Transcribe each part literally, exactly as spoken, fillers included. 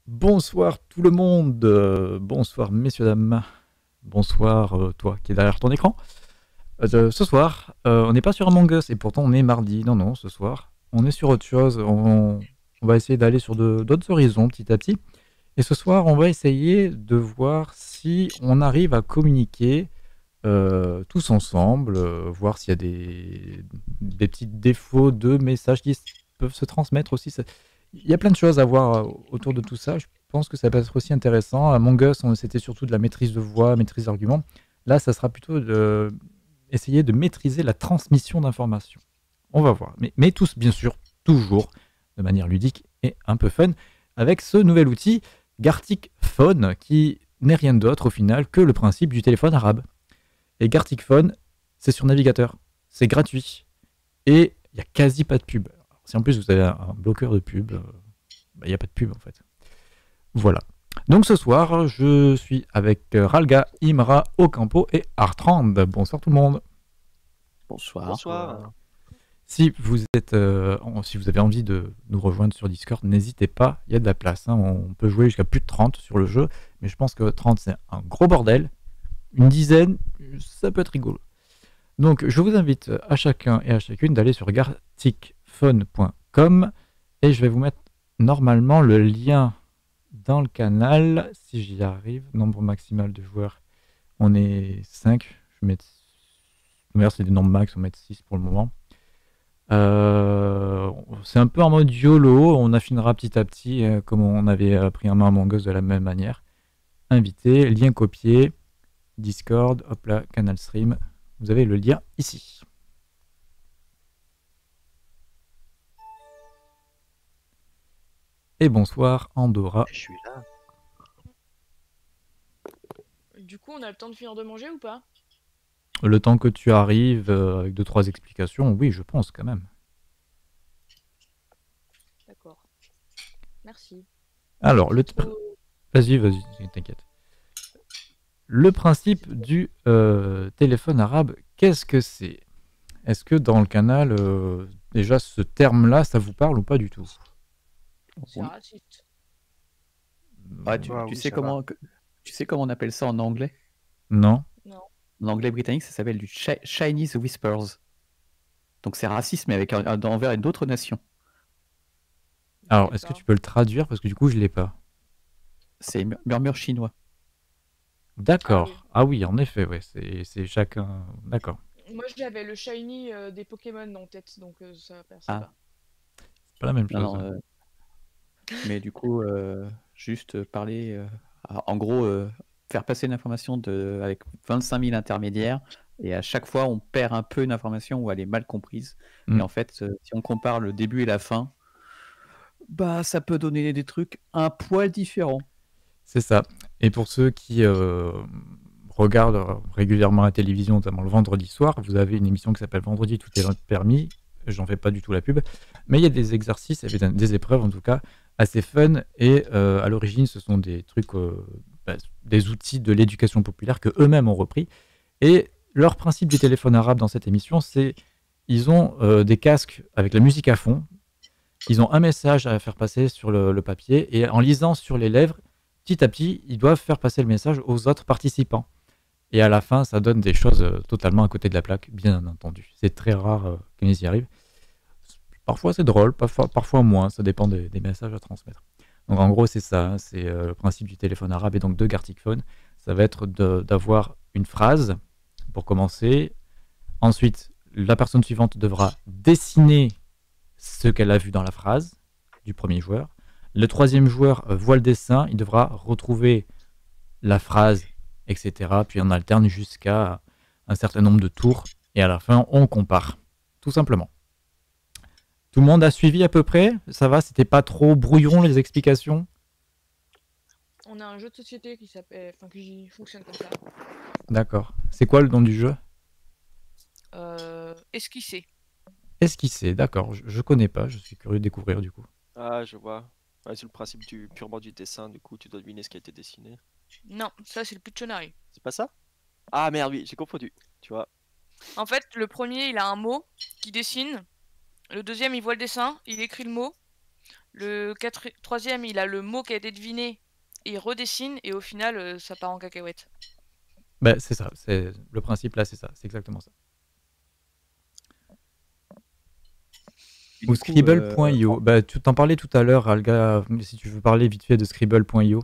Bonsoir tout le monde, euh, bonsoir messieurs dames, bonsoir euh, toi qui es derrière ton écran. Euh, ce soir, euh, on n'est pas sur Among Us et pourtant on est mardi. Non non, ce soir, on est sur autre chose. On, on va essayer d'aller sur de- d'autres horizons petit à petit. Et ce soir, on va essayer de voir si on arrive à communiquer euh, tous ensemble, euh, voir s'il y a des, des petits défauts de messages qui s- peuvent se transmettre aussi. Ça- Il y a plein de choses à voir euh, autour de tout ça. Je pense que ça peut être aussi intéressant. À Among Us, on- c'était surtout de la maîtrise de voix, maîtrise d'argument. Là, ça sera plutôt de essayer de maîtriser la transmission d'informations. On va voir. Mais, mais tous, bien sûr, toujours de manière ludique et un peu fun, avec ce nouvel outil, Gartic Phone, qui n'est rien d'autre au final que le principe du téléphone arabe. Et Gartic Phone, c'est sur navigateur. C'est gratuit. Et il n'y a quasi pas de pub. Alors, si en plus vous avez un bloqueur de pub, il euh, n'y bah, a pas de pub en fait. Voilà. Donc ce soir, je suis avec euh, Ralga, Imra, Ocampo et Artrand. Bonsoir tout le monde. Bonsoir. Bonsoir. Si vous êtes, euh, si vous avez envie de nous rejoindre sur Discord, n'hésitez pas, il y a de la place. Hein. On peut jouer jusqu'à plus de trente sur le jeu, mais je pense que trente c'est un gros bordel. Une dizaine, ça peut être rigolo. Donc, je vous invite à chacun et à chacune d'aller sur garticphone point com et je vais vous mettre normalement le lien dans le canal, si j'y arrive. Nombre maximal de joueurs, on est cinq. Je vais mettre... D'ailleurs, c'est des nombres max, on va mettre six pour le moment. Euh, c'est un peu en mode YOLO, on affinera petit à petit, euh, comme on avait appris un main Among Us de la même manière. Invité, lien copié, Discord, hop là, canal stream. Vous avez le lien ici. Et bonsoir Andorra. Je suis là. Du coup, on a le temps de finir de manger ou pas? Le temps que tu arrives euh, avec deux trois explications, oui, je pense quand même. D'accord. Merci. Alors, le Trop... vas-y, vas-y, t'inquiète. Le principe du euh, téléphone arabe, qu'est-ce que c'est? Est-ce que dans le canal, euh, déjà ce terme-là, ça vous parle ou pas du tout? C'est Oui. raciste. Ah, tu, Ah tu oui, sais ça comment, que- tu sais comment on appelle ça en anglais? Non. Non. En anglais britannique, ça s'appelle du Chi- Chinese Whispers. Donc c'est raciste, mais avec un, un- envers d'autres nations. Alors, est-ce que tu peux le traduire? Parce que du coup, je l'ai pas. C'est mur- murmure chinois. D'accord. Ah oui, en effet, ouais, c'est c'est chacun. D'accord. Moi, j'avais le shiny euh, des Pokémon en tête, donc euh, ça passait Ah, pas. C'est pas la même non, chose. non. euh, mais du coup, euh, juste parler, euh, ah, en gros, euh, faire passer une information de, avec vingt-cinq mille intermédiaires, et à chaque fois, on perd un peu une information où elle est mal comprise. Mm. Et en fait, euh, si on compare le début et la fin, bah, ça peut donner des trucs un poil différents. C'est ça. Et pour ceux qui euh, regardent régulièrement la télévision, notamment le vendredi soir, vous avez une émission qui s'appelle Vendredi, tout est permis. J'en fais pas du tout la pub. Mais il y a des exercices, des épreuves en tout cas, assez fun. Et euh, à l'origine, ce sont des trucs, euh, bah, des outils de l'éducation populaire que eux-mêmes ont repris. Et leur principe du téléphone arabe dans cette émission, c'est ils ont euh, des casques avec la musique à fond. Ils ont un message à faire passer sur le, le papier et en lisant sur les lèvres, petit à petit, ils doivent faire passer le message aux autres participants. Et à la fin, ça donne des choses euh, totalement à côté de la plaque, bien entendu. C'est très rare euh, qu'ils y arrivent. Parfois c'est drôle, parfois, parfois moins, ça dépend des, des messages à transmettre. Donc en gros, c'est ça, hein, c'est euh, le principe du téléphone arabe et donc de Gartic Phone. Ça va être de- d'avoir une phrase pour commencer. Ensuite, la personne suivante devra dessiner ce qu'elle a vu dans la phrase du premier joueur. Le troisième joueur euh, voit le dessin, il devra retrouver la phrase, et cetera. Puis on alterne jusqu'à un certain nombre de tours et à la fin, on compare. Tout simplement. Tout le monde a suivi à peu près? Ça va? C'était pas trop brouillon les explications? On a un jeu de société qui s'appelle, enfin qui fonctionne comme ça. D'accord. C'est quoi le nom du jeu? Euh, esquissé. Esquissé, d'accord. Je, je connais pas, je suis curieux de découvrir du coup. Ah, je vois. Ouais, c'est le principe du purement du dessin, du coup, tu dois deviner ce qui a été dessiné. Non, ça c'est le Pictionary. C'est pas ça? Ah merde, oui, j'ai confondu. Tu vois. En fait, le premier, il a un mot qui dessine. Le deuxième, il voit le dessin, il écrit le mot. Le quatre... troisième, il a le mot qui a été deviné, et il redessine, et au final, euh, ça part en cacahuète. Bah, c'est ça, c'est le principe là, c'est ça, c'est exactement ça. Et Ou du coup, euh, Scribble.io. Bah, tu t'en parlais tout à l'heure, Alga, mais si tu veux parler vite fait de Scribble.io.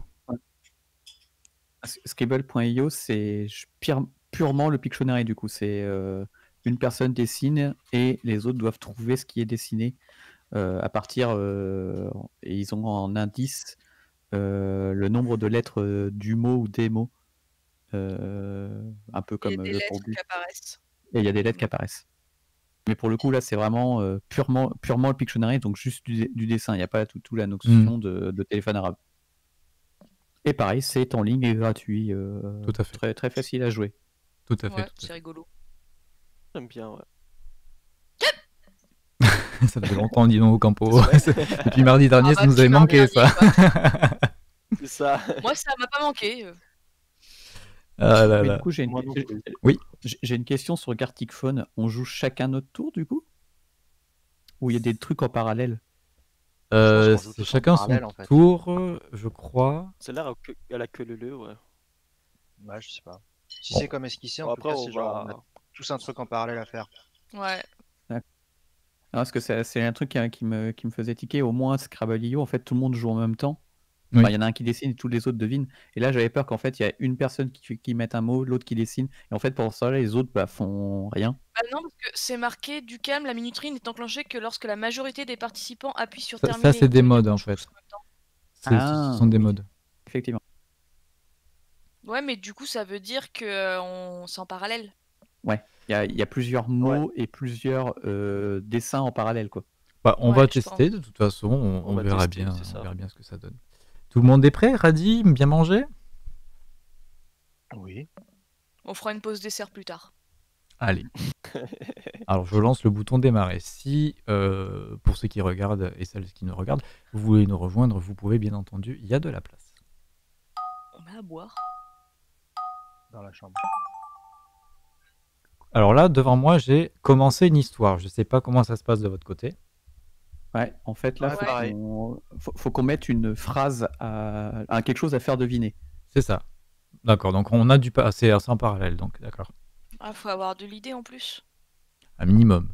Scribble.io, c'est j- pire- purement le Pictionary du coup. C'est euh, une personne dessine et les autres doivent trouver ce qui est dessiné euh, à partir. euh, et ils ont en indice euh, le nombre de lettres euh, du mot ou des mots, euh, un peu Il y a comme des le lettres pourbu. qui apparaissent. Et il y a des lettres qui apparaissent. Mais pour le coup, là, c'est vraiment euh, purement, purement le Pictionary, donc juste du, du dessin. Il n'y a pas tout, tout la notion de, de téléphone arabe. Et pareil, c'est en ligne et gratuit. euh, Tout à fait. Très, très facile à jouer. Tout à fait. Ouais, tout à c'est fait. rigolo. J'aime bien, ouais. Ça faisait longtemps, dis donc, au campo. C'est Depuis mardi dernier, Ah ça bah, nous avait depuis mardi manqué, ça. dernier, C'est ça. Moi, ça m'a pas manqué. euh. Ah là Mais là. du coup, j'ai une, Moi non j'ai- plus. Oui. j'ai- j'ai une question sur Gartic Phone. On joue chacun notre tour, du coup? Ou il y a des trucs en parallèle? Euh, qu'on joue c'est tous en chacun son parallèle, en fait. tour, euh, je crois. Celle-là, elle a que- elle a que le le, ouais. Ouais, je sais pas. Si Bon. c'est comme esquissé, en Bon, tout après, cas, on c'est genre, on va. a tous un truc en parallèle à faire. Ouais. Non, parce que c'est c'est un truc qui, qui me, qui me faisait tiquer. Au moins, Scrabble.io, en fait, tout le monde joue en même temps. Oui. Enfin, il y en a un qui dessine et tous les autres devinent. Et là, j'avais peur qu'en fait, il y a une personne qui, qui mette un mot, l'autre qui dessine. Et en fait, pour ça, les autres bah, font rien. Bah non, parce que c'est marqué du calme, la minuterie n'est enclenchée que lorsque la majorité des participants appuient sur Ça, terminer. ça, c'est des Ça veut dire modes qu'on en joue fait. tous en même temps. C'est- Ah, ce sont des oui. modes. Effectivement. Ouais, mais du coup, ça veut dire que euh, on... c'est en parallèle. Ouais. Il y a, il y a plusieurs mots et plusieurs euh, dessins en parallèle, quoi. Bah, on Ouais, va je tester, de toute façon, on, On on va verra tester, bien, c'est ça. on verra bien ce que ça donne. Tout le monde est prêt, Radi, bien mangé? Oui. On fera une pause dessert plus tard. Allez. Alors, je lance le bouton démarrer. Si, euh, pour ceux qui regardent et celles qui nous regardent, vous voulez nous rejoindre, vous pouvez, bien entendu, il y a de la place. On met à boire. Dans la chambre. Alors là, devant moi, j'ai commencé une histoire. Je sais pas comment ça se passe de votre côté. Ouais, en fait, là, Ouais, faut pareil. qu'on faut, faut qu'on mette une phrase à, à quelque chose à faire deviner. C'est ça. D'accord, donc on a du pa- c'est c'est en parallèle, donc d'accord. Ah, faut avoir de l'idée en plus. Un minimum.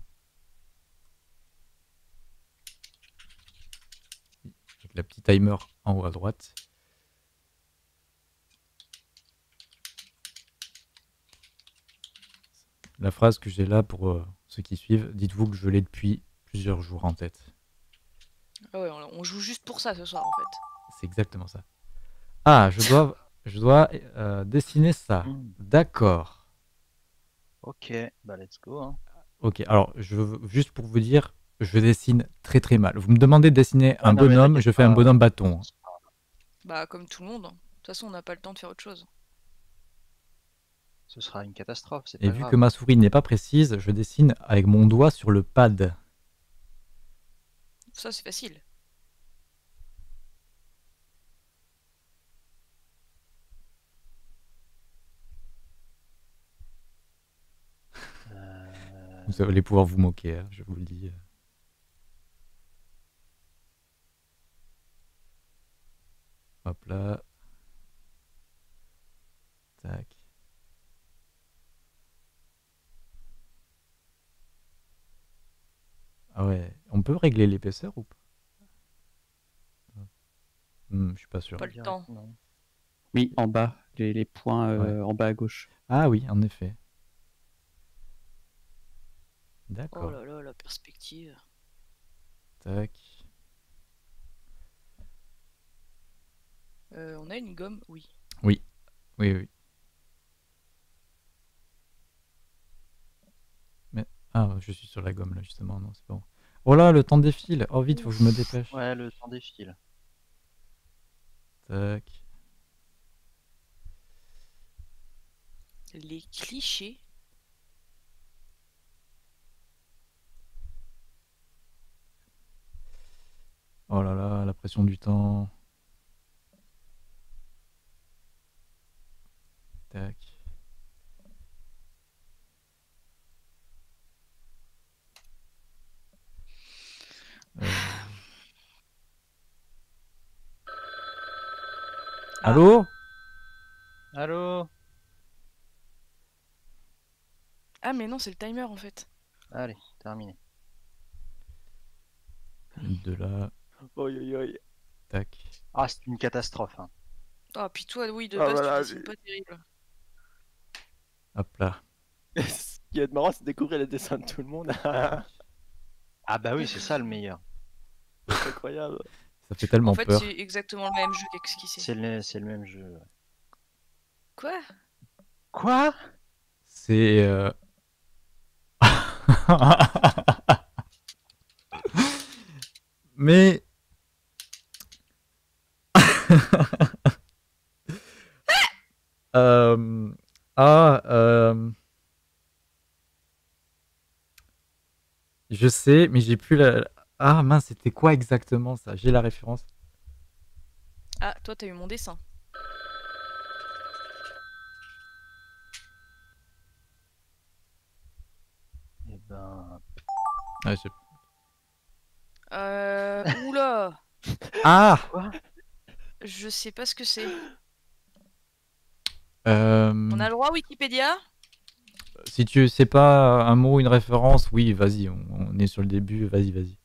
Avec la petite timer en haut à droite. La phrase que j'ai là pour euh, ceux qui suivent, dites-vous que je l'ai depuis plusieurs jours en tête. Ah ouais, on, on joue juste pour ça ce soir en fait. C'est exactement ça. Ah, je dois, je dois euh, dessiner ça. Hmm. D'accord. Ok, bah let's go. Hein. Ok, alors je veux- juste pour vous dire, je dessine très très mal. Vous me demandez de dessiner un non, mais bonhomme, t'inquiète je fais un pas. bonhomme bâton. Bah comme tout le monde. De toute façon, on n'a pas le temps de faire autre chose. Ce sera une catastrophe, c'est Et pas vu grave. que ma souris n'est pas précise, je dessine avec mon doigt sur le pad. Ça, c'est facile. Euh, Vous allez pouvoir vous moquer, hein, je vous le dis. Hop là. Tac. Ah ouais, on peut régler l'épaisseur ou pas? Hmm, je suis pas sûr. Pas le direct, temps. non. Oui, en bas, les, les points euh, en bas à gauche. Ah oui, en effet. Oh D'accord. là là, la perspective. Tac. Euh, on a une gomme, oui. Oui, oui, oui. Mais ah, je suis sur la gomme là justement, non, c'est bon. Oh là, le temps défile. Oh vite, faut que je me dépêche. Ouais, le temps défile. Tac. Les clichés. Oh là là, la pression du temps. Tac. Euh, Ah. Allô? Allô? Ah, mais non, c'est le timer en fait. Allez, terminé. De là, Oi, oi, oi. tac. Ah, c'est une catastrophe. Hein. Ah, puis toi, oui, de Ah, base, voilà, tu dessines j'ai- pas terrible. Hop là. Ce qui est marrant, c'est de découvrir les dessins de tout le monde. Ah bah oui, c'est ça le meilleur. C'est incroyable. Ça fait tellement En fait, peur. c'est exactement le même jeu qu'esquissé. C'est le, c'est le même jeu. ouais. Quoi? Quoi? C'est... euh, Mais... Euh, Ah... euh, Je sais, mais j'ai plus la... Ah mince, c'était quoi exactement ça? J'ai la référence. Ah, toi, t'as eu mon dessin. Eh ben, Ah, j'ai- Euh... Oula! Ah quoi? Je sais pas ce que c'est. Euh, On a le droit, Wikipédia? Si tu sais pas un mot, une référence, oui, vas-y, on, on est sur le début, vas-y, vas-y.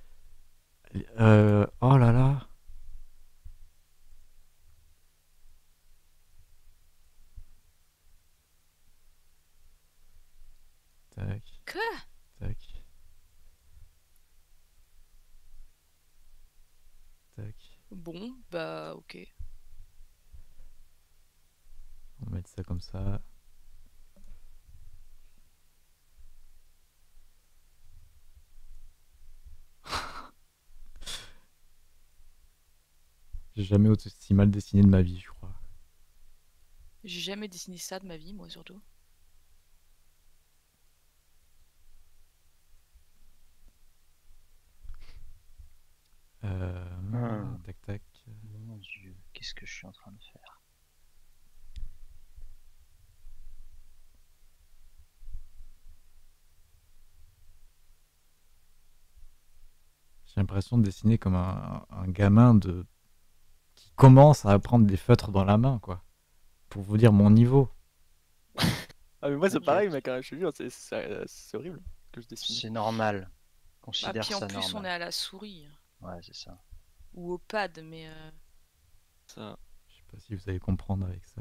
Euh, oh là là. Tac, Quoi? tac. Tac. Bon, bah, ok. On va mettre ça comme ça. J'ai jamais aussi mal dessiné de ma vie, je crois. J'ai jamais dessiné ça de ma vie, moi, surtout. Euh, Hmm. Tac, tac. Mon Dieu, qu'est-ce que je suis en train de faire? J'ai l'impression de dessiner comme un, un gamin de qui commence à apprendre des feutres dans la main, quoi. Pour vous dire mon niveau. Ah, mais moi, c'est Ok. pareil, mec, hein, je te jure, c'est- c'est c'est horrible que je dessine. C'est normal. Ah, Considère puis en ça plus, on est normal. à la souris. Ouais, c'est ça. Ou au pad, mais... euh, Ça. Je sais pas si vous allez comprendre avec ça.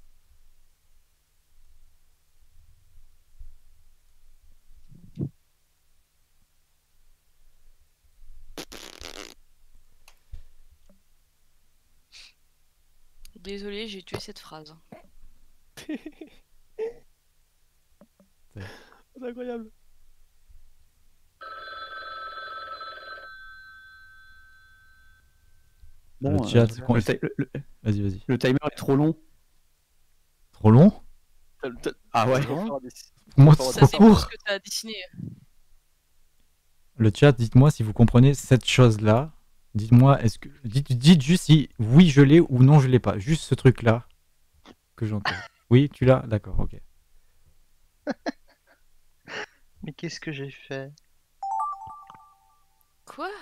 Désolé, j'ai tué cette phrase. C'est incroyable. Bon, Le chat, euh, c'est con- le, ti- le- le- Vas-y, vas-y. le timer est trop long. Trop long? T'as- t'as- Ah ouais. tu vas faire des- Moi, Ça c'est Ça trop dépend court. ce que t'as dessiné. Le chat, dites-moi si vous comprenez cette chose-là. Dites-moi, est-ce que dites, dites juste si oui je l'ai ou non je l'ai pas. Juste ce truc-là que j'entends. Oui, tu l'as? D'accord, ok. Mais qu'est-ce que j'ai fait? Quoi?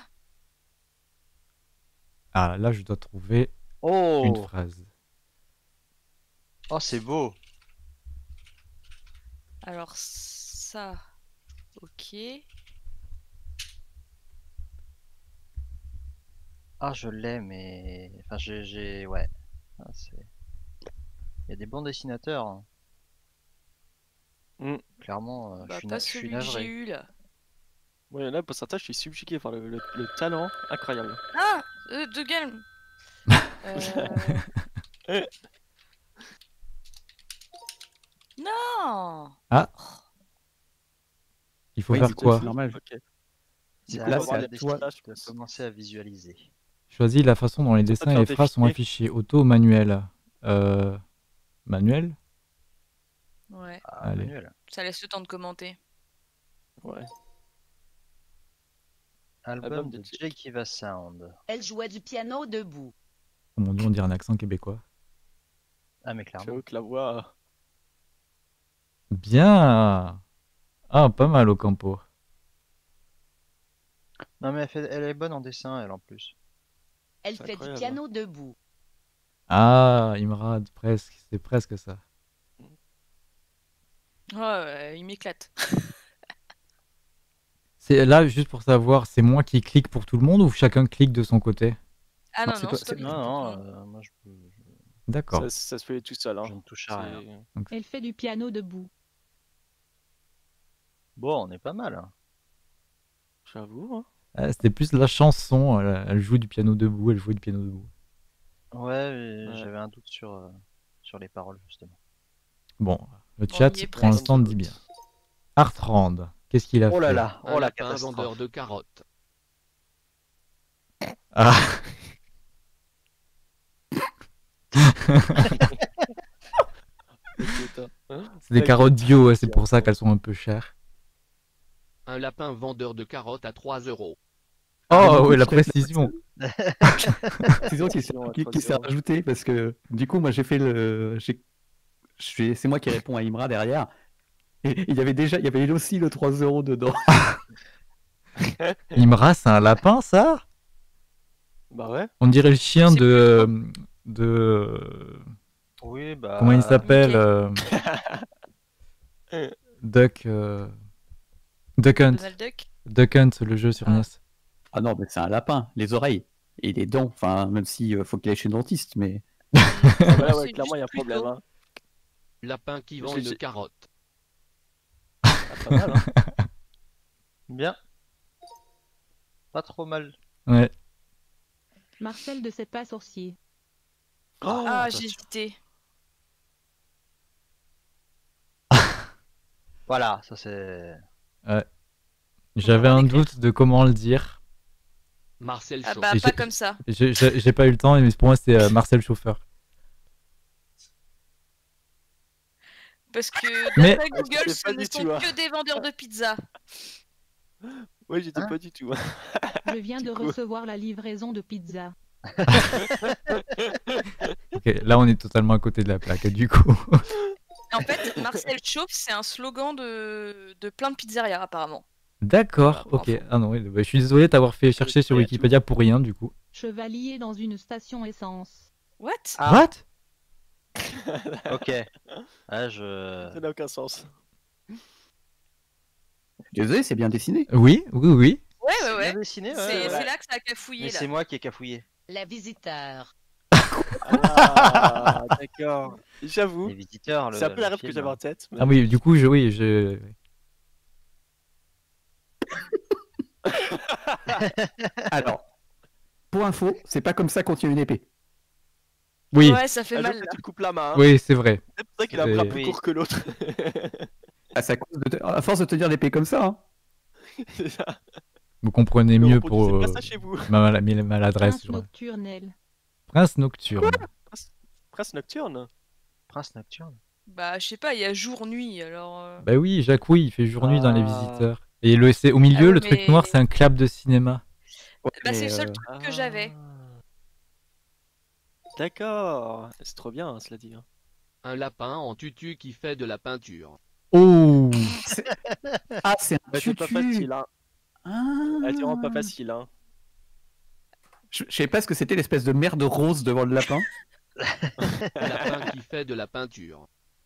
Ah, là, je dois trouver Oh! une phrase. Oh, c'est beau! Alors, ça... Ok. Ah, je l'ai, mais... Enfin, j'ai... j'ai- Ouais. Ah, c'est... Il y a des bons dessinateurs. hein. Mm. Clairement, euh, je Bah, suis, pas na- je suis celui que j'ai navré. eu, là. Ouais, là, pour certains, je suis subjugué par le, le- le talent incroyable. Ah! euh, De Galm. Euh... Non! Il faut Oui, faire c'est- quoi? c'est normal. Ok. C'est Là, à c'est toi à de toi. décider, je de pense. commencer à visualiser. Choisis la façon dont les Ça peut dessins et faire les phrases sont défiler. affichés. Auto ou manuel? Euh... Manuel? Ouais, Ah, Allez. Manuel. ça laisse le temps de commenter. Ouais. Album Album de de Jake. Jake Eva Sound. Elle jouait du piano debout. Oh mon dieu, on dirait un accent québécois. Ah, mais clairement. J'avoue que la voix. Bien! Ah, pas mal au campo. Non, mais elle, fait- elle est bonne en dessin, elle, en plus. Elle C'est fait incroyable. du piano debout. Ah, Imrad, presque. C'est presque ça. Ouais, ouais, il m'éclate. C'est là, juste pour savoir, c'est moi qui clique pour tout le monde ou chacun clique de son côté? Ah Non, non, c'est non, toi- c'est toi c'est- qui Non, cliques pour non, tout le monde. euh, moi je, je, D'accord. Ça, ça se fait tout seul. Hein. je ne touche à rien. C'est- Elle fait du piano debout. Bon, on est pas mal. hein. J'avoue. Hein. Ah, c'était plus la chanson. Elle, elle joue du piano debout, elle jouait du piano debout. Ouais, mais Ouais. j'avais un doute sur, euh, sur les paroles, justement. Bon, le Bon, chat, on y est pour presque. l'instant, dit bien. Artrand, qu'est-ce qu'il a Oh là fait? là, Un oh la lapin catastrophe. vendeur de carottes. Ah, Putain. Hein c'est des T'inquiète. carottes bio, ouais, c'est Tiens, pour ça bon. qu'elles sont un peu chères. Un lapin vendeur de carottes à trois euros. Oh, ouais, la je fais- précision. C'est sûr qui s'est Précision à qui- qui s'est trois zéro. rajouté parce que du coup, moi j'ai fait le. j'ai- je suis- C'est moi qui réponds à Imra derrière. Et il y avait déjà, il y avait aussi le trois euros dedans. Imra, c'est un lapin, ça? Bah ouais. On dirait le chien C'est de. euh, de. Oui, bah. Comment il s'appelle? Mickey. euh, Duck. euh, Duck Hunt. Donald Duck. Duck Hunt, le jeu sur Ah. N E S. Ah non, mais c'est un lapin, les oreilles et les dents. Enfin, même si euh, faut qu'il aille chez le dentiste, mais. Ouais, C'est ouais, clairement, il y a un juste problème. plutôt. Hein. Lapin qui vend J'ai- une j'ai- carotte. Ah, pas mal, hein. Bien. Pas trop mal. Ouais. Marcel de C'est pas sorcier. Oh, Ah, attention. j'ai hésité. Voilà, ça c'est. J'avais va un l'écrire. doute de comment le dire. Marcel Ah Chaud. bah, Et pas j'ai- comme ça. J'ai j'ai- j'ai pas eu le temps, mais pour moi, c'est euh, Marcel Chauffeur. Parce que Mais- d'après Ah, Google, je sais ce pas ne du sont tout, hein. que des vendeurs de pizza. Ouais, j'étais Hein pas du tout. Je viens de Du coup. recevoir la livraison de pizza. Ok, là, on est totalement à côté de la plaque, du coup. En fait, Marcel Chauffe, c'est un slogan de, de plein de pizzerias, apparemment. D'accord, Voilà, pour ok. info. Ah non, oui, bah, je suis désolé de t'avoir fait chercher sur rien Wikipédia pour rien, du coup. Chevalier dans une station essence. What? Ah, What? ok. Ah, je. Ça n'a aucun sens. Désolé, c'est bien dessiné. Oui, oui, oui. Ouais, C'est ouais, ouais. bien dessiné, ouais, C'est ouais. c'est là que ça a cafouillé, Mais là. c'est moi qui ai cafouillé. La visiteur. Ah, d'accord. J'avoue. Les visiteurs, le. C'est un peu la le rêve que film. j'avais en tête. mais- Ah oui, du coup, je, oui, je... Alors, pour info, c'est pas comme ça qu'on tient une épée. Oui, Ouais, ça fait Ah, mal, donc, là. tu te coupes la main. hein. oui, c'est vrai. C'est pour ça qu'il a un bras Et- plus Oui. court que l'autre. À, sa cause de te- à force de tenir l'épée comme ça. Hein. C'est ça. Vous comprenez Ne mieux reproduisez pour pas euh, ça chez vous. ma, mal- ma maladresse. Prince je vois. nocturnel. Prince Nocturne. Prince Nocturne. Prince Nocturne. Bah, je sais pas, il y a jour-nuit, alors... euh, Bah oui, Jacques, oui, il fait jour-nuit dans les Ah. visiteurs. Et le, c'est, au milieu, Ah ouais, le truc mais- noir, c'est un clap de cinéma. Ouais, Bah, c'est mais, le seul euh, truc que j'avais. Ah. D'accord. C'est trop bien, hein, cela dit. hein. Un lapin en tutu qui fait de la peinture. Oh! Ah, c'est un Ouais, c'est pas tutu. facile. Hein. Ah. Elle te rend pas facile. Hein. Je, je savais pas ce que c'était l'espèce de merde rose devant le lapin. Un lapin qui fait de la peinture.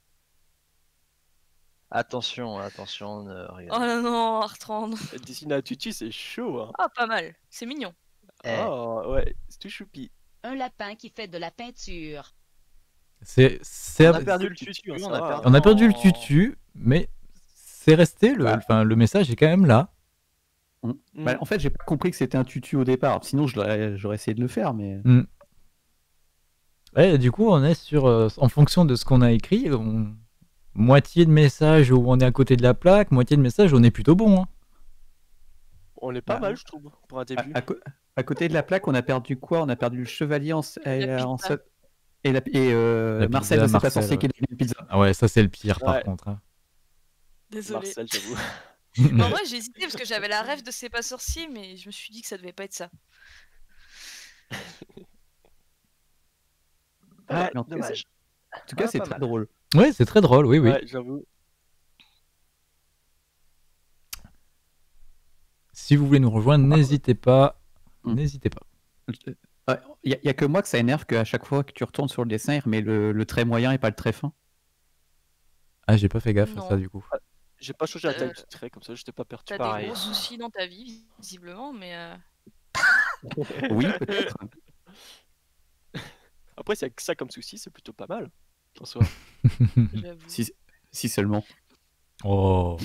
Attention, attention, ne Oh regarde. non, non, Artrand. Dessiner un tutu, c'est chaud. Hein. Ah, pas mal. C'est mignon. Eh, Oh, ouais, c'est tout choupi. Un lapin qui fait de la peinture. C'est, c'est, on a perdu le tutu, hein, on ça a va. perdu. on a perdu le en- tutu, mais c'est resté, le, Bah. enfin, le message est quand même là. Mm. Bah, en fait, j'ai pas compris que c'était un tutu au départ. Sinon, je l'aurais- j'aurais essayé de le faire, mais. Ouais, du coup, on est sur, euh, en fonction de ce qu'on a écrit, on- moitié de messages où on est à côté de la plaque, moitié de messages où on est plutôt bon. Hein. On est pas Bah, mal, je trouve, pour un À, début. à co- à côté de la plaque, on a perdu quoi? On a perdu le chevalier en, s- La et, en pizza. s- et, la- et, euh, La Marcel pizza, de C'est pas Marcel, sorcier qui est ouais. devenu une pizza. Ah ouais, ça c'est le pire par Ouais. contre. Hein. Désolé. Marcel, j'avoue. En vrai, j'ai hésité parce que j'avais la rêve de C'est pas sorcier, mais je me suis dit que ça devait pas être ça. Ouais, Mais en tout cas, dommage. c'est- En tout cas, Ah, c'est pas très mal. drôle. Ouais, c'est très drôle, oui, oui. Ouais, j'avoue. Si vous voulez nous rejoindre, n'hésitez pas. Mm. N'hésitez pas. Il n'y a, que moi que ça énerve qu'à chaque fois que tu retournes sur le dessin, il remet le, le trait moyen et pas le trait fin. Ah, j'ai pas fait gaffe à Non. ça du coup. J'ai pas changé la taille Euh, du trait, comme ça j'étais pas T'as perturbé. des Pareil. gros soucis dans ta vie, visiblement, mais euh, Oui, peut-être. Après, s'il y a que ça comme souci, c'est plutôt pas mal. En soi. j'avoue. si, si seulement. Oh.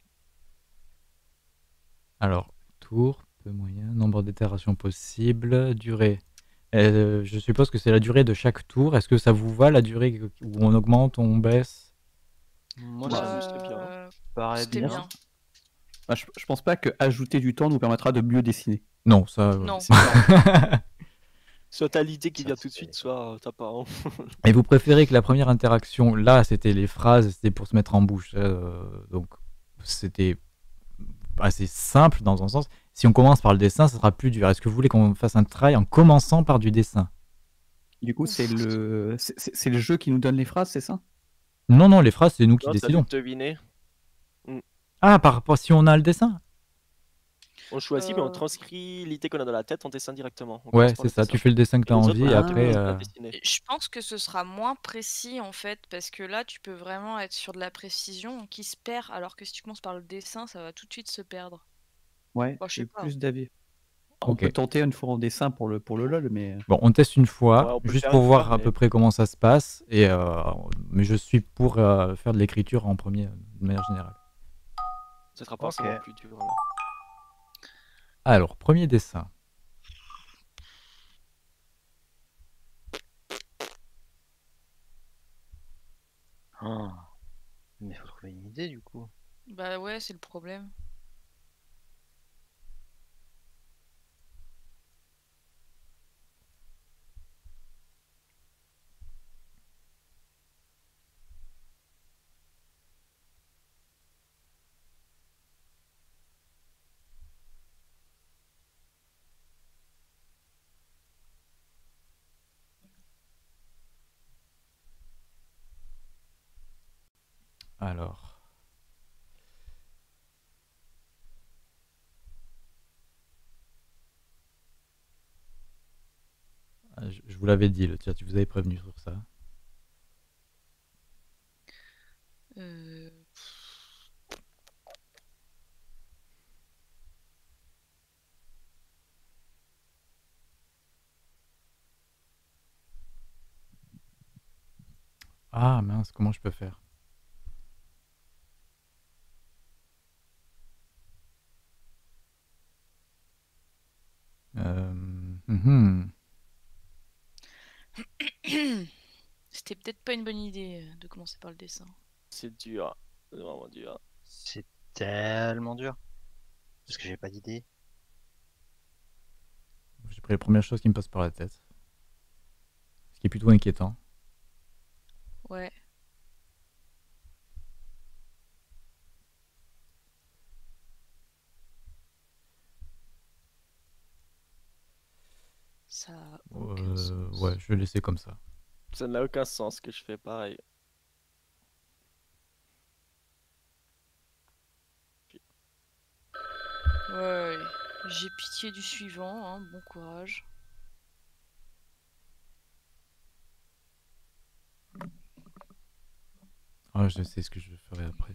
Alors, tour, peu moyen, nombre d'itérations possibles, durée. Euh, je suppose que c'est la durée de chaque tour. Est-ce que ça vous va la durée où on augmente, on baisse? Moi, Bah, ça me c'était bien. Euh, paraît C'était bien. bien. Moi, je, je pense pas que ajouter du temps nous permettra de mieux dessiner. Non, ça. Non. C'est ça. Soit t'as l'idée qui Ça, vient tout de c'est- suite, soit euh, t'as pas. hein. Et vous préférez que la première interaction, là, c'était les phrases, c'était pour se mettre en bouche. euh, donc, c'était assez simple dans un sens. Si on commence par le dessin, ça sera plus dur. Est-ce que vous voulez qu'on fasse un travail en commençant par du dessin? Du coup, c'est le, c'est- c'est c'est le jeu qui nous donne les phrases, c'est ça? Non, non, les phrases, c'est nous qui Non, t'as décidons. dû deviner. Ah, par rapport si on a le dessin? On choisit, mais on Euh. transcrit l'idée qu'on a dans la tête en dessin directement. On Ouais, commence par c'est le ça. dessin. Tu fais le dessin que tu as Les autres, envie on et a après. juste à euh, dessiner. Je pense que ce sera moins précis en fait, parce que là tu peux vraiment être sur de la précision qui se perd, alors que si tu commences par le dessin, ça va tout de suite se perdre. Ouais, Bon, je j'ai sais pas. plus d'avis. On Ok. peut tenter une fois en dessin pour le, pour le LOL, mais Bon, on teste une fois, Ouais, on peut le juste faire pour une voir fois, à mais- peu près comment ça se passe. Et, euh, mais je suis pour euh, faire de l'écriture en premier, de manière générale. Ça sera pas Ok. forcément plus dur. Là. Alors, premier dessin. Ah. Mais faut trouver une idée du coup. Bah ouais, c'est le problème. Alors. Ah, Je, je vous l'avais dit, le chat, tu vous avais prévenu sur ça. Euh, Ah mince, comment je peux faire? Euh, mhm. C'était peut-être pas une bonne idée euh, de commencer par le dessin. C'est dur. C'est vraiment dur. C'est tellement dur. Parce que j'ai pas d'idée. J'ai pris les premières choses qui me passent par la tête. Ce qui est plutôt inquiétant. Ouais. Ça a aucun Euh, sens. ouais, je vais laisser comme ça. Ça n'a aucun sens que je fais pareil. Ouais, j'ai pitié du suivant, hein, bon courage. Ah, je sais ce que je ferai après.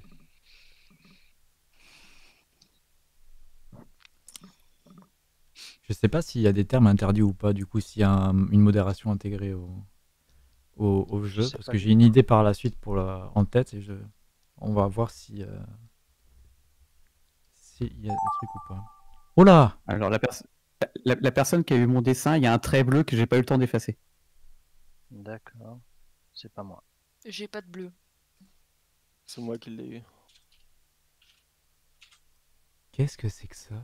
Je sais pas s'il y a des termes interdits ou pas, du coup, s'il y a un- une modération intégrée au, au, au Je jeu. sais Parce pas que du j'ai une idée par la suite pour la, en tête et je, on va voir si, euh, s'il y a un truc ou pas. Oh là! alors la, pers- la, la personne qui a eu mon dessin, il y a un trait bleu que j'ai pas eu le temps d'effacer. D'accord. C'est pas moi. J'ai pas de bleu. C'est moi qui l'ai eu. Qu'est-ce que c'est que ça?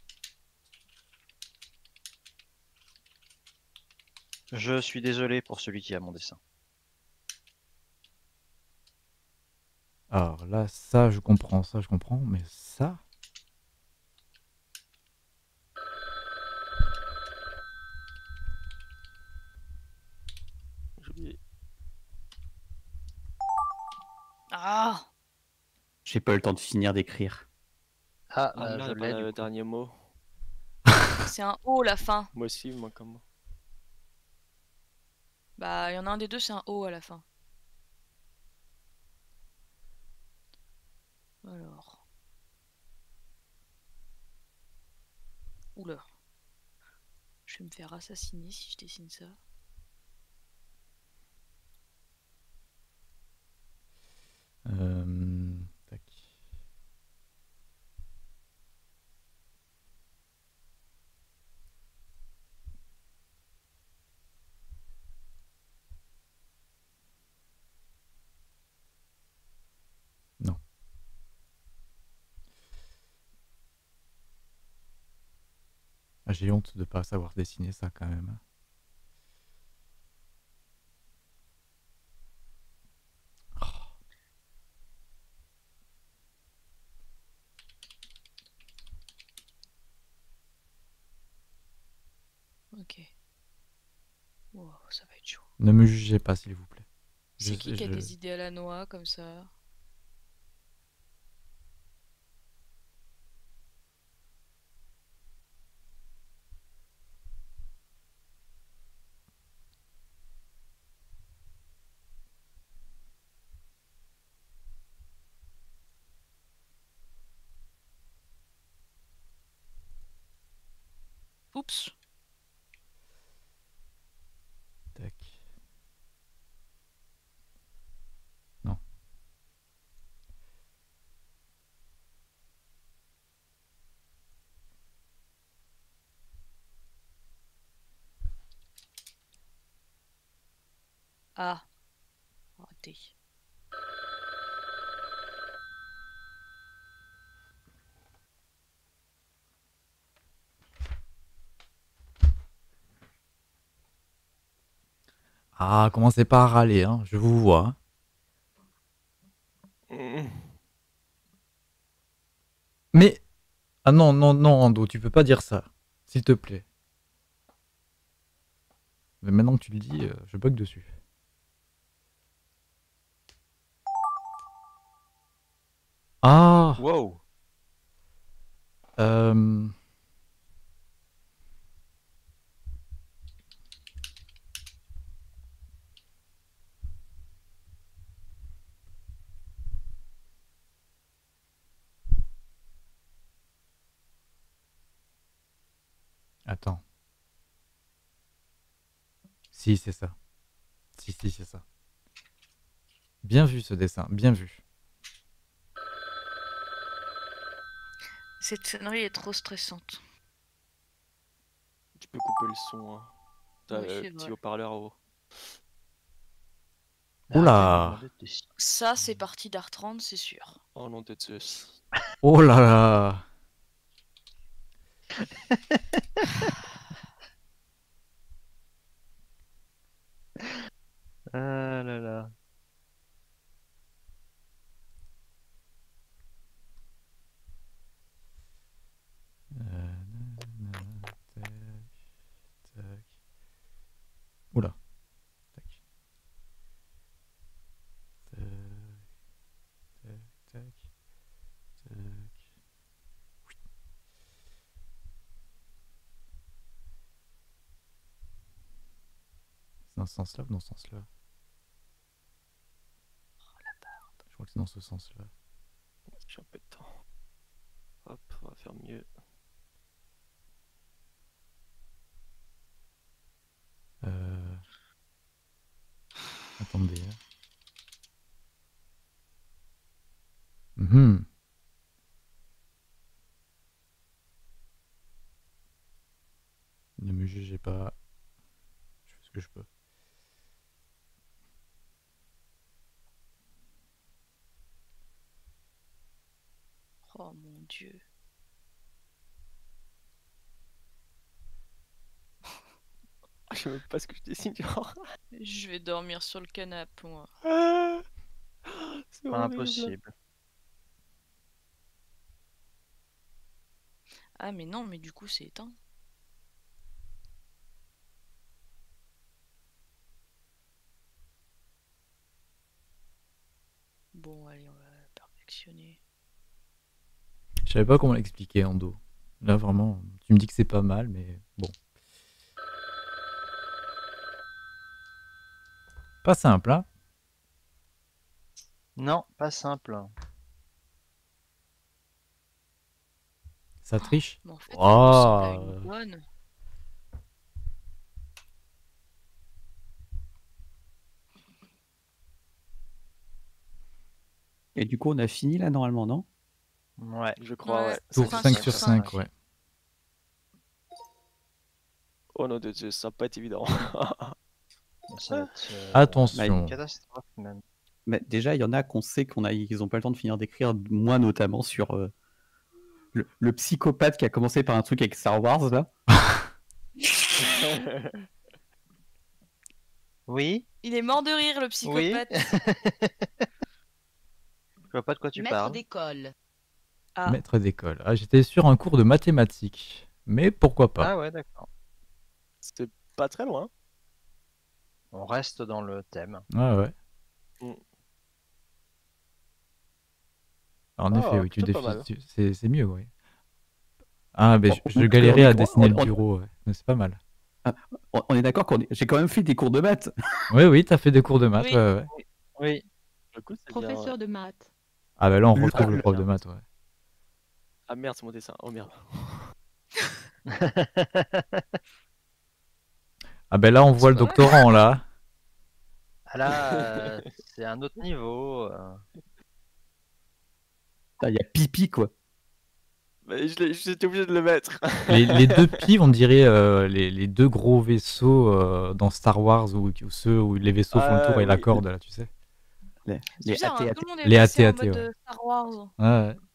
Je suis désolé pour celui qui a mon dessin. Alors là, ça, je comprends, ça, je comprends, mais ça? J'ai oublié. Ah! J'ai pas eu le temps de finir d'écrire. Ah, Ah bah, merde, je pas l'ai le du coup. dernier mot. C'est un O la fin. Moi aussi, moi comme moi. Bah, il y en a un des deux, c'est un O à la fin. Alors. Oula. Je vais me faire assassiner si je dessine ça. Euh, tac. Non. Ah, j'ai honte de pas savoir dessiner ça quand même. Ok. Wow, ça va être chaud. Ne me jugez pas, s'il vous plaît. C'est Je- qui qui a je- des idées à la noix comme ça? Oups. Tac. Non. Ah. Raté. Ah, commencez pas à râler, hein. Je vous vois. hein. Mmh. Mais... Ah non, non, non, Ando, tu peux pas dire ça. S'il te plaît. Mais maintenant que tu le dis, euh, je bug dessus. Ah Wow. euh... Attends. Si, c'est ça. Si, si, c'est ça. Bien vu ce dessin, bien vu. Cette sonnerie est trop stressante. Tu peux couper le son. Hein. T'as Oui, le c'est petit vrai. haut-parleur en haut. Oula. Ça, c'est parti d'Art trente, c'est sûr. Oh non, de Zeus. Oh là là. Ah là là. Euh, tac, tac. Oula. Tac. Tac, tac, tac. Tac. Oui. C'est dans ce sens-là ou dans ce sens-là? Je crois que c'est dans ce sens-là. J'ai un peu de temps. Hop, on va faire mieux. Euh... Attendez. hein. Mhm. Ne me jugez pas. Je fais ce que je peux. Oh mon dieu. Je sais même pas ce que je dessine, genre. Je vais dormir sur le canapé, moi. Ah, c'est Pas horrible. impossible. Ah, mais non, mais du coup, c'est éteint. Bon, allez, on va perfectionner. Je savais pas comment l'expliquer en dos. Là, vraiment, tu me dis que c'est pas mal, mais bon. Pas simple, hein. Non, pas simple. Ça triche. Mais en fait, ça Oh, ressemble à une bonne. Et du coup, on a fini là normalement, non? Ouais. Je crois, Ouais. ouais. tour cinq cinq sur sur cinq. cinq, ouais. Oh non, de Dieu, ça va pas être évident. Ça va être, euh, Attention. une catastrophe même. Mais déjà, il y en a qu'on sait qu'on a, ils ont pas le temps de finir d'écrire, moi notamment sur euh, le, le psychopathe qui a commencé par un truc avec Star Wars là. Oui, Il est mort de rire, le oui. psychopathe. Je vois pas de quoi tu Maître parles. d'école. Ah, Maître d'école. Ah, j'étais sur un cours de mathématiques. Mais pourquoi pas. Ah ouais, d'accord. C'est pas très loin. On reste dans le thème. Ah ouais. Mm. En Ah, effet, oui, tu plutôt pas défies. mal. tu- C'est c'est mieux, oui. Ah, mais Bon, je, on je est- galérais on est- à dessiner on- le on- bureau, ouais. Mais c'est pas mal. On, on est d'accord qu'on est- j'ai quand même fait des cours de maths. Oui, oui, t'as fait des cours de maths, Oui. ouais, ouais. Oui. Du coup, c'est bien, ouais. Professeur de maths. Ah, bah là, on Le- retrouve le le- prof de maths, ouais. Ah merde, c'est mon dessin. Oh merde. Ah, bah là, on voit le pas mal. doctorant, là. Ah là, euh, c'est un autre niveau. euh. Putain, il y a pipi quoi. Mais je l'ai- j'étais obligé de le mettre. Les, les deux pives, on dirait euh, les, les deux gros vaisseaux euh, dans Star Wars, où, où ceux où les vaisseaux font le Ah, tour et la oui. corde, là, tu sais. Les, c'est les bizarre, hein, A T A T. tout le monde est Les passé en A T A T, mode ouais. euh, Star Wars. Ouais, ouais.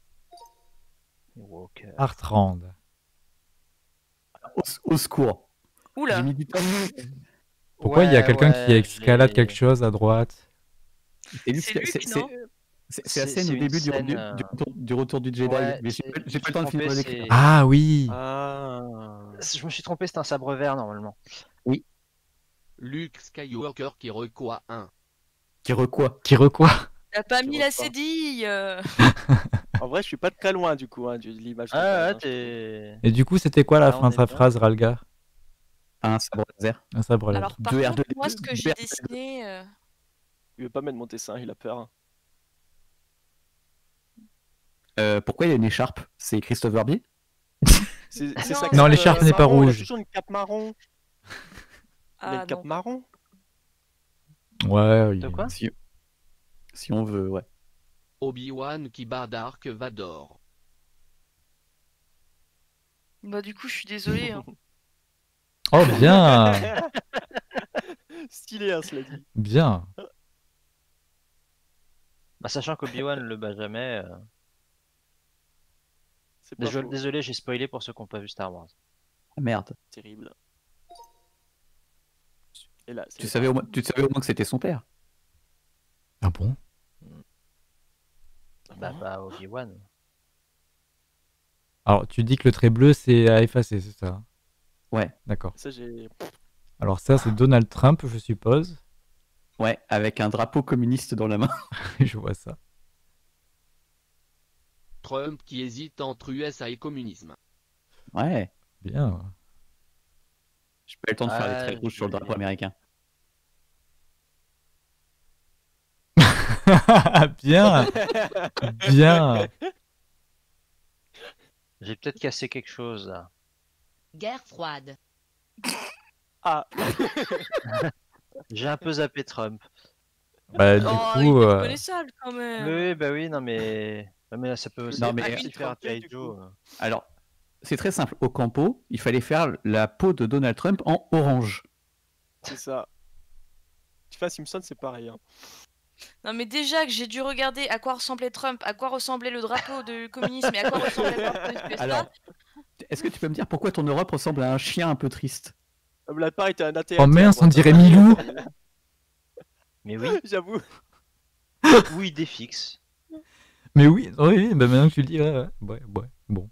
Walker. Artrand. Au, au secours. J'ai Oula, mis du temps. Pourquoi il y a Ouais, quelqu'un qui ouais, escalade j'ai- quelque chose à droite? Et lui, C'est c'est- Luke, c'est- non c'est- C'est c'est C'est- la scène c'est au une début du, scène, du- euh, du retour, du retour du Jedi. Ouais, mais j'ai c'est- pas, je j'ai me pas le temps de suis finir de trompé, l'écrire. c'est- Ah oui! Ah. Je me suis trompé, c'est un sabre vert normalement. Luke Skywalker qui recoit un. Qui requoit. Qui recoit? t'as pas Je mis vois la pas. cédille. euh. En vrai, je suis pas très loin du coup hein, de l'image. de Ah base, ouais, hein, je trouve. t'es. Et du coup, c'était quoi la Là, fin on de est sa bien. phrase, Ralga? Un sabre laser. Un sabre laser. Alors par Deux R contre, deux, moi, deux- ce que deux j'ai R deux. dessiné, euh, Il veut pas mettre mon dessin, il a peur. Euh, pourquoi il y a une écharpe? C'est Christophe Barbier? C'est c'est Non, ça. Non, que- l'écharpe euh, n'est pas marron, il a rouge. toujours une cape marron. Il a ah une cape non. marron. Ouais, oui. De quoi Si, si on veut, ouais. Obi-Wan qui bat Dark Vador. Bah du coup, je suis désolée. hein. Oh, bien! Stylé, hein, cela dit. Bien. Bah, sachant qu'Obi-Wan le bat jamais. euh, C'est pas Désolé, faux. désolé, j'ai spoilé pour ceux qui n'ont pas vu Star Wars. Ah, merde. Terrible. Et là, Tu savais, au moins, tu savais au moins que c'était son père. Ah bon? Bah, pas Obi-Wan. Alors, tu dis que le trait bleu, c'est à effacer, c'est ça? Ouais. D'accord. Ça, j'ai. Alors ça, c'est Donald Trump, je suppose. Ouais, avec un drapeau communiste dans la main. Je vois ça. Trump qui hésite entre U S A et communisme. Ouais. Bien. J'ai pas eu le temps de faire les Ah, traits rouges sur le je- drapeau américain. Bien. Bien. J'ai peut-être cassé quelque chose là. Guerre froide. Ah, J'ai un peu zappé Trump. Bah, du Oh, coup, il est euh, reconnaissable quand même. Oui, bah oui, non mais. Ouais, mais là, ça peut aussi Non, mais- aussi faire un Trump, du Kaijo. coup. Alors, c'est très simple. Au campo, il fallait faire la peau de Donald Trump en orange. c'est ça. Tu vois, Simpson, c'est pareil. Hein. Non mais déjà que j'ai dû regarder à quoi ressemblait Trump, à quoi ressemblait le drapeau du communisme et à quoi ressemblait le drapeau du U S A. Alors, est-ce que tu peux me dire pourquoi ton Europe ressemble à un chien un peu triste? Comme la part était un A T A T. Oh mince, à on droite. dirait Milou. Mais oui, J'avoue. oui, idée fixe. Mais oui, oui, oui, bah maintenant que tu le dis, ouais, ouais, ouais, ouais, bon.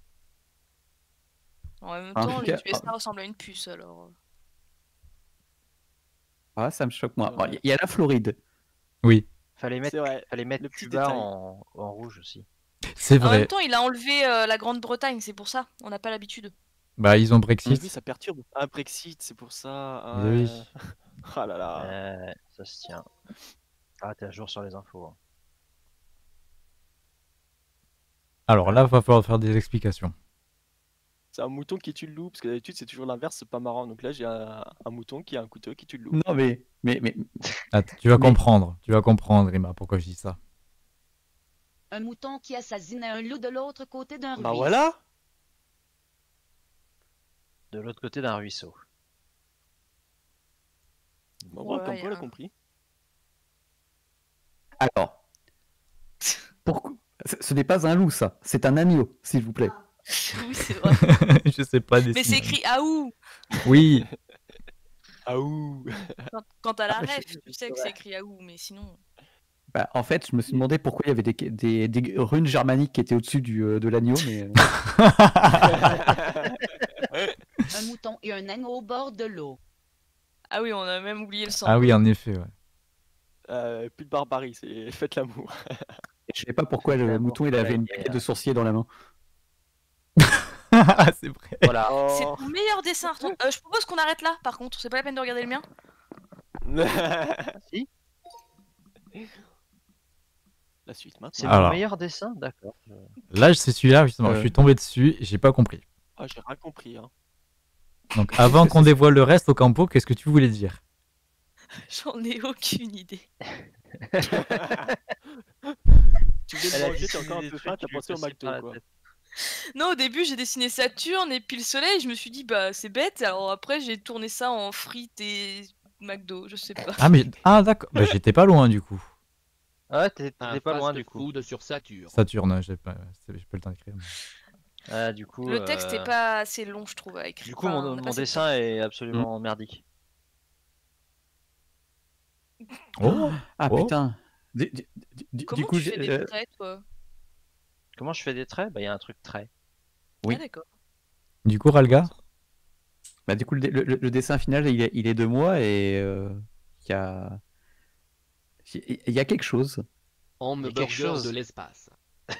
En même En temps, tout le cas- U S A ressemble à une puce alors. Ah, ça me choque moi. Ouais. Bon, il y a la Floride. Oui, Fallait C'est mettre, vrai. fallait mettre Le petit Cuba détail. en, en rouge aussi. c'est En même vrai. temps, il a enlevé euh, la Grande-Bretagne, c'est pour ça. On n'a pas l'habitude. Bah, ils ont Oui, Brexit. ça perturbe. Un Brexit, c'est pour ça. Eh oui. un- Ah là là. Euh, ça se tient. Ah, t'es à jour sur les infos. hein. Alors là, il va falloir faire des explications. C'est un mouton qui tue le loup, parce que d'habitude c'est toujours l'inverse, c'est pas marrant. Donc là j'ai un, un mouton qui a un couteau qui tue le loup. Non, mais. mais, mais... Attends, tu vas Mais- comprendre. Tu vas comprendre, Rima, pourquoi je dis ça. Un mouton qui assassine un loup de l'autre côté d'un Bah ruisseau. voilà. De l'autre côté d'un ruisseau. Bah voilà, Ouais, comme y Paul a a un- compris. Alors. Pourquoi... Ce ce n'est pas un loup, ça. C'est un agneau, s'il vous plaît. Oui, c'est vrai. Je sais pas Mais c'est dessiner. écrit Aou. Oui. Ah ouh. Quand, quand t'as la Ah, je- ref, tu sais que c'est écrit Aou, mais sinon. Bah, en fait, je me suis demandé pourquoi il y avait des, des, des runes germaniques qui étaient au-dessus du, euh, de l'agneau, mais. euh, Un mouton et un agneau au bord de l'eau. Ah oui, on a même oublié le sang. Ah oui, en effet, ouais. Euh, plus de barbarie, c'est faites l'amour. Je sais pas pourquoi le L'amour, mouton il la avait une guerre. baguette de sourcier dans la main. C'est vrai. Voilà. C'est Oh. ton meilleur dessin. Arthur. Euh, je propose qu'on arrête là, par contre. C'est pas la peine de regarder le mien. Si, La suite maintenant. c'est Alors. mon meilleur dessin, d'accord. Je- Là, c'est celui-là, justement. Euh. Je suis tombé dessus, j'ai pas compris. Ah, j'ai rien compris. Hein. Donc, avant qu'on dévoile le reste au campo, qu'est-ce que tu voulais dire? J'en ai aucune idée. Tu voulais Elle me a manger, t'es dessiné encore un des peu trucs faim, t'as qui lui pensé au passaient McDo par la quoi. tête. Non, au début, j'ai dessiné Saturne et puis le soleil. Je me suis dit, bah, c'est bête. Alors après, j'ai tourné ça en frites et McDo. Je sais pas. Ah, mais. Ah, d'accord. Bah, j'étais pas loin, du coup. Ouais, t'es Un t'es pas loin du fast coup. food sur Saturne. Saturne, j'ai pas, c'est- j'ai pas le temps d'écrire. mais- Ah, du coup. Le texte est euh, pas assez long, je trouve, à écrire. Du coup, Enfin, mon, on a mon pas assez de dessin est absolument merdique. Oh, Ah Oh. putain. Du, du- du- du Comment coup, tu fais j'ai- des euh, traits, toi? Comment je fais des traits? Bah, il y a un truc trait. Oui. Ah, d'accord. Du coup, Ralga? bah, du coup, le, le- le dessin final, il est, il est de moi et euh, il y a. Il y a quelque chose. Homme Il y a quelque burger chose. de l'espace.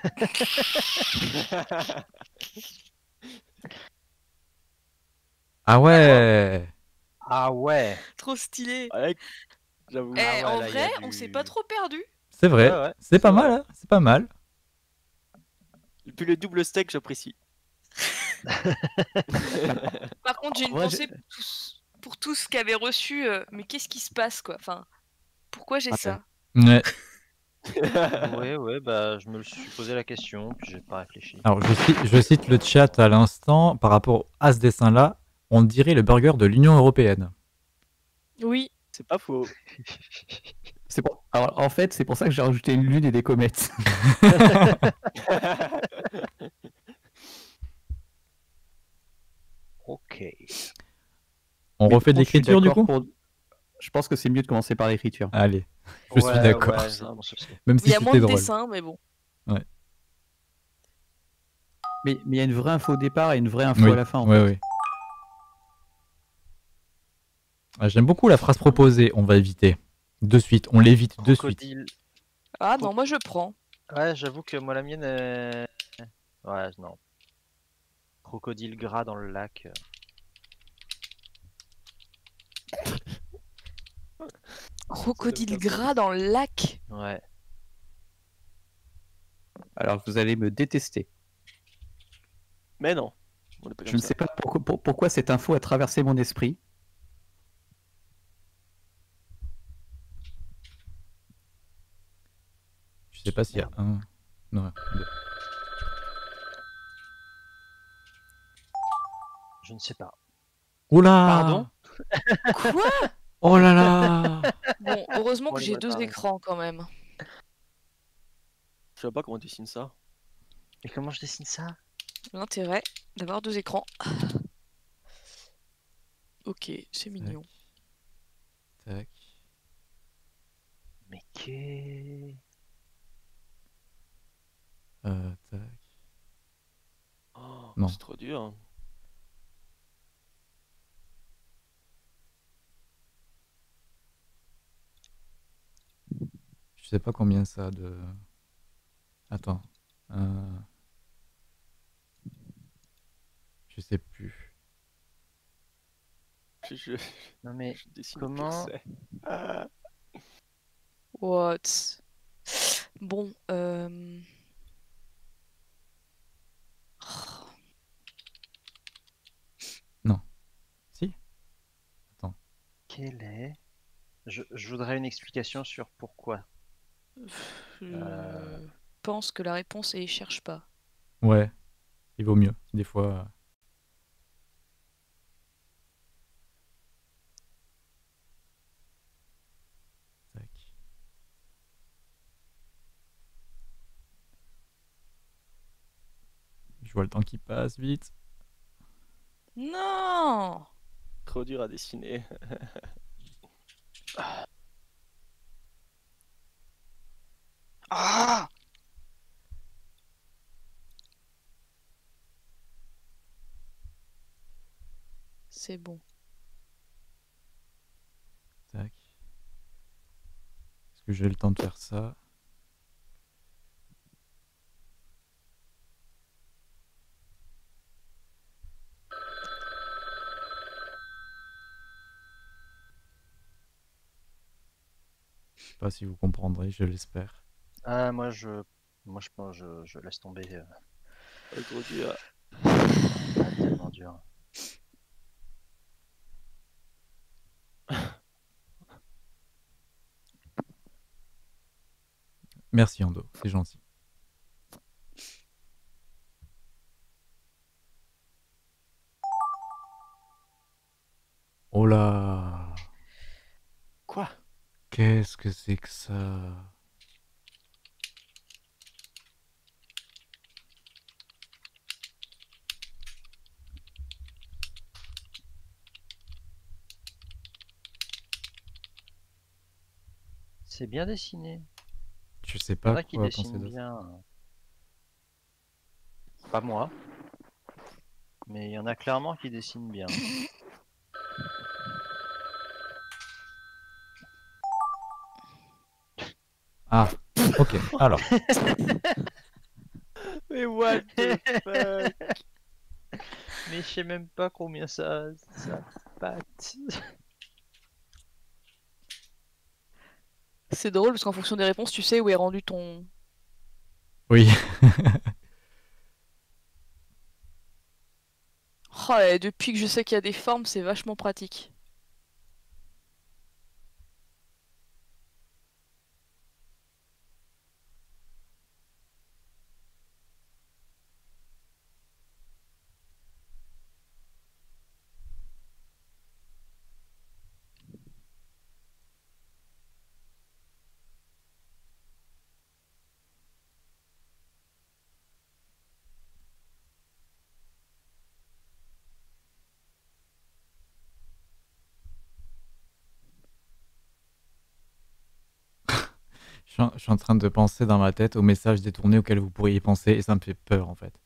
Ah ouais. Ah ouais. Trop stylé. Ouais, j'avoue. Eh, Ah ouais, en là, il y a vrai, du- on s'est pas trop perdu. C'est vrai. Ouais, ouais, c'est pas c'est mal, vrai. hein. C'est pas mal. Depuis le double steak, j'apprécie. Par contre, j'ai En une vrai, pensée pour tous, pour tous qui avaient reçu. euh, mais qu'est-ce qui se passe, quoi? Enfin, pourquoi j'ai Ah, ça? Ouais. Ouais, ouais, bah, je me le suis posé la question, puis j'ai pas réfléchi. Alors, je cite, je cite le chat à l'instant. Par rapport à ce dessin-là, on dirait le burger de l'Union Européenne. Oui. C'est pas faux. C'est pour... Alors, en fait, c'est pour ça que j'ai rajouté une lune et des comètes. Ok. On Mais refait de bon, je suis l'écriture, du d'accord coup? pour- Je pense que c'est mieux de commencer par l'écriture. Allez, je suis Ouais, d'accord. ouais, c'est bon, c'est- Même Il si y a moins c'était de drôle. dessins, mais bon. Mais mais il y a une vraie info au départ et une vraie info Oui, à la fin. En oui, fait. oui. Ah, j'aime beaucoup la phrase proposée. On va éviter. De suite. On l'évite de suite. Crocodile. Ah non, moi je prends. Ouais, j'avoue que moi la mienne est... Ouais, non. Crocodile gras dans le lac. Crocodile gras dans le lac. Ouais. Alors vous allez me détester. Mais non. On est pas Je comme ne ça. sais pas pourquoi, pour- pourquoi cette info a traversé mon esprit. Je sais pas s'il y a un. Non, deux. Je ne sais pas. Oula! Pardon? Quoi? Oh là là! Bon, heureusement Oh, que les j'ai deux bâtards. écrans quand même. Je sais pas comment on dessine ça. Et comment je dessine ça? L'intérêt d'avoir deux écrans. Ok, c'est mignon. Tac. Mais qu'est... Euh, tac. Oh, Non. c'est trop dur. Je sais pas combien ça a de. Attends. Euh... Je sais plus. Je, Non mais je dessine comment- pur, c'est. Ah. What? Bon, euh... Non. Si. Attends. quel est je, je voudrais une explication sur pourquoi. Je Euh. pense que la réponse est cherche pas. Ouais. Il vaut mieux. Des fois. Tac. Je vois le temps qui passe vite. Non! Trop dur à dessiner. Ah C'est bon. Tac. Est-ce que j'ai le temps de faire ça? Je sais pas si vous comprendrez, je l'espère. Ah, moi je, moi je pense, je, je laisse tomber. euh, Oh, trop dur. ah, tellement dur. Merci Ando, c'est gentil. Oh là! Quoi? Qu'est-ce que c'est que ça? C'est bien dessiné. Je sais Il y en pas a qui quoi penser dessinent de ça. bien. Pas moi. Mais il y en a clairement qui dessinent bien. Ah, ok, alors. Mais what the fuck? Mais je sais même pas combien ça, ça patte. C'est drôle parce qu'en fonction des réponses, tu sais où est rendu ton. Oui. Oh, et depuis que je sais qu'il y a des formes, c'est vachement pratique. Je suis, en, je suis en train de penser dans ma tête aux messages détournés auxquels vous pourriez penser et ça me fait peur en fait.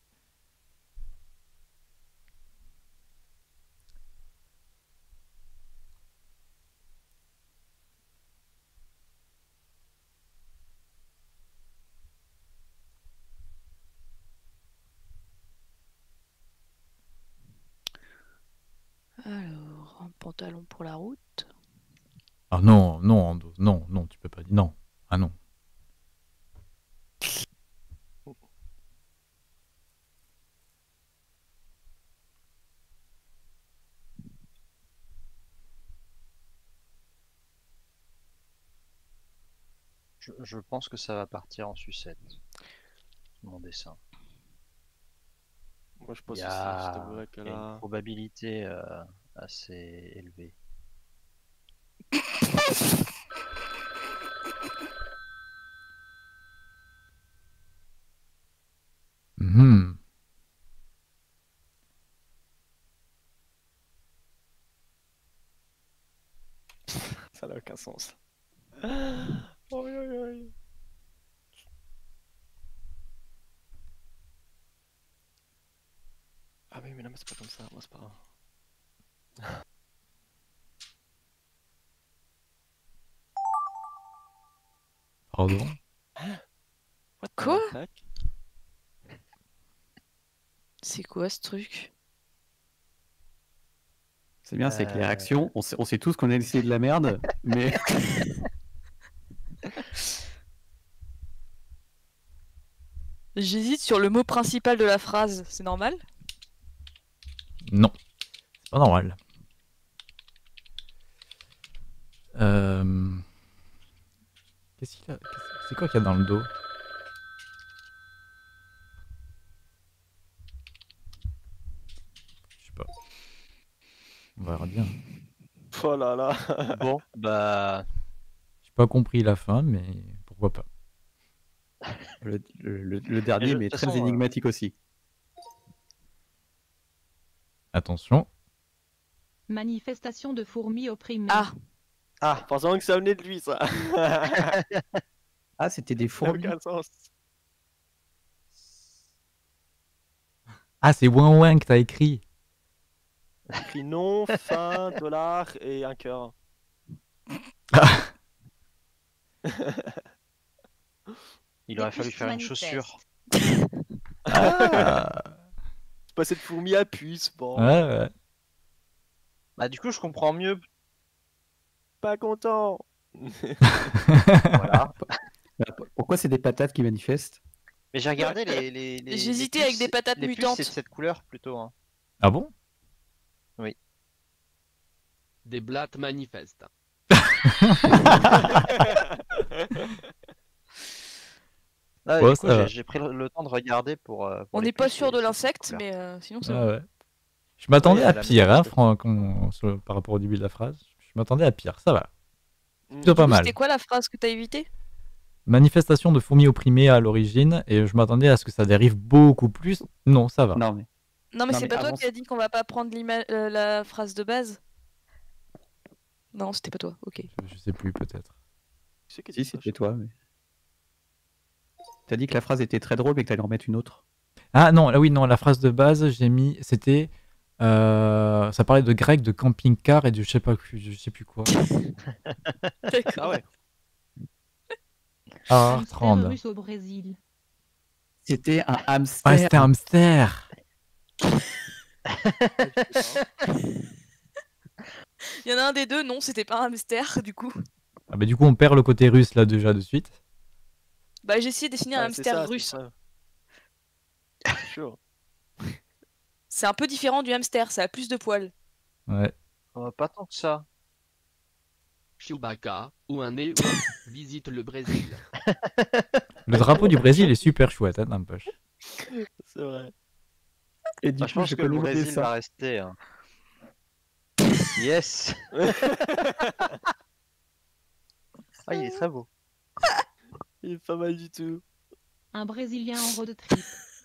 Alors, un pantalon pour la route. Ah non, non, Ando, non, non, tu peux pas dire non. Ah non. Je, je pense que ça va partir en sucette. Mon dessin. Moi je Il pense y aussi, je a, t'avouerais que il y a une là. probabilité euh, assez élevée. Mhm. Ça n'a aucun sens. Oh, oui, oui, oui. Ah oui, mais non, mais c'est pas comme ça. Moi, c'est pas grave. Pardon? What the Quoi? fuck? C'est quoi ce truc? C'est bien, c'est que les Euh. réactions, on sait, on sait tous qu'on a essayé de la merde, mais J'hésite sur le mot principal de la phrase, c'est normal? Non, c'est pas normal. Euh... Qu'est-ce qu'il a... qu'est-ce- C'est quoi qu'il y a dans le dos? Je sais pas. On verra bien. Oh là là. Bon, bah. J'ai pas compris la fin, mais pourquoi pas. le, le- le- le dernier, je- mais de toute très façon, euh, énigmatique aussi. Attention. Manifestation de fourmis opprimées. Ah, Ah, Pensant que ça venait de lui, ça. Ah, c'était des Ça n'a fourmis. aucun sens. Ah, c'est ouin ouin que t'as écrit. Écrit nom, fin, dollar et un cœur. il aurait Des fallu puces faire une manifestes. chaussure. Ah. C'est pas cette fourmi à puce, bon. Ouais, ouais. Bah, du coup, je comprends mieux. Pas content. Voilà. Bah, Pourquoi c'est des patates qui manifestent? Mais j'ai regardé les. les, les J'hésitais les avec des puces- patates les puces, mutantes. c'est de cette couleur plutôt. Hein. Ah bon? Des blattes manifestes. Ah, Ouais, du coup, ça va. j'ai j'ai pris le, le temps de regarder pour. euh, pour on les n'est pas puces sûr et de c'est l'insecte, cette couleur. mais euh, sinon c'est Ah bon. ouais. Je m'attendais Ouais, à la pire, même hein, chose. Franck, on- sur- par rapport au début de la phrase. Je m'attendais à pire, ça va. Mm. Plutôt Du pas coup, mal. c'était quoi la phrase que t'as évitée? Manifestation de fourmis opprimées à l'origine, et je m'attendais à ce que ça dérive beaucoup plus. Non, ça va. Non, mais Non, mais Non, c'est mais pas toi avant, qui as dit qu'on va pas prendre l'ima- euh, la phrase de base? Non, c'était pas toi, ok. Je, je sais plus, peut-être. Qui c'est qui a si, dit ça, c'était toi. Mais... T'as dit que la phrase était très drôle, mais que t'allais en mettre une autre. Ah non, là oui, non, la phrase de base, j'ai mis, c'était, euh, ça parlait de grec, de camping-car et de je sais pas, je sais plus quoi. D'accord. Ah ouais. Ah, Hamster trente. russe au Brésil. C'était un hamster. Ah, c'était un hamster. Il y en a un des deux, non, c'était pas un hamster, du coup. Ah bah du coup, on perd le côté russe là déjà de suite. Bah, j'ai essayé de dessiner un Ouais, c'est hamster ça, c'est russe. ça. C'est chaud. C'est un peu différent du hamster, ça a plus de poils. Ouais. Euh, pas tant que ça. Chewbacca ou un Néo visite le Brésil. Le drapeau du Brésil est super chouette, hein, n'empêche. C'est vrai. Et du Ah, je coup, pense je que le connais le Brésil dessin. va rester. hein. Yes. Ah, il est très beau. Il est pas mal du tout. Un Brésilien en road trip.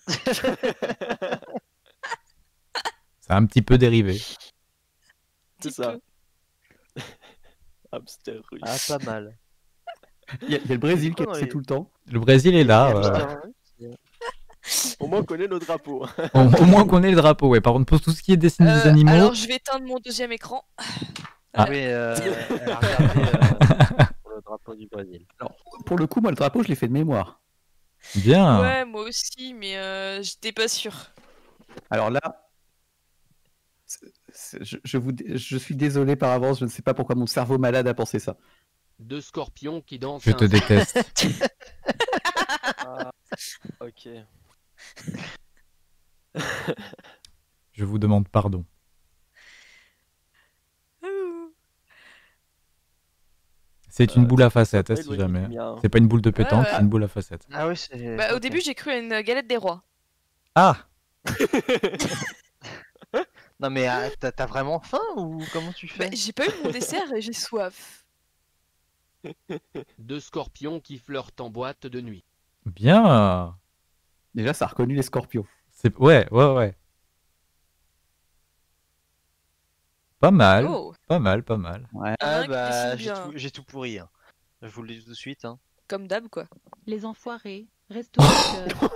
C'est un petit peu dérivé. C'est Petit ça. peu. Hamster russe. Ah, pas mal. Il y, a il y a le Brésil qui Non, est il- tout le temps. Le Brésil est là. Et euh, hamster russe, Au moins on connaît nos drapeaux. au, au moins qu'on ait le drapeau. Ouais. Par contre, pour tout ce qui est dessiné des Euh, animaux, alors, je vais éteindre mon deuxième écran. Ah. Oui, euh, elle a regardé euh, pour le drapeau du Brésil. Pour le coup, moi, le drapeau, je l'ai fait de mémoire. bien. Ouais, moi aussi, mais euh, j'étais pas sûre. Alors là, c'est- c'est- je, je vous, je suis désolé par avance, je ne sais pas pourquoi mon cerveau malade a pensé ça. Deux scorpions qui dansent. Je te un- déteste. Ah, ok. Je vous demande pardon. C'est une Euh, boule à facettes, pas hein, si éloigné jamais. du mien. C'est pas une boule de pétanque, ouais. c'est une boule à facettes. Ah oui, c'est. Bah, au ok. début, j'ai cru à une galette des rois. Ah, Non, mais ah, t'as t'as vraiment faim ou comment tu Bah, fais? j'ai pas eu mon dessert et j'ai soif. Deux scorpions qui flirtent en boîte de nuit. bien. Déjà, ça a reconnu les scorpions. C'est ouais, ouais, ouais. Pas mal, Oh, pas mal, pas mal. Ouais. il y en a un Ah qui bah, dessine j'ai bien. tout, j'ai tout pourri. hein. Je vous le dis tout de suite. Hein. Comme d'hab, quoi. Les enfoirés. Resto au cœur.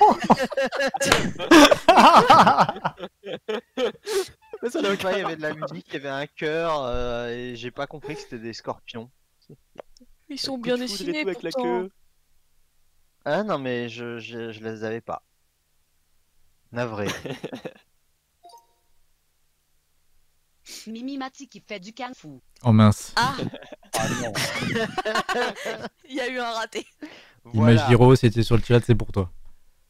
Mais ça Je n'a sais pas, il y aucun avait de la musique, il y avait un cœur, euh, et j'ai pas compris que c'était des scorpions. Ils sont coup bien de foudre et dessinés, tout avec la pourtant. queue. Ah non, mais je, je, je les avais pas. Navré. Mimimati qui fait du kung-fu. Oh mince. Ah, Ah non. il y a eu un raté. Voilà. Imagiro, c'était sur le chat, c'est pour toi.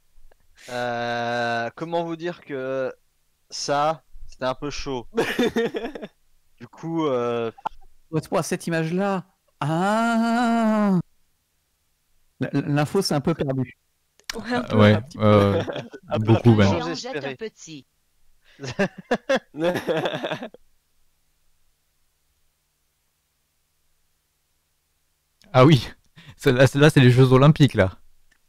Euh, comment vous dire que ça, c'était un peu chaud. Du coup, euh, Correspond à cette image-là. Ah. L- L'info, c'est un peu perdu. Ouais, un Ah, peu. ouais, un petit peu. euh, Un peu beaucoup Un même. J'ose géant jette espérer. un petit. Ah oui, celle-là, celle-là, c'est les Jeux Olympiques là.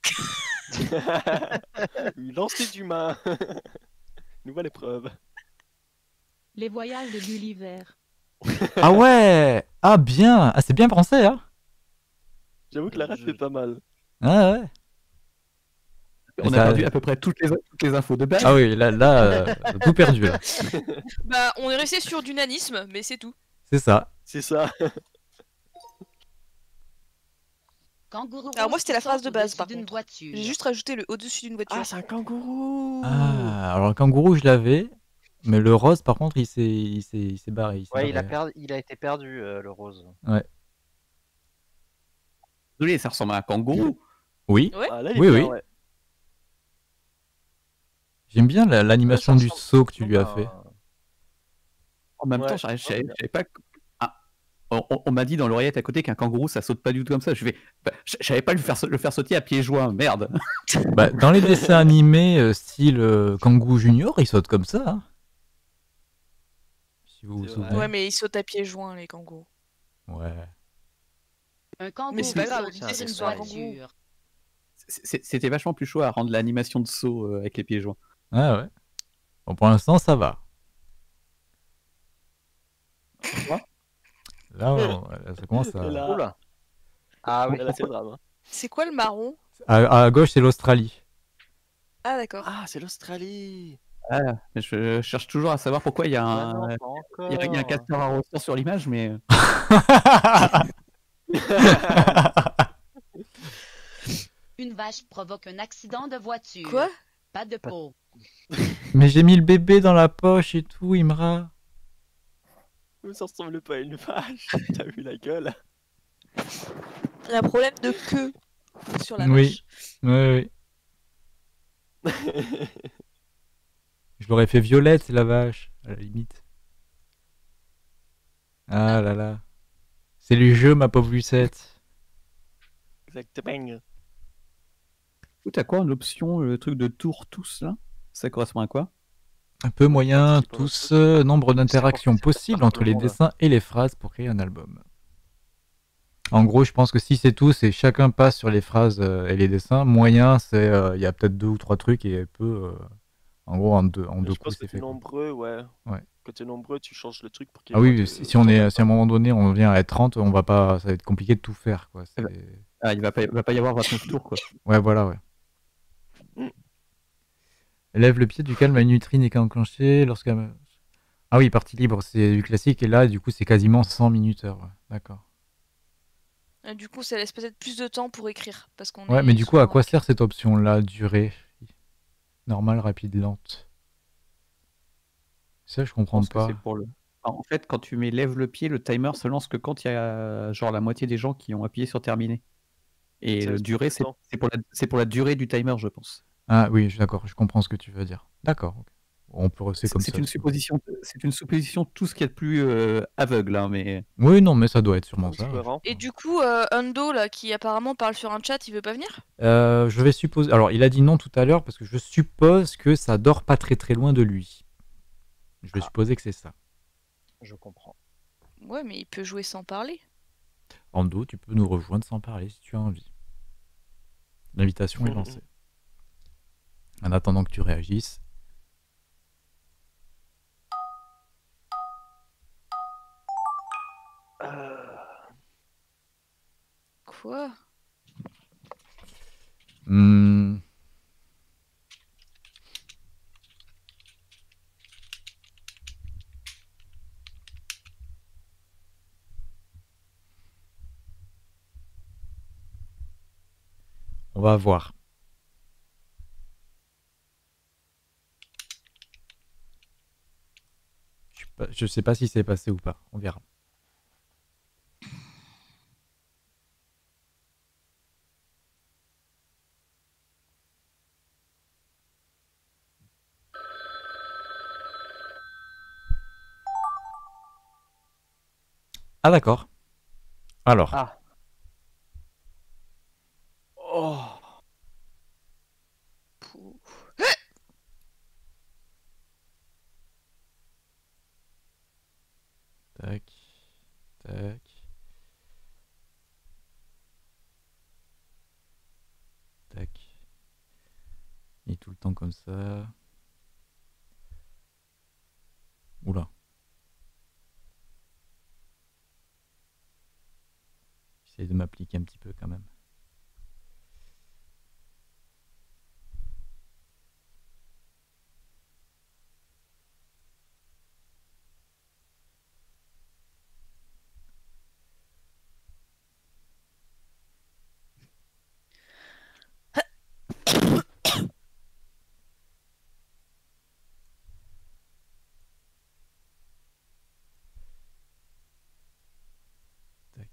Oui, lancer d'humain. Nouvelle épreuve. Les voyages de Gulliver. Ah ouais. Ah bien. Ah c'est bien français hein. J'avoue que la ref Je- fait pas mal. Ah ouais. On Ça- a perdu à peu près toutes les, toutes les infos de base. Ah oui, là, là, euh, tout perdu là. Bah, on est resté sur du nanisme, mais c'est tout. C'est ça. C'est ça. Kangourou Alors moi, rose c'était qui la phrase saute de base, au-dessus par d'une contre. voiture. J'ai juste rajouté le au-dessus d'une voiture. Ah, c'est un kangourou. Ah, alors le kangourou, je l'avais. Mais le rose, par contre, il s'est, il s'est, il s'est barré. il s'est ouais, il a, barré. perdu, il a été perdu, euh, le rose. Désolé, ça ressemble à un kangourou. Oui. Ouais. Ah, là, il est Oui, bien, oui. ouais. J'aime bien la- l'animation Ouais, ça du ressemble- saut que tu ça lui as ressemble fait. à- En même Ouais, temps, je savais- je ouais, savais bien. je savais pas. que- Ah, on, on- on m'a dit dans l'oreillette à côté qu'un kangourou ça saute pas du tout comme ça. Je vais, bah, je je savais pas le faire, sa- le faire sauter à pieds joints. Merde. Bah, dans les dessins animés euh, style euh, Kangoo Junior, il saute comme ça. hein. Si vous vous C'est souvenez. vrai. Ouais, mais ils sautent à pieds joints, les kangourous. Ouais. Un kangourou Mais c'est pas grave, saute l'idée, c'est d'une que ce soit un voiture. C'est- C'était vachement plus chaud à rendre l'animation de saut euh, avec les pieds joints. Ah ouais. Bon, pour l'instant, ça va. Là, on- ça commence à. Et là, Oula. Ah oui. et là, c'est le drame. hein. C'est quoi le marron? À, à gauche, c'est l'Australie. Ah, d'accord. Ah, c'est l'Australie. Ah, mais je, je cherche toujours à savoir pourquoi il y a Ah un, non, pas il y a, il y a un encore. castor à ressort sur l'image, mais Une vache provoque un accident de voiture. Quoi? Pas de peau. Mais j'ai mis le bébé dans la poche et tout, Imra. Mais ça ressemble pas à une vache. T'as vu la gueule? Il y a un problème de queue sur la Oui. vache. Oui, oui. Je l'aurais fait violette, la vache, à la limite. Ah là là. C'est les jeux, ma pauvre Lucette. Exactement. t'as quoi en option, le truc de tour tous là? Ça correspond à quoi? Un peu moyen, C'est pas tous, notre euh, nombre d'interactions c'est pour- c'est possibles pour entre tout le les monde. dessins et les phrases pour créer un album. En gros, je pense que si c'est tout, c'est chacun passe sur les phrases euh, et les dessins. Moyen, c'est euh, il y a peut-être deux ou trois trucs et peu. euh, en gros, en deux, en deux Je pense coups, que c'est t'es fait. quoi. nombreux, ouais. Ouais. Quand t'es nombreux, tu changes le truc pour qu'il Ah y ait oui, moins si, de- si on de est, temps si à un moment donné on vient à être trente, on va pas, ça va être compliqué de tout faire, quoi. C'est- Ah, il va pas, il va pas y avoir vingt-neuf tours quoi. Ouais, voilà, ouais. Lève le pied du calme à une nutrine est enclenchée lorsqu'elle. Ah oui, partie libre, c'est du classique, et là, du coup, c'est quasiment cent minutes heure. Ouais. D'accord. Euh, Du coup, ça laisse peut-être plus de temps pour écrire. Parce qu'on Ouais, est mais du coup, à souvent quoi avec- sert cette option-là, durée? Normale, rapide, lente. Ça, je Je comprends pense que pas. c'est pour le. Ah, en fait, quand tu mets lève le pied, le timer se lance que quand il y a genre la moitié des gens qui ont appuyé sur terminer. Et Ça le laisse durée, plus de c'est temps. c'est pour, la- c'est pour la durée du timer, je pense. Ah oui, je- d'accord, je comprends ce que tu veux dire. D'accord. ok. On peut rester C'est comme c'est ça. une si vous- supposition, c'est une supposition tout ce qu'il y a de plus euh, aveugle, hein, mais Oui, non, mais ça doit être sûrement C'est ça. cohérent. Et du coup, euh, Undo, là, qui apparemment parle sur un chat, il veut pas venir? Euh, je vais supposer. Alors, il a dit non tout à l'heure parce que je suppose que ça dort pas très très loin de lui. Je vais Ah. supposer que c'est ça. Je comprends. Ouais, mais il peut jouer sans parler. Ando, tu peux nous rejoindre sans parler si tu as envie. L'invitation est Mhm. lancée. En attendant que tu réagisses. Quoi? Hmm. On va voir. Je suis Bah, je sais pas si c'est passé ou pas. On verra. Ah d'accord. Alors, Ah. Oh. Pouh. tac, tac. Tac. Et tout le temps comme ça. Oula. J'essaie de m'appliquer un petit peu quand même. Tac.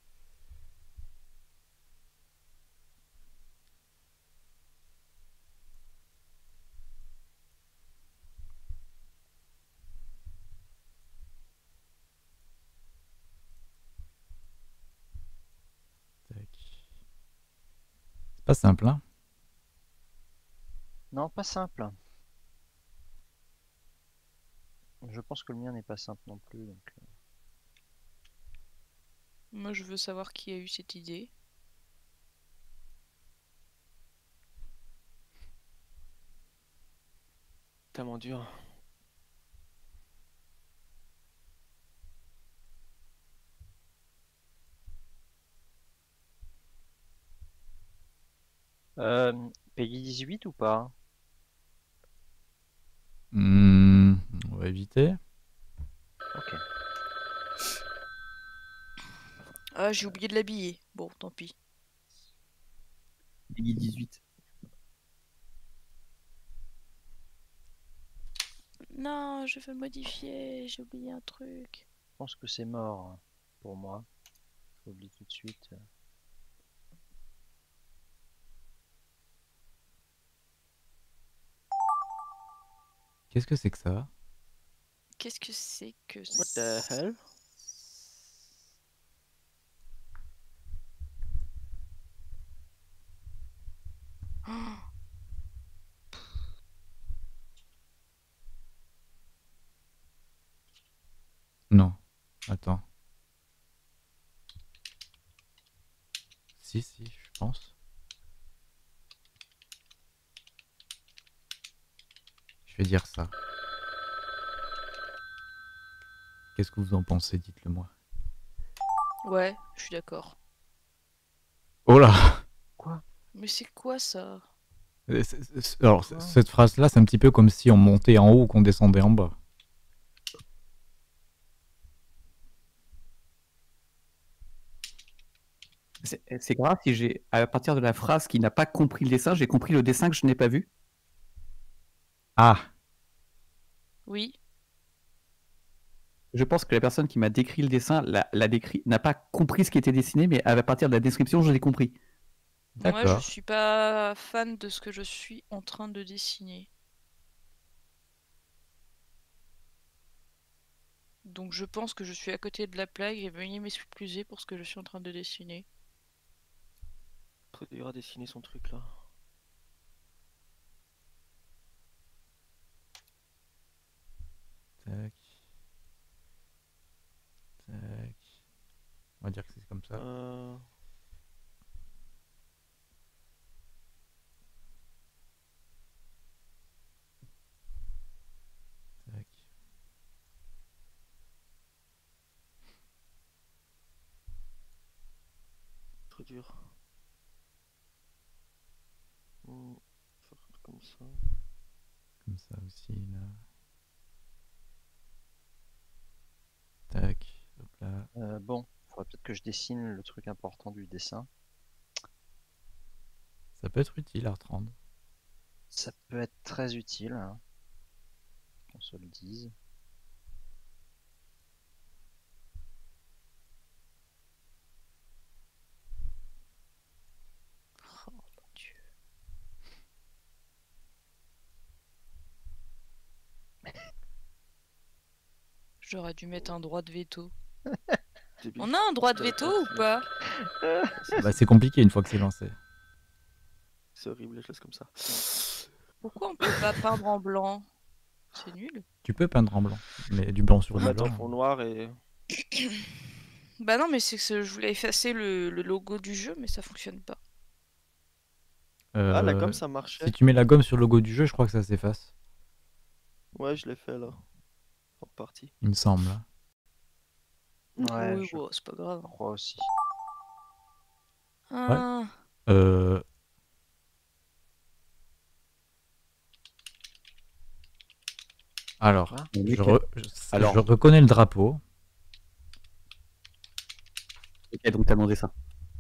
Tac. C'est pas simple, hein? Non, pas simple. Je pense que le mien n'est pas simple non plus. Donc... Moi, je veux savoir qui a eu cette idée. Tellement dur. Euh, Peggy dix-huit ou pas? Hmm, on va éviter. Ok. Ah, j'ai oublié de l'habiller. Bon, tant pis. Peggy dix-huit. Non, je veux modifier. J'ai oublié un truc. Je pense que c'est mort pour moi. J'oublie tout de suite. Qu'est-ce que c'est que ça? Qu'est-ce que c'est que What the hell? Oh, Non. Attends. Si, si, je pense. Je vais dire ça. Qu'est-ce que vous en pensez? Dites-le moi. ouais, je suis d'accord. Oh là! Mais c'est quoi ça? Euh, c'est- c'est- Alors, c- Quoi cette phrase-là, c'est un petit peu comme si on montait en haut ou qu'on descendait en bas. C'est c'est grave si j'ai, à partir de la phrase qui n'a pas compris le dessin, j'ai compris le dessin que je n'ai pas vu. Ah! Oui. Je pense que la personne qui m'a décrit le dessin l'a l'a décrit, n'a pas compris ce qui était dessiné, mais à partir de la description, je l'ai compris. Moi, je D'accord. suis pas fan de ce que je suis en train de dessiner. Donc je pense que je suis à côté de la plaque et veuillez m'excuser pour ce que je suis en train de dessiner. Trop dur à dessiner son truc là. Tac. Tac. On va dire que c'est comme ça. Euh... Tac. Trop dur. Hmm, faire comme ça. Comme ça aussi, là. Tac. Hop là. Euh, bon, il faudrait peut-être que je dessine le truc important du dessin. Ça peut être utile à reprendre. Ça peut être très utile, hein, qu'on se le dise. J'aurais dû mettre un droit de veto. Débile. On a un droit de veto ou pas? Bah, c'est compliqué une fois que c'est lancé. C'est horrible, je laisse comme ça. Pourquoi on peut pas peindre en blanc? C'est nul. Tu peux peindre en blanc, mais du blanc sur On du va mettre en blanc. fond noir et. Bah non, mais c'est que je voulais effacer le, le logo du jeu, mais ça fonctionne pas. Ah, la Euh, gomme, ça marchait. Si tu mets la gomme sur le logo du jeu, je crois que ça s'efface. Ouais, je l'ai fait là. En partie. Il me semble. Ouais, oui, je bon, c'est pas grave. crois aussi. Ah, Euh... Alors, Hein je, Nickel. re- je- Alors. je reconnais le drapeau. Ok, donc t'as demandé ça.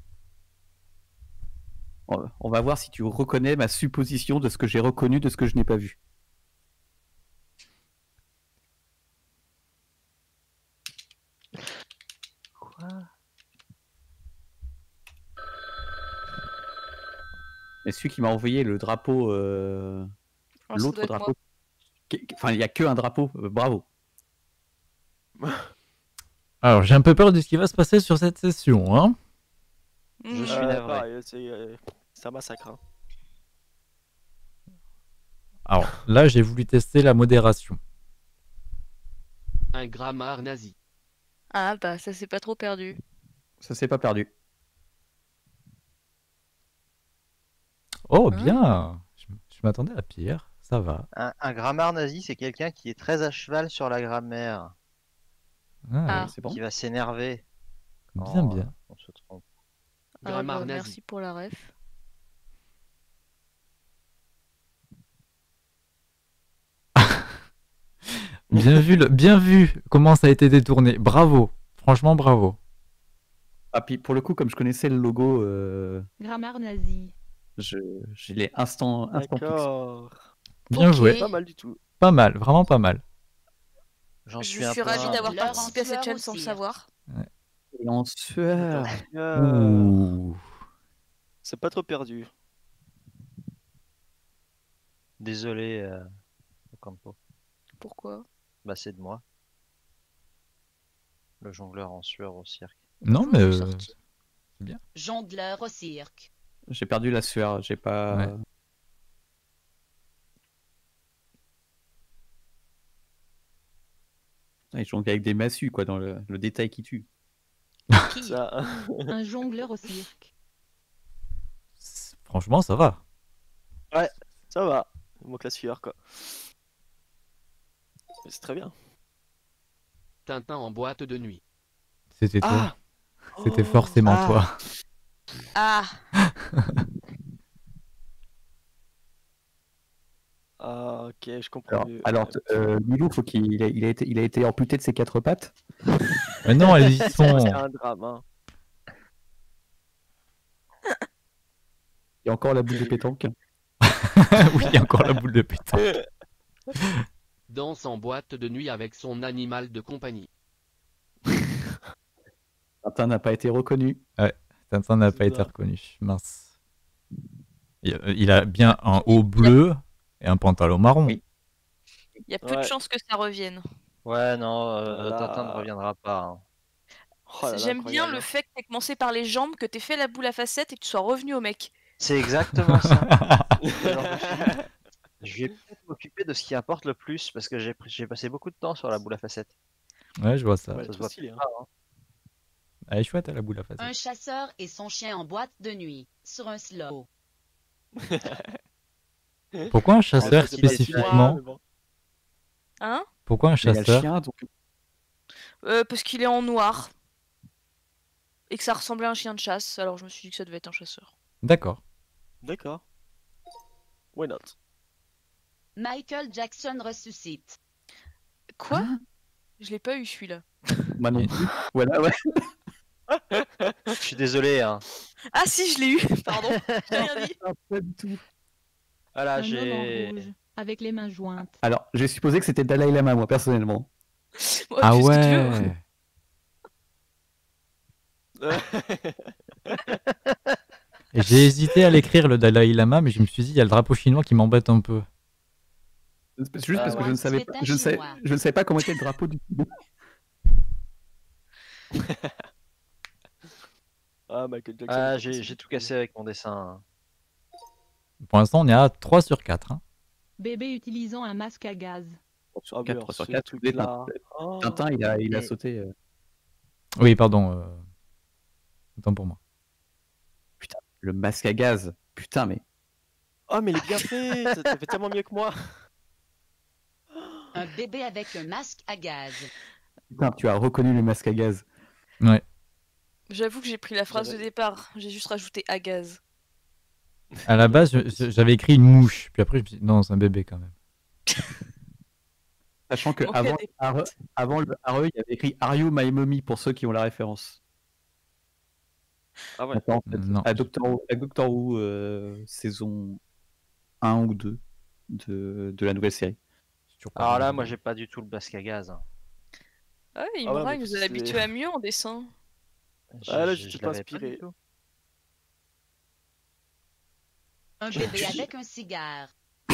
On va- on va voir si tu reconnais ma supposition de ce que j'ai reconnu de ce que je n'ai pas vu. Quoi? Et celui qui m'a envoyé le drapeau, euh, ah, ça l'autre doit être drapeau. qui- qui- Enfin, il n'y a que un drapeau. euh, bravo. Alors, j'ai un peu peur de ce qui va se passer sur cette session. Hein. moi. Je Mhm. suis Euh, navré. pareil, c'est euh, c'est un massacre. hein. Alors, là, j'ai voulu tester la modération. Un grammar nazi. Ah bah ça s'est pas trop perdu. Ça s'est pas perdu. Oh, Hein bien. Je, je m'attendais à pire. Ça va. Un, un grammar nazi, c'est quelqu'un qui est très à cheval sur la grammaire, Ah, Ah. C'est bon. qui va s'énerver Bien, quand, bien. euh, on se trompe. Ah, Grammar bah, nazi. merci pour la ref. Bien vu, le- bien vu comment ça a été détourné. Bravo. Franchement, bravo. Ah, puis pour le coup, comme je connaissais le logo, euh, Grammaire nazi. je, je l'ai instant, instant fixe. D'accord. Bien Ok. joué. Pas mal du tout. Pas mal, vraiment pas mal. J'en Je suis un suis peu ravie un- d'avoir L'heure en participé à cette sueur chaîne sans le aussi. savoir. Et en sueur. Euh, Ouh. C'est pas trop perdu. Désolé, euh, Ocampo. Pourquoi? Bah, c'est de moi. Le jongleur en sueur au cirque. Non, Je mais suis euh, sortie. Jongleur au cirque. J'ai perdu la sueur. J'ai pas. Ouais. Ah, ils jonglent avec des massues, quoi, dans le, le détail qui tue. Qui? Ça. Un jongleur au cirque. c'est- franchement, ça va. Ça va. Il manque la sueur, quoi. Mais c'est très bien. Tintin en boîte de nuit. C'était toi. Ah C'était Oh. forcément Ah. toi. Ah, Ah, ok, je comprends Alors, mieux. alors euh, Milou, faut qu'il ait- il a, été, il a été amputé de ses quatre pattes. Mais non, elles y C'est sont. c'est un drame. Hein. Il y a encore la boule de pétanque. Oui, il y a encore la boule de pétanque. Danse en boîte de nuit avec son animal de compagnie. Tintin n'a pas été reconnu. Tintin n'a C'est pas été ça. reconnu. Mince. Il a, il a bien un haut bleu et un pantalon marron. Oui. il y a peu de Ouais. chances que ça revienne. Ouais, non, euh, Voilà. Tintin ne reviendra pas. hein. Oh là là, J'aime bien incroyable. le fait que t'aies commencé par les jambes, que t'aies fait la boule à facettes et que tu sois revenu au mec. C'est exactement ça. Ce genre de film. Je vais peut-être m'occuper de ce qui importe le plus parce que j'ai j'ai passé beaucoup de temps sur la boule à facettes. Ouais, je vois ça. Ouais, Ça se trop voit stylé, hein. pas, hein. Elle est chouette, elle, la boule à face. Un chasseur et son chien en boîte de nuit. Sur un slow. Pourquoi un En chasseur fait, c'est pas spécifiquement celui-là, mais bon. Hein? Pourquoi un Il y a le chasseur chien, donc Euh, Parce qu'il est en noir. Et que ça ressemblait à un chien de chasse, alors je me suis dit que ça devait être un chasseur. D'accord. D'accord. Why not? Michael Jackson ressuscite. Quoi? Hein Je l'ai pas eu celui-là. moi non plus. Voilà, ouais. Je suis désolé. Hein. Ah si, je l'ai eu, pardon. J'ai rien dit. Pas du tout. Voilà, Un homme en j'ai. rouge, avec les mains jointes. Alors, j'ai supposé que c'était Dalai Lama, moi, personnellement. Ouais, Ah fais ce que tu veux. ouais. Et j'ai hésité à l'écrire le Dalai Lama, mais je me suis dit, il y a le drapeau chinois qui m'embête un peu. C'est juste Ah parce que ouais. je ne savais pas, je ne savais, je ne savais pas comment était le drapeau du Tibet. Ah, Michael Jackson. Ah, il j'ai fait j'ai ça tout depuis cassé avec mon dessin. hein. Pour l'instant, on est à trois sur quatre. Hein. Bébé utilisant un masque à gaz. trois sur Ah, mais quatre, alors, trois sur ce quatre. truc-là. Oh. Tintin, il a, il a Et- sauté. euh. Oui, pardon. Euh... Autant pour moi. Le masque à gaz. Putain, mais. Oh, mais il est bien fait. T'as t'as fait tellement mieux que moi. Un bébé avec un masque à gaz. Putain, tu as reconnu le masque à gaz. Ouais. J'avoue que j'ai pris la phrase de J'avais- départ. J'ai juste rajouté à gaz. À la base, je- je- j'avais écrit une mouche. Puis après, je me suis dit, non, c'est un bébé quand même. Sachant que Bon, il y a avant, des- Are- avant le Are, il y avait écrit Are You My Mommy pour ceux qui ont la référence. Ah ouais. Attends, en fait, Non. à Doctor Who, à Doctor Who, euh, saison un ou deux de, de la nouvelle série. C'est toujours pas Alors grave. là, moi, j'ai pas du tout le masque à gaz. hein. Ah ouais, Ah ouais, Imra, mais il nous a c'est- habitués à mieux en dessin. Je- Ah, là, je- j'étais je pas l'avais inspiré. du tout. Un bébé avec un cigare.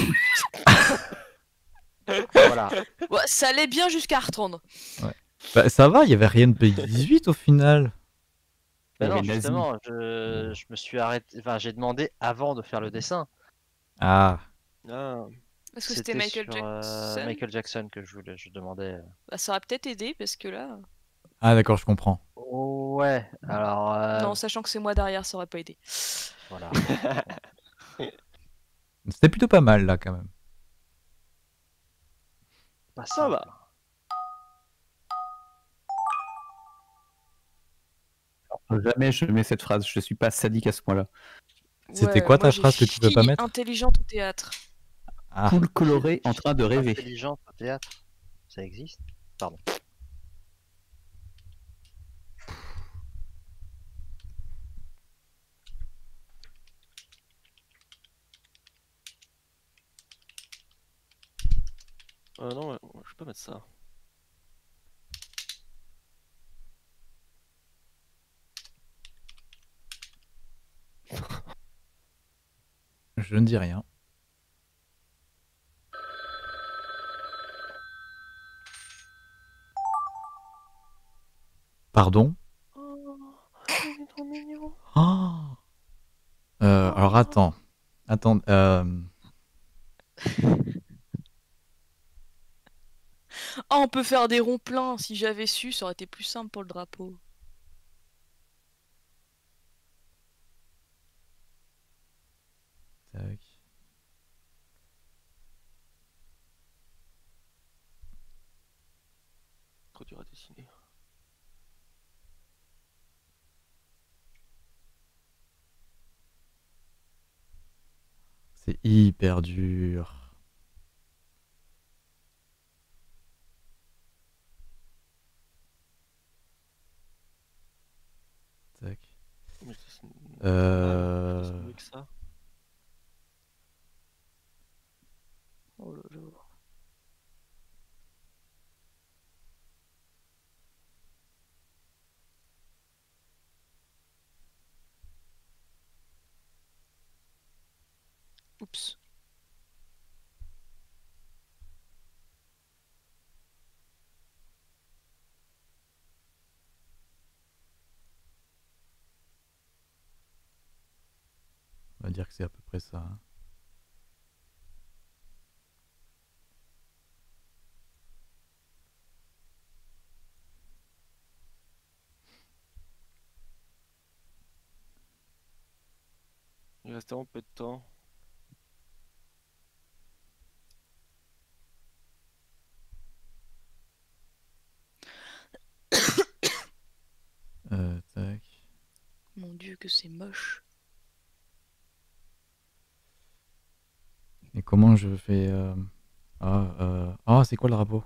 Voilà. Ouais, ça allait bien jusqu'à reprendre. Bah, ça va, il y avait rien de P dix-huit au final. Mais Il y non, avait nazi. justement, je, je me suis arrêté. Enfin, j'ai demandé avant de faire le dessin. Ah. Ah. Parce que c'était Michael sur, euh, Jackson. Michael Jackson que je voulais, je demandais. Bah, ça aurait peut-être aidé parce que là. Ah, d'accord, je comprends. Ouais, alors. euh, Non, sachant que c'est moi derrière, ça aurait pas aidé. Voilà. C'était plutôt pas mal là quand même. Pas Ça va. Jamais je mets cette phrase, je suis pas sadique à ce point-là. C'était Ouais, quoi ta moi, j'ai phrase que tu peux pas fille mettre intelligente au théâtre. Ah, Poule colorée en train de rêver. Intelligente au théâtre, ça existe. Pardon. Ah non, ouais, je peux pas mettre ça. je ne dis rien. Pardon Oh, il est trop mignon. Oh Euh, Alors attends. Attends. Euh... Ah, on peut faire des ronds pleins. Si j'avais su, ça aurait été plus simple pour le drapeau. Tac. Trop dur à dessiner. C'est hyper dur. Tac. Mais je dessine- Euh... Ah, je dessine mieux que ça. Oh là là. Oups. On va dire que c'est à peu près ça. hein. Il reste tellement peu de temps. Euh, tac. Mon dieu, que c'est moche. Et comment je fais euh... Ah, euh... ah c'est quoi le drapeau?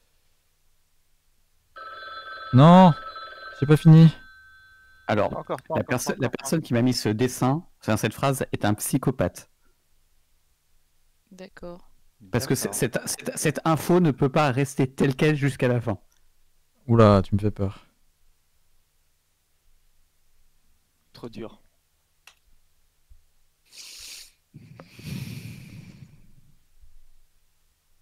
Non, j'ai pas fini. Alors, Encore, pas la, encore, perso- pas la encore. personne qui m'a mis ce dessin, enfin, cette phrase, est un psychopathe. D'accord. Parce que c'est- D'accord. cette, cette- cette info ne peut pas rester telle qu'elle jusqu'à la fin. Oula, tu me fais peur. Trop dur.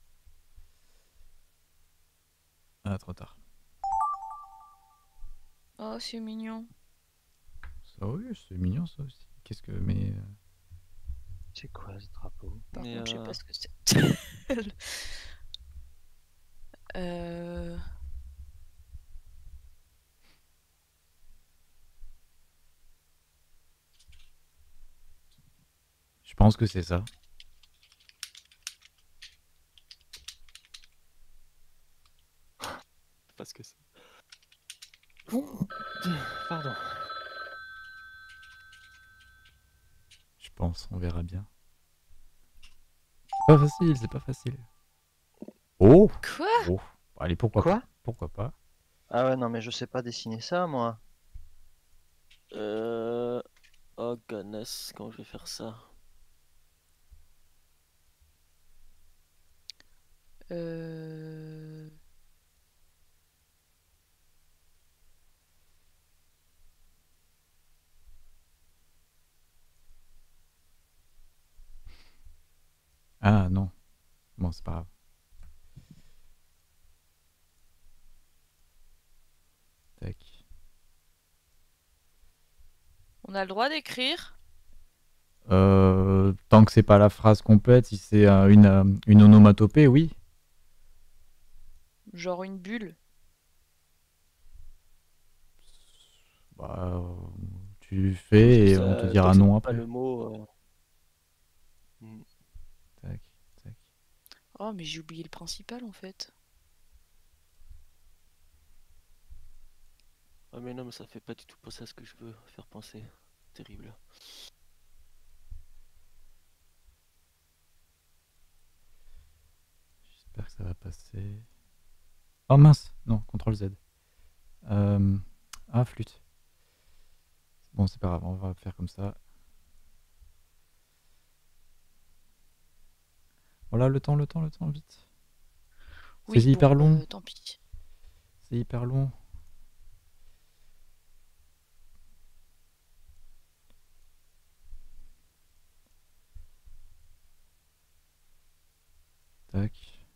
Ah, trop tard. Oh, c'est mignon. Ça, oui, c'est mignon ça aussi. Qu'est-ce que. Mais. euh, C'est quoi ce drapeau? Par Mais contre, je sais euh, pas ce que c'est. euh... Je pense que c'est ça. parce que c'est. Pardon. Je pense, on verra bien. C'est pas facile, c'est pas facile. Oh, Quoi? oh. Allez, pourquoi Quoi? pas? Pourquoi pas? Ah ouais, non, mais je sais pas dessiner ça, moi. Euh... Oh, goodness, comment je vais faire ça? Euh... Ah non. Bon, c'est pas grave. Tac. On a le droit d'écrire? Euh, tant que c'est pas la phrase complète, si c'est euh, une, euh, une onomatopée, oui. Genre une bulle? Bah, euh, tu fais et on te Ça- dira tant que c'est non pas après. le mot. euh, hmm. Tac, tac. Oh, mais j'ai oublié le principal en fait. Ah, mais non, mais ça fait pas du tout penser à ce que je veux faire penser. Terrible. J'espère que ça va passer. Oh mince, non, contrôle Z. Euh, Ah, flûte. Bon, c'est pas grave, on va faire comme ça. Voilà, le temps, le temps, le temps, vite. Oui, C'est hyper bon, long. euh, tant pis. C'est hyper long. Tac.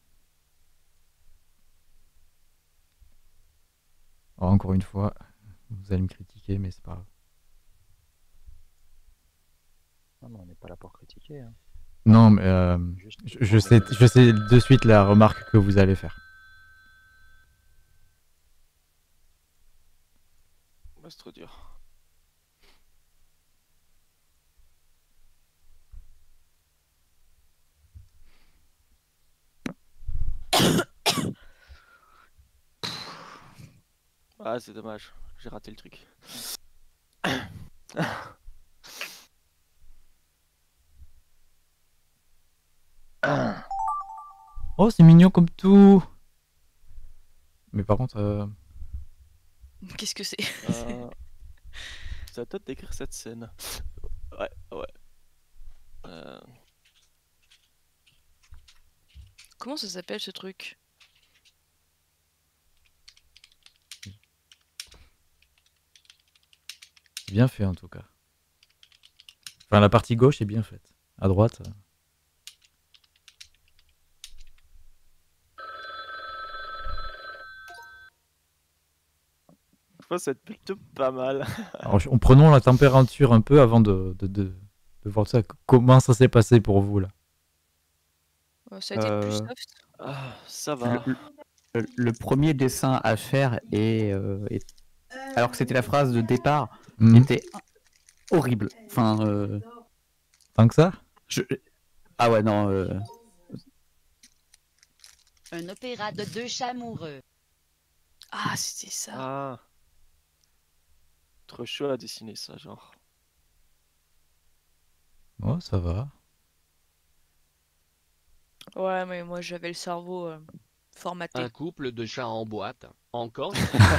Oh, encore une fois, vous allez me critiquer, mais c'est pas grave. Non, mais on n'est pas là pour critiquer. Hein. Non, mais euh, Juste- je, je sais, je sais de suite la remarque que vous allez faire. Ouais, c'est trop dur. Ah, c'est dommage, j'ai raté le truc. Oh, c'est mignon comme tout. Mais par contre, euh, Qu'est-ce que c'est? Euh, C'est à toi de décrire cette scène. Ouais, ouais. Euh, Comment ça s'appelle ce truc? c'est bien fait en tout cas. Enfin, la partie gauche est bien faite. À droite. euh, Je pense que ça va être plutôt pas mal. Alors, en prenant la température un peu avant de, de, de, de voir ça. Comment ça s'est passé pour vous là? Euh, Ça a été le plus Euh, soft. Ah, ça va. Le, le- le premier dessin à faire est, euh, est- alors que c'était la phrase de départ, Hmm, était horrible. Enfin, euh, Tant que ça? je... ah ouais non. euh, Un opéra de deux chats amoureux. Ah, c'était ça. Ah. Trop chaud à dessiner ça, genre. Oh, ça va. Ouais, mais moi j'avais le cerveau euh, formaté. Un couple de chats en boîte. Encore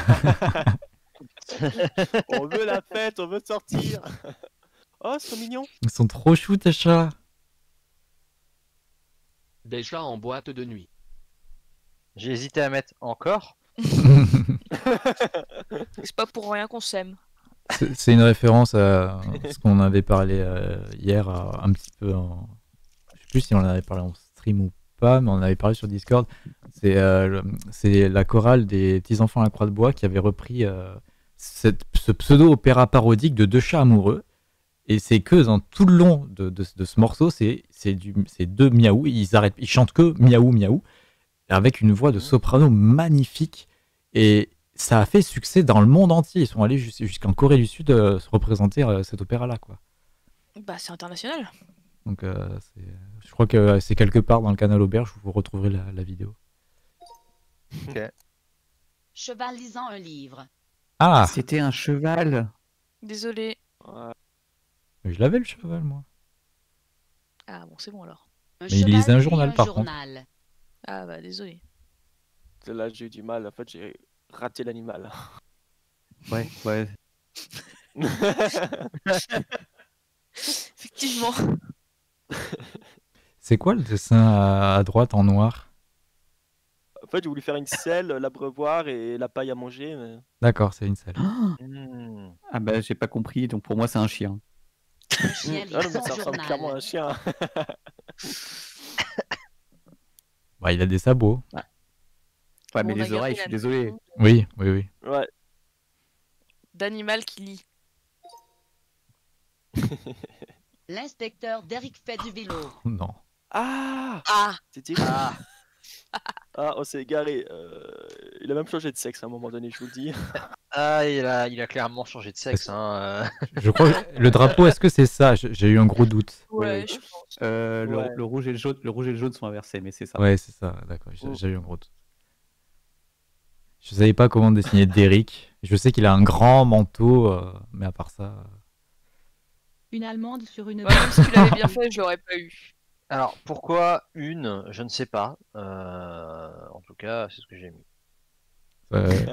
On veut la fête, on veut sortir. Oh, c'est trop mignon. Ils sont trop choux tes chats. des chats en boîte de nuit. J'ai hésité à mettre encore. C'est pas pour rien qu'on s'aime. C'est c'est une référence à ce qu'on avait parlé euh, hier, à- un petit peu en... Je sais plus si on en avait parlé en stream ou pas, mais on en avait parlé sur Discord. C'est euh, le- c'est la chorale des petits enfants à la Croix de Bois qui avait repris euh, cette- ce pseudo-opéra parodique de deux chats amoureux. Et c'est que dans tout le long de, de- de ce morceau, c'est c'est du- c'est deux miaou. Ils, arrêtent, ils chantent que miaou, miaou, avec une voix de soprano magnifique. Et ça a fait succès dans le monde entier. Ils sont allés jus- jusqu'en Corée du Sud euh, se représenter euh, cet opéra-là, quoi. Bah, c'est international. Donc, euh, c'est- je crois que c'est quelque part dans le canal Auberge où vous retrouverez la, la vidéo. Ok. Cheval lisant un livre. Ah, C'était un cheval. Désolé. Ouais. mais je l'avais le cheval, moi. Ah bon, c'est bon alors. Un Mais il cheval lisait un lit journal, un par contre. journal. Ah bah, désolé. Là, j'ai eu du mal. En fait, j'ai raté l'animal. Ouais, ouais. Effectivement. C'est quoi le dessin à, à droite en noir? En fait, j'ai voulu faire une selle, l'abreuvoir et la paille à manger. Mais... D'accord, c'est une selle. Hmm. Ah bah j'ai pas compris, donc pour moi c'est un chien. Un chien lit Ah non, mais son ça ressemble clairement à un journal. chien. Bah, il a des sabots. Ouais, Bon, mais on a les oreilles, gardé je suis la désolé. notion Oui, oui, oui. Ouais. D'animal qui lit. L'inspecteur Derrick fait du vélo. Non. Ah, Ah c'est terrible. Ah. Ah, on s'est égaré. Euh, il a même changé de sexe à un moment donné, je vous le dis. Ah, il a, il a clairement changé de sexe. Hein. euh. Je crois que le drapeau, est-ce que c'est ça? J'ai j'ai eu un gros doute. Ouais, oui. je pense. Euh, le, Ouais. le rouge et le jaune, le rouge et le jaune sont inversés, mais c'est ça. Ouais, c'est ça, d'accord. J'ai Mm. j'ai eu un gros doute. Je savais pas comment dessiner Derrick. Je sais qu'il a un grand manteau, euh, mais à part ça. euh, Une allemande sur une Ouais, même si tu l'avais bien fait, je l'aurais pas eu. Alors, pourquoi une? Je ne sais pas. Euh, En tout cas, c'est ce que j'ai mis. euh,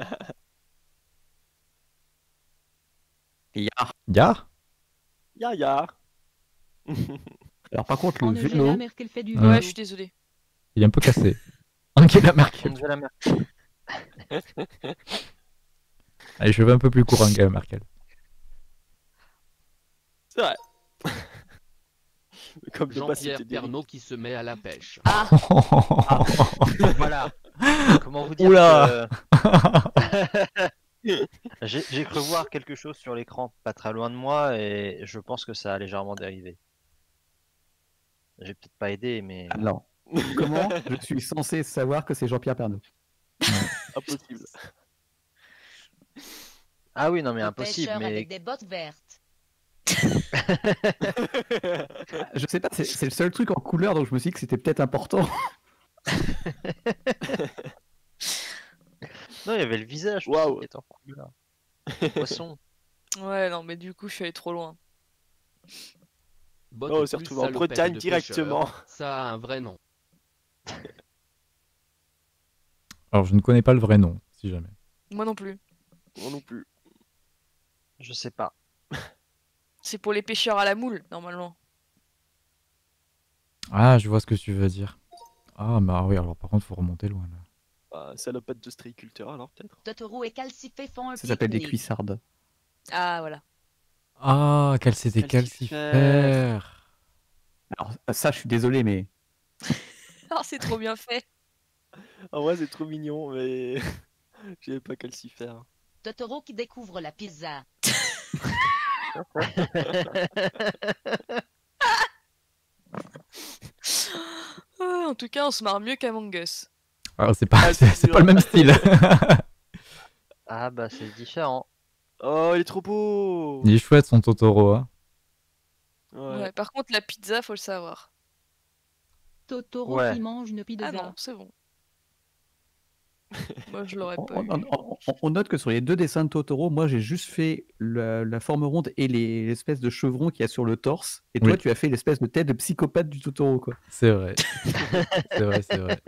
Ya. Ya? Ya ya. Alors par contre, le Angela vélo, Merkel fait du Ouais. vélo. Ouais, je suis désolé. Il est un peu cassé. Angela Merkel. Angela Merkel. Ah, les cheveux un peu plus courts, Angela Merkel. C'est vrai. Comme de base, Jean-Pierre c'était Derrick. Pernaut qui se met à la pêche. Ah, Voilà. Comment vous dire Oula. que... J'ai j'ai cru voir quelque chose sur l'écran, pas très loin de moi, et je pense que ça a légèrement dérivé. J'ai peut-être pas aidé, mais... alors, comment je suis censé savoir que c'est Jean-Pierre Pernaut? Impossible. Ah oui, non mais Un impossible, pêcheur mais... avec des bottes vertes. Je sais pas, c'est c'est le seul truc en couleur, donc je me suis dit que c'était peut-être important. Non, il y avait le visage Waouh. qui était en couleur. Poisson. ouais, non, mais du coup, je suis allé trop loin. Botte Oh, on s'est plus retrouvé en salopette Bretagne de directement. pêcheur, ça a un vrai nom. Alors, je ne connais pas le vrai nom, si jamais. Moi non plus. Moi non plus. Je sais pas. C'est pour les pêcheurs à la moule, normalement. Ah, je vois ce que tu veux dire. Ah, bah oui, alors par contre, faut remonter loin, là. Bah, salopette de stréiculteur, alors peut-être. Totoro et Calcifé font un Ça s'appelle des pique-nique. cuissardes. Ah, voilà. Ah, quel c'était Calcifère. calcifère. Alors ça, je suis désolé, mais Oh, c'est trop bien fait. En vrai, c'est trop mignon, mais j'avais pas qu'à le s'y faire. Totoro qui découvre la pizza. Ah, en tout cas, on se marre mieux qu'Among Us. Ah, c'est pas, Ah, c'est c'est c'est sûr. pas le même style. Ah bah c'est différent. Oh, il est trop beau. Il est chouette, son Totoro. Hein. Ouais. Ouais, par contre, la pizza, faut le savoir. Totoro Ouais. qui mange une pizza. Ah non, c'est bon. Moi, je l'aurais on, pas eu. on- on- on- on note que sur les deux dessins de Totoro, moi j'ai juste fait la, la forme ronde et les- l'espèce de chevron qu'il y a sur le torse. Et toi, Oui. tu as fait l'espèce de tête de psychopathe du Totoro, quoi. C'est vrai. c'est vrai, c'est vrai.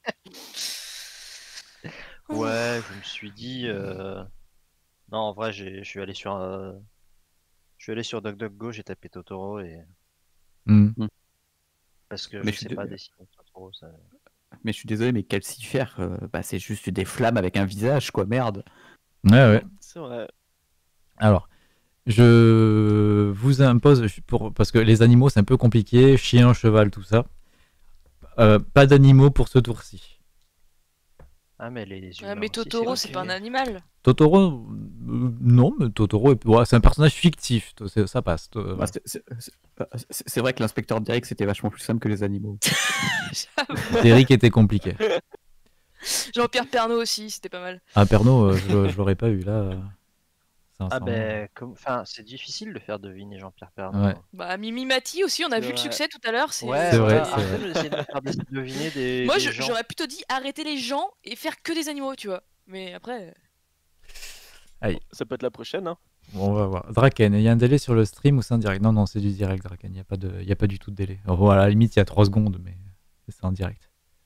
Ouais, je me suis dit... euh, Non, en vrai, j'ai- je suis allé sur... euh, Je suis allé sur DuckDuckGo, j'ai tapé Totoro et... Hmm. Parce que Mais je je suis sais de- pas dessiner Totoro, ça... Mais je suis désolé, mais calcifère, euh, bah, c'est juste des flammes avec un visage, quoi, merde. Ouais, ouais. C'est vrai. Alors, je vous impose, pour, parce que les animaux, c'est un peu compliqué, chien, cheval, tout ça. Euh, pas d'animaux pour ce tour-ci. Ah, mais les Ouais, humains mais aussi, Totoro, c'est c'est ok. pas un animal. Totoro, euh, non, mais Totoro, est- ouais, c'est un personnage fictif, to- c'est- ça passe. to- Bah, c'est- c'est c'est- c'est- c'est vrai que l'inspecteur Derrick c'était vachement plus simple que les animaux. J'avoue. Derrick était compliqué. Jean-Pierre Pernaut aussi, c'était pas mal. Un Pernaut, euh, je, je l'aurais pas eu là. euh, Ah sincèrement. ben, comme... enfin, c'est difficile de faire deviner Jean-Pierre Pernaut. Ouais. hein. Bah, Mimi Mati aussi, on a C'est vu le vrai. succès tout à l'heure. c'est- Ouais, C'est vrai, voilà, c'est arrêtez vrai. d'essayer de me faire des- deviner des, Moi, des je- gens. j'aurais plutôt dit arrêter les gens et faire que des animaux, tu vois. Mais après. Ça peut être la prochaine, hein. Bon, on va voir. Draken, il y a un délai sur le stream ou c'est un direct? Non, non, c'est du direct, Draken. Il n'y a, pas de- il y a pas du tout de délai. Oh, à la limite, il y a trois secondes, mais c'est en direct.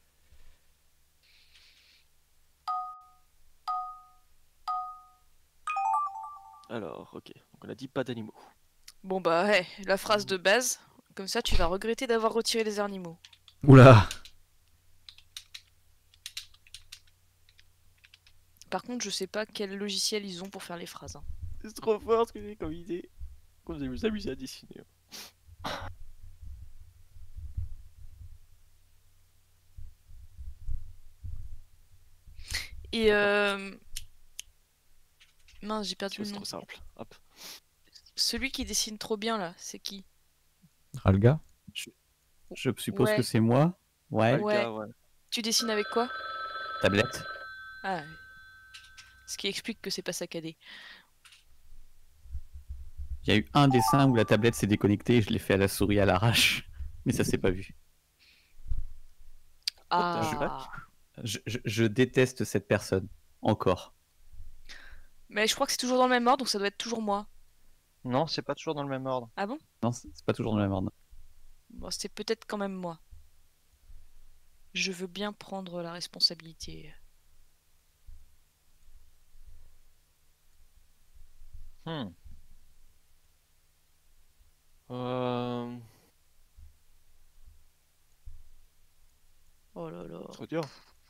Alors, ok. Donc on a dit pas d'animaux. Bon, bah, ouais, la phrase de base. Comme ça, tu vas regretter d'avoir retiré les animaux. Oula! Par contre, je sais pas quel logiciel ils ont pour faire les phrases. hein. C'est trop fort ce que j'ai comme idée. Vous allez vous amuser à dessiner. Et euh... Mince, j'ai perdu C'est le nom. trop simple. Hop. Celui qui dessine trop bien là, c'est qui? Ralga? Je suppose Ouais. que c'est moi. Ouais, Pas le Ouais. gars, ouais. Tu dessines avec quoi? tablette. Ah, ouais. Ce qui explique que c'est pas saccadé. Il y a eu un dessin où la tablette s'est déconnectée et je l'ai fait à la souris à l'arrache. Mais ça s'est pas vu. Ah. Je, je- je déteste cette personne. Encore. Mais je crois que c'est toujours dans le même ordre, donc ça doit être toujours moi. Non, c'est pas toujours dans le même ordre. Ah bon? Non, c'est c'est pas toujours dans la même ordre. Bon, c'était peut-être quand même moi. Je veux bien prendre la responsabilité. Hmm. Euh... Oh là là. Trop dur.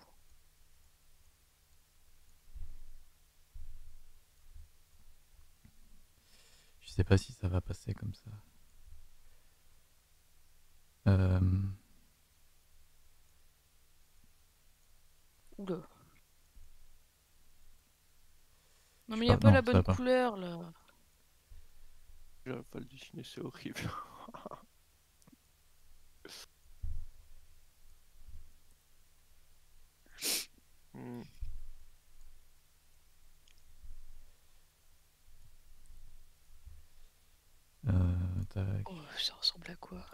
Je sais pas si ça va passer comme ça. Euh... Oula. Non Je mais sais y a pas, pas non, la ça va bonne pas. couleur là. J'arrive pas à le dessiner, c'est horrible. Hmm. euh, tac. Oh, ça ressemble à quoi?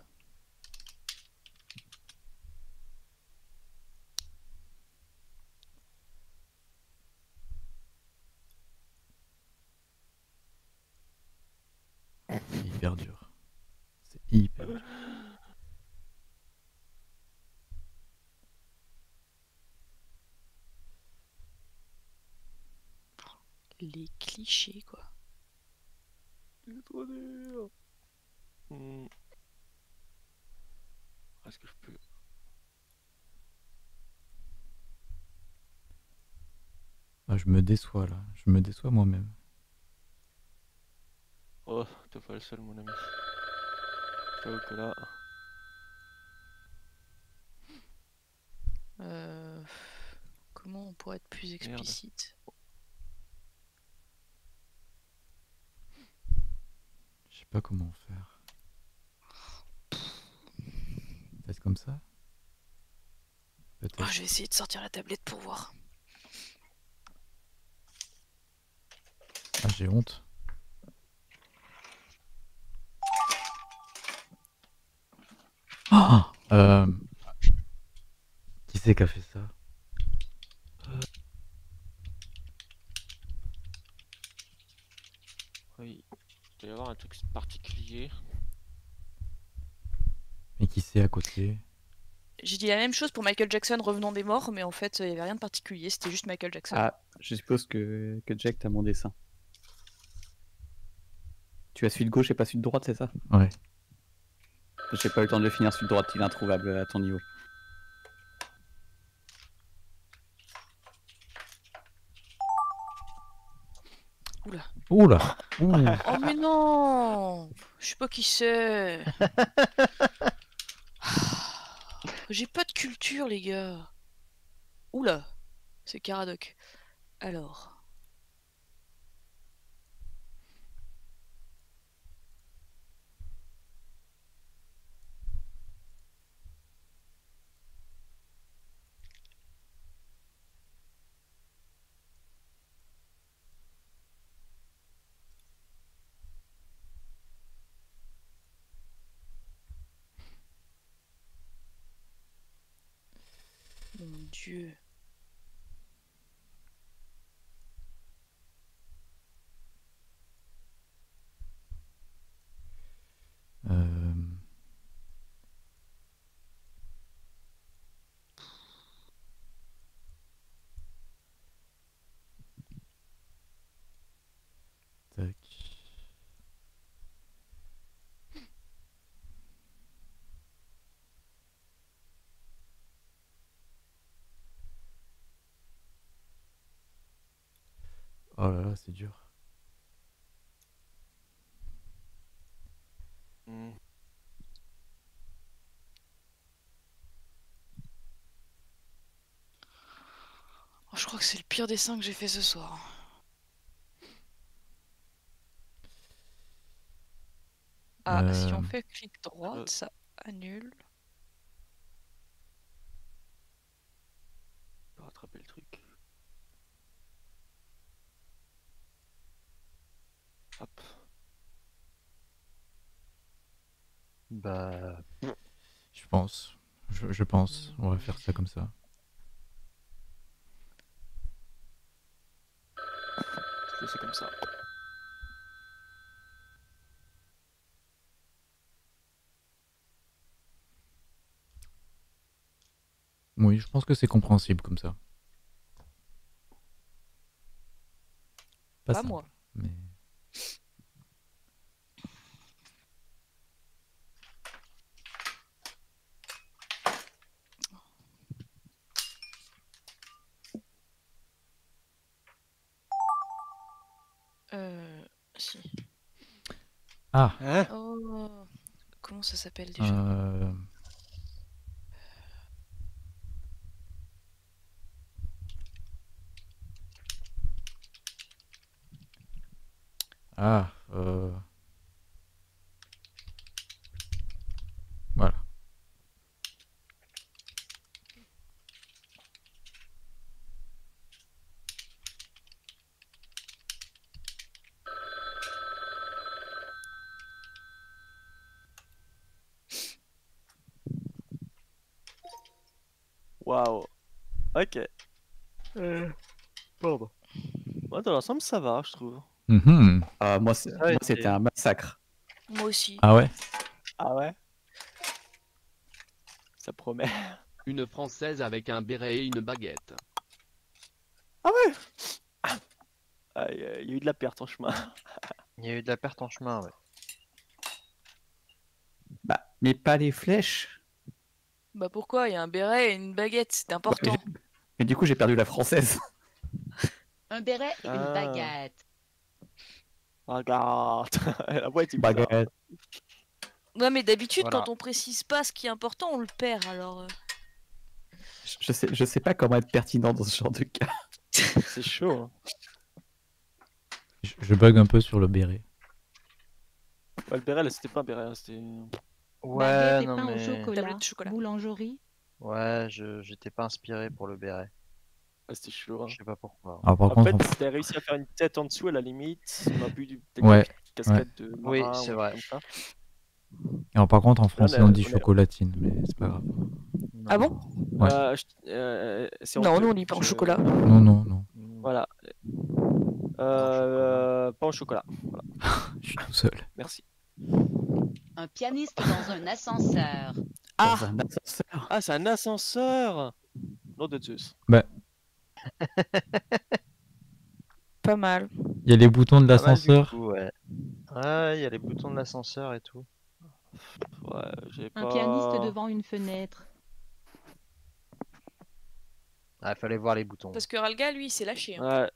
C'est hyper dur. C'est hyper dur. Les clichés quoi. C'est trop dur. Hmm. Est-ce que je peux... Ah, je me déçois là. Je me déçois moi-même. Oh, t'es pas le seul, mon ami. J'avoue que là... Euh... Comment on pourrait être plus explicite? Je sais pas comment faire. Peut-être comme ça? Peut-être. Oh, je vais essayer de sortir la tablette pour voir. Ah, j'ai honte. Ah euh... Qui c'est qui a fait ça? Oui, il doit y avoir un truc particulier. Et qui c'est à côté? J'ai dit la même chose pour Michael Jackson revenant des morts, mais en fait il y avait rien de particulier, c'était juste Michael Jackson. Ah, je suppose que, que Jack t'as mon dessin. Tu as celui de gauche et pas celui de droite, c'est ça? Ouais. J'ai pas eu le temps de le finir, celui de droite, il est introuvable à ton niveau. Oula. Oula. Ouh. Oh mais non! Je sais pas qui c'est. J'ai pas de culture les gars. Oula. C'est Caradoc. Alors. Mon Dieu. Euh, Tac. Oh là là, c'est dur. Hmm. Oh, je crois que c'est le pire dessin que j'ai fait ce soir. Ah, si Euh, on fait clic droit, Euh. ça annule. On peut rattraper le truc. Hop. Bah, Je pense. Je, je pense. On va faire ça comme ça. Je fais comme ça. Oui, je pense que c'est compréhensible comme ça. Pas Pas simple, moi. mais... Euh. Si. Ah, Hein? Oh. Comment ça s'appelle déjà? euh, ah, euh, voilà. Waouh. Ok. Euh, Pardon. Ouais, dans l'ensemble, ça va, je trouve. Mhm. Ah, moi, c'est- Ça a moi, été- c'était un massacre. Moi aussi. Ah ouais? Ah ouais? Ça promet. Une française avec un béret et une baguette. Ah ouais? Ah, il y a il y a eu de la perte en chemin. il y a eu de la perte en chemin, ouais. Bah, mais pas les flèches. Bah pourquoi? Il y a un béret et une baguette, c'est Ouais, important. j'ai- mais du coup, j'ai perdu la française. Un béret et une Ah. baguette. Regarde. La boîte est bizarre. Baguette. Ouais, mais d'habitude, Voilà. quand on précise pas ce qui est important, on le perd alors. euh. Je- Je sais, je sais pas comment être pertinent dans ce genre de cas. C'est chaud. Hein. Je, je bug un peu sur le béret. Ouais, le béret, là, c'était pas un béret, hein, c'était. Ouais, Baguette et non pain au mais... chocolat. Tablette de chocolat. Boulangerie. Ouais, je j'étais pas inspiré pour le béret. Ah, c'était chaud. Hein. Je sais pas pourquoi. Alors par En contre, fait, on- si t'avais réussi à faire une tête en dessous, à la limite, on aurait pu du- peut-être Ouais, une petite casquette de marin Oui, ou c'est un vrai. truc comme ça. alors par contre en français on on est- dit on est- chocolatine, mais c'est pas grave. Ah bon? Ouais. Euh, je- euh, c'est Non, honteux. nous on lit pas en Je- chocolat. Non, non, non. Voilà. Euh, pas en chocolat. Voilà. Je suis tout seul. Merci. Un pianiste dans un ascenseur. Ah, Dans un ascenseur. Ah, c'est un ascenseur. Nom de Zeus. Bah, pas mal. il y a les boutons de Pas mal du l'ascenseur. coup, ouais. Ouais, il y a les boutons de l'ascenseur et tout. Ouais, j'ai Un pas. pianiste devant une fenêtre. Ah, fallait voir les boutons. Parce que Ralga, lui, il s'est lâché. Hein. Ouais.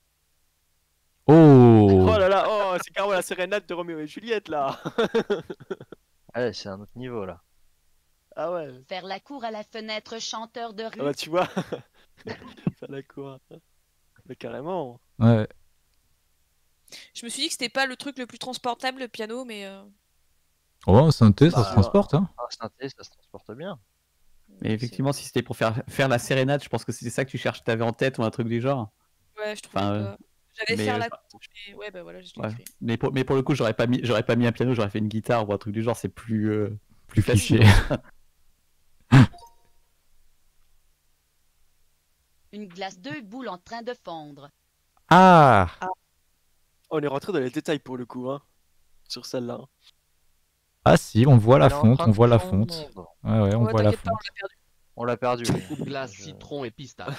Oh, Oh là là, oh, c'est carrément la sérénade de Roméo et Juliette là. Ouais, c'est un autre niveau là. Ah ouais. Faire la cour à la fenêtre chanteur de Ah rue. bah tu vois. Faire la cour. Mais carrément. Ouais. Je me suis dit que c'était pas le truc le plus transportable, le piano, mais. euh, Oh, un synthé, ça Bah, se transporte, hein. Un synthé, ça se transporte bien. Mais c'est- effectivement, si c'était pour faire, faire la sérénade, je pense que c'était ça que tu cherches, t'avais en tête ou un truc du genre. Ouais, je trouvais Enfin, euh, pas. J'allais mais, faire euh, la cour, mais ouais, bah voilà, je l'ai ouais. écrit. Mais, pour, mais pour le coup, j'aurais pas mis, j'aurais pas mis un piano, j'aurais fait une guitare ou un truc du genre. C'est plus, euh, Plus facile. cliché. Une glace deux boules en train de fondre. Ah, On est rentré dans les détails pour le coup, hein. Sur celle-là. ah si, on voit la Elle est en fonte, train on de voit la fondre. fonte. Ouais, ouais, on Ouais, voit la t'inquiète pas, on fonte. l'a perdu. On l'a perdu. oui. Coup de glace, Je- citron et pistache.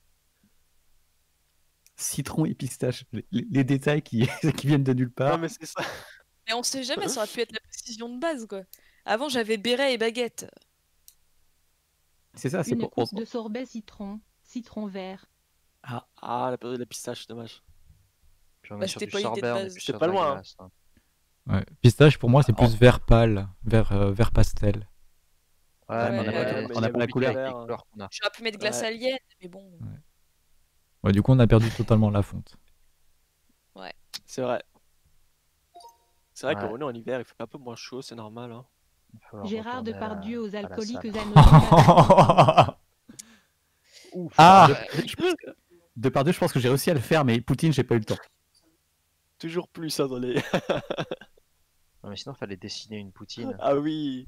Citron et pistache. Les, les- les détails qui, qui viennent de nulle part. Non mais c'est ça. Mais on sait jamais, ça aurait pu être la précision de base, quoi. Avant, j'avais béret et baguette. C'est ça, c'est Une pour. coupe de sorbet citron, citron vert. Ah, Ah, la période de la pistache, dommage. Puis on Bah, est sur c'était du pas l'idée de sorbet, on est base. plus C'est sur pas de la loin, hein. glace, hein. Ouais. Pistache, pour moi, c'est Oh. plus vert pâle, vert, euh, vert pastel. Ouais, Ouais, mais mais on on n'a a pas- pas, mais on il n'a y pas la a couleur. beaucoup de les couleurs, couleurs qu'on a. J'aurais pu mettre glace Ouais. alien, mais bon. Ouais, du coup, on a perdu totalement la fonte. C'est vrai. C'est vrai Ouais. qu'on est en hiver, il fait un peu moins chaud, c'est normal. Hein. Il va falloir Gérard retourner à la- Depardieu aux à la alcooliques salle. anonymes. à Ouf. Ah, De- je pense que- de par deux, je pense que j'ai réussi à le faire, mais Poutine, j'ai pas eu le temps. Toujours plus ça dans les. Non, mais sinon, fallait dessiner une poutine. Ah oui.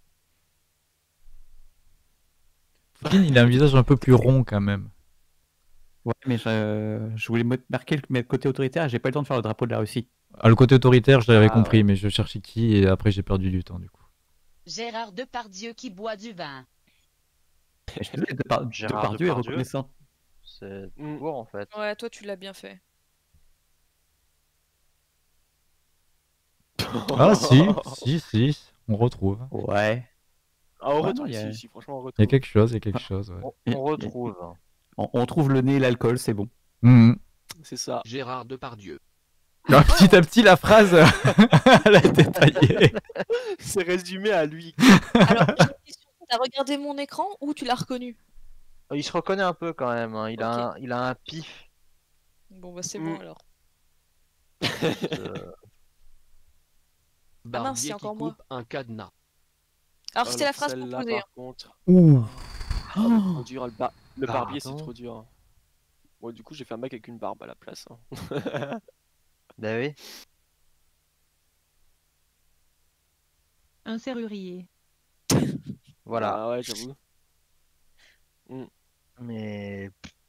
Poutine, il a un visage un peu plus rond quand même. Ouais, mais je, je voulais me- marquer le, mais le côté autoritaire et j'ai pas eu le temps de faire le drapeau de la Russie. Ah, le côté autoritaire, je l'avais Ah, compris, ouais. mais je cherchais qui et après j'ai perdu du temps du coup. Gérard Depardieu qui boit du vin. Et je te dis, de par, Gérard Depardieu est Depardieu. reconnaissant. C'est Mm. court en fait. Ouais, toi, tu l'as bien fait. Ah si, si, si, on retrouve. Ouais. Ah, on Ouais, retrouve non, il y a- ici, ici, franchement, on Il y a retrouve. quelque chose, il y a quelque chose. Ouais. On, Et- on retrouve. On, on trouve le nez et l'alcool, c'est bon. Mhm. C'est ça. Gérard Depardieu. Alors, petit à petit, la phrase, elle a été taillée. C'est résumé à lui. Alors, j'ai une question. T'as regardé mon écran ou tu l'as reconnu? Il se reconnaît un peu quand même. hein. Il, a Ok. un, il a un pif. Bon, bah c'est Mm. bon alors. euh, Ah mince, Barbier c'est qui encore moi. coupe un cadenas. Alors, c'était la Alors, phrase celle-là, proposée. par contre. Ouh. Ah, mais trop dur, le, bar- le barbier, c'est Pardon. trop dur. Bon, du coup, j'ai fait un mec avec une barbe à la place. hein. Bah oui. Un serrurier. Voilà. Ah ouais, j'avoue. Mais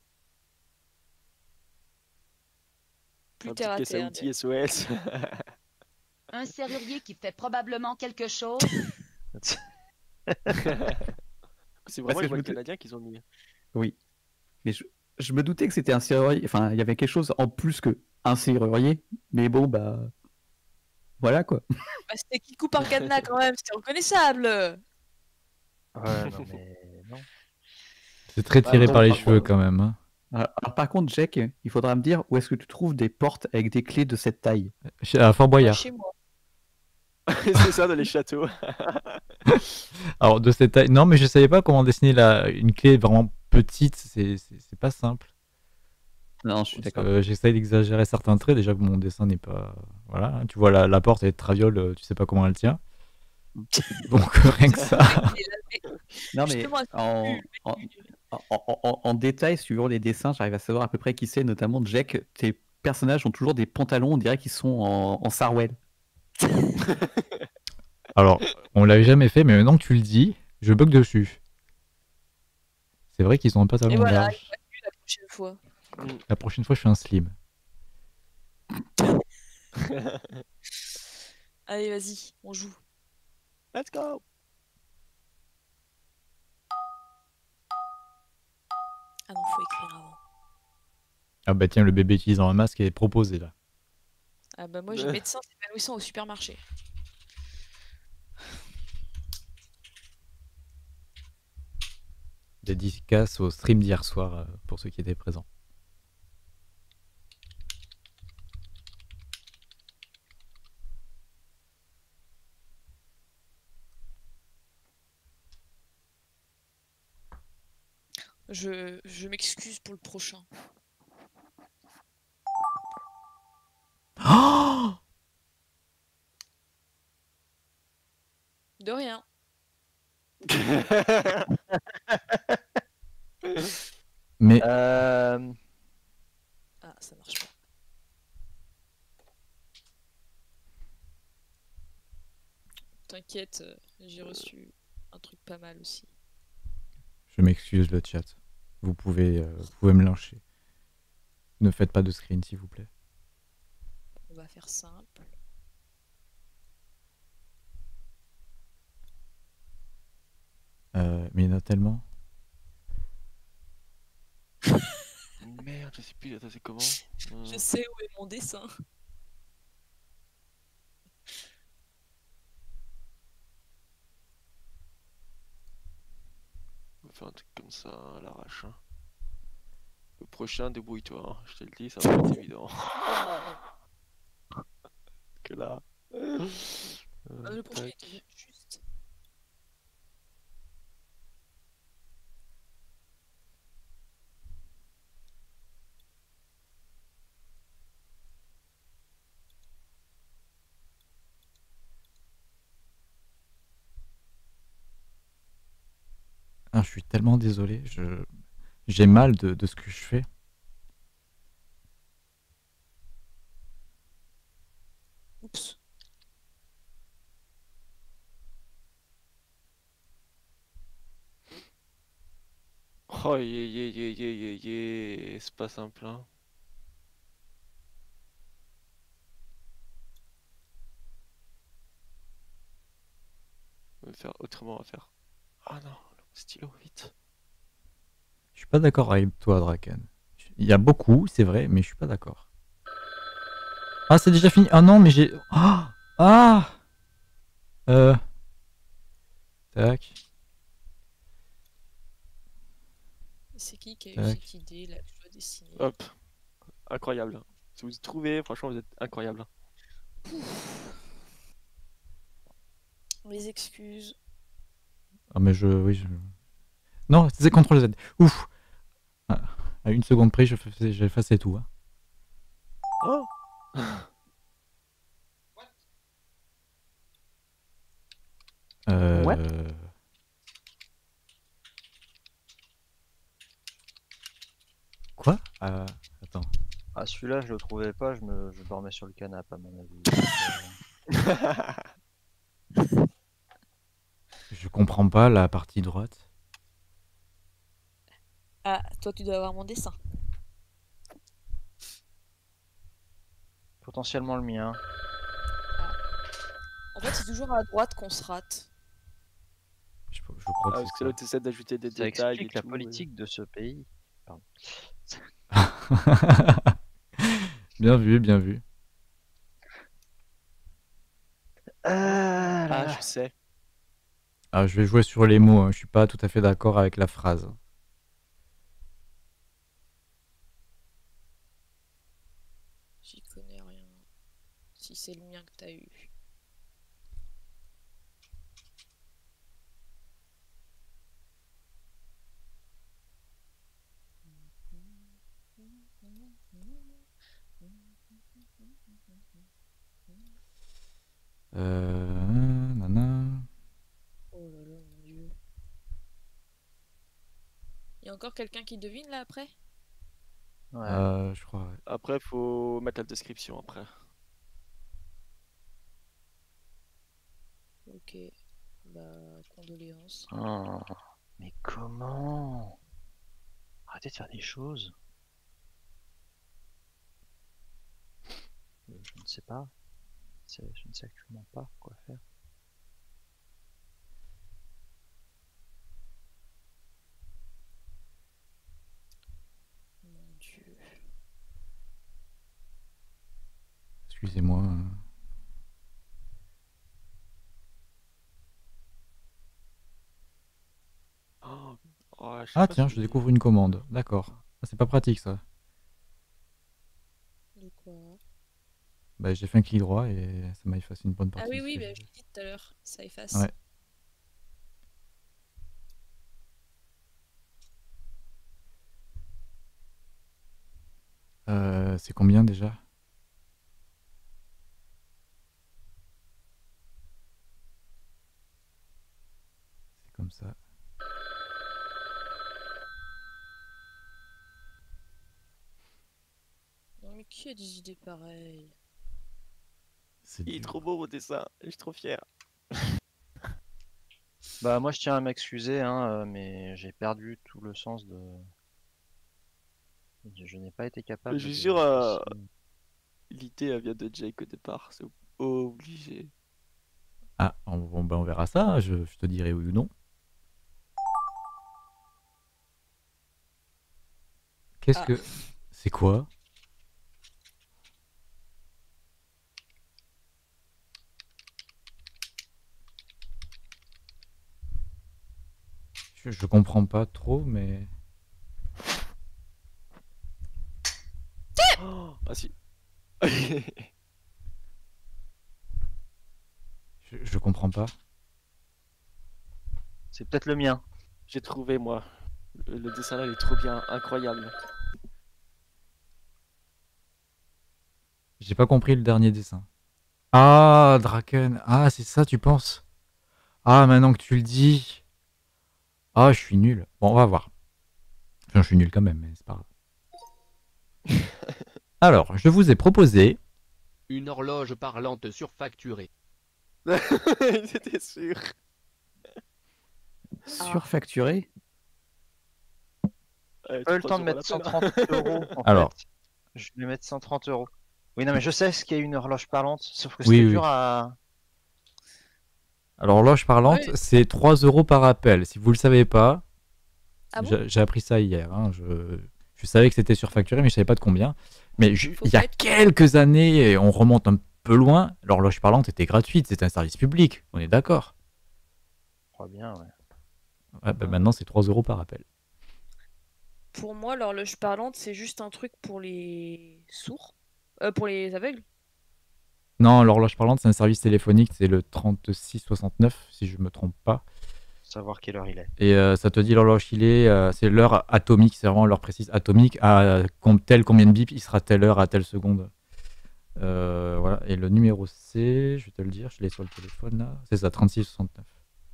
Plus Un terre à petit caisse à terre. outils S O S. Un serrurier qui fait probablement quelque chose. C'est vraiment que une je voix me de dis- canadien qu'ils ont mis. Oui. Mais je, je me doutais que c'était un serrurier. Enfin, il y avait quelque chose en plus que un serrurier. Mais bon, bah. Voilà quoi. Bah, c'était qui coupe un cadenas quand même, c'était reconnaissable. ouais, non mais non. C'est très Bah, tiré bon, par les par cheveux contre- quand même. hein. Alors, alors, par contre, Jack, il faudra me dire où est-ce que tu trouves des portes avec des clés de cette taille. Chez- À Fort Boyard. Chez moi. C'est ça dans les châteaux. Alors de cette taille. Non, mais je savais pas comment dessiner la... une clé vraiment petite. C'est c'est- c'est pas simple. Non, je suis d'accord. Euh, J'essaye d'exagérer certains traits. Déjà que mon dessin n'est pas. Voilà. hein, Tu vois la, la porte elle est de traviole. euh, Tu sais pas comment elle tient. Donc rien que ça. Non, mais Justement, en, en, en, en- en détail, suivant les dessins, j'arrive à savoir à peu près qui c'est, notamment Jack. Tes personnages ont toujours des pantalons, on dirait qu'ils sont en, en Sarwell. Alors, on l'avait jamais fait, mais maintenant que tu le dis, je bug dessus. C'est vrai qu'ils ont un Et pantalon voilà, large. il va plus la prochaine fois. La prochaine fois, je fais un slim. Allez, vas-y, on joue. Let's go. Ah non, faut écrire avant. Ah bah tiens, le bébé utilisant un masque est proposé là. Ah bah moi j'ai Euh. médecin épanouissant au supermarché. Dédicace au stream d'hier soir euh, pour ceux qui étaient présents. Je, je m'excuse pour le prochain. Oh De rien. Mais Euh, Ah, ça marche pas. T'inquiète, euh, j'ai reçu un truc pas mal aussi. je m'excuse le chat. Vous pouvez, euh, vous pouvez me lyncher. Ne faites pas de screen s'il vous plaît. On va faire simple. Euh, mais il y en a tellement. Merde, je sais plus, attends, c'est comment? Je Euh, sais où est mon dessin. On va faire un truc comme ça à l'arrache. Hein. Le prochain, débrouille-toi. Hein. Je te le dis, ça va pas être évident. Que là. Euh, Ah, le prochain tac. était juste. Ah, je suis tellement désolé. Je... J'ai mal de, de ce que je fais. Oups. Oh, yé, yé, yé, yé, yé, yé. C'est pas simple, hein. On va faire autrement à faire. Ah non, le stylo, vite. Je suis pas d'accord avec toi, Draken. Il y a beaucoup, c'est vrai, mais je suis pas d'accord. Ah, c'est déjà fini. Ah non, mais j'ai. Ah, ah Euh. Tac. C'est qui qui a eu Tac. cette idée là que je dois dessiner? Hop. Incroyable. Si vous y trouvez, franchement, vous êtes incroyable. Mes excuses. Ah, mais je. Oui, je. Non, c'est contrôle Z. Ouf. Ah, à une seconde près, je fais- j'effaçais tout. Hein. Oh. Euh... What Quoi euh, Attends. Ah, celui-là, je le trouvais pas, je, me... je dormais sur le canapé, à mon avis. Donc, euh, Je comprends pas la partie droite. Ah, toi tu dois avoir mon dessin. Potentiellement le mien. En fait, c'est toujours à droite qu'on se rate. Je, je crois Ah, que parce que c'est là, tu essaies d'ajouter des Ça détails et explique la tout, et- politique de ce pays. Pardon. ça. Bien vu, bien vu. Ah, là Ah, là. je sais. Ah, je vais jouer sur les mots. Hein. Je suis pas tout à fait d'accord avec la phrase. J'y connais rien. Si c'est le mien que t'as eu. Euh... Nana. Oh là là, mon dieu. Il y a encore quelqu'un qui devine là après? Ouais. Euh, je crois. Ouais. Après, faut mettre la description après. Ok. Bah, condoléances. Oh, mais comment? Arrêtez de faire des choses. Euh, Je ne sais pas. C'est- Je ne sais actuellement pas quoi faire. Mon dieu. Excusez-moi. hein. Oh, oh, je sais Ah pas tiens, si- je découvre une commande. D'accord. Ah, c'est pas pratique ça. De quoi? Bah, j'ai fait un clic droit et ça m'a effacé une bonne Ah partie. oui, de ce oui, que bah, j'ai je fait. l'ai dit tout à l'heure. Ça efface. Ouais. Euh, c'est combien déjà? C'est comme ça. Non, mais qui a des idées pareilles? C'est Il est dur. trop beau mon dessin, je suis trop fier. Bah moi je tiens à m'excuser, hein, euh, mais j'ai perdu tout le sens de. Je, je n'ai pas été capable Je de. suis sûr, euh, dessiner. l'idée elle vient de Jake au départ, c'est obligé. Ah, on, on- bah, on verra ça, je, je te dirai oui ou non. Qu'est-ce Ah. que... C'est quoi? je, je comprends pas trop, mais... Oh, ah si. Je, je comprends pas. C'est peut-être le mien. J'ai trouvé moi. Le, le dessin là il est trop bien, incroyable. J'ai pas compris le dernier dessin. Ah, Draken. Ah, c'est ça, tu penses? Ah, maintenant que tu le dis. Ah, je suis nul. Bon, on va voir. Enfin, je suis nul quand même, mais c'est pas grave. Alors, je vous ai proposé... Une horloge parlante surfacturée. C'était sûr. Surfacturé? Ouais, Pas eu tu le prends temps de sur mettre la cent peine, hein. trente euros. En Alors. fait. Je vais mettre cent trente euros. Oui, non, mais je sais ce qu'est une horloge parlante, sauf que Oui, c'était oui. dur à. Alors, horloge parlante, Ouais. c'est trois euros par appel. Si vous le savez pas, Ah bon? j'ai j'ai appris ça hier. hein, Je, je savais que c'était surfacturé, mais je savais pas de combien. Mais ju- Faut il y a pas être- quelques années, et on remonte un peu loin, l'horloge parlante était gratuite. C'était un service public. On est d'accord. Je crois bien, ouais. Ouais, bah, maintenant, c'est trois euros par appel. Pour moi, l'horloge parlante, c'est juste un truc pour les sourds. Euh, pour les aveugles. Non, l'horloge parlante, c'est un service téléphonique. C'est le trente-six soixante-neuf, si je me trompe pas. Savoir quelle heure il est. Et euh, ça te dit l'horloge qu'il est, euh, c'est l'heure atomique, c'est vraiment l'heure précise atomique, à com- tel combien de bips, il sera telle heure à telle seconde. Euh, voilà. Et le numéro c'est, je vais te le dire, je l'ai sur le téléphone là, c'est ça, trente-six soixante-neuf.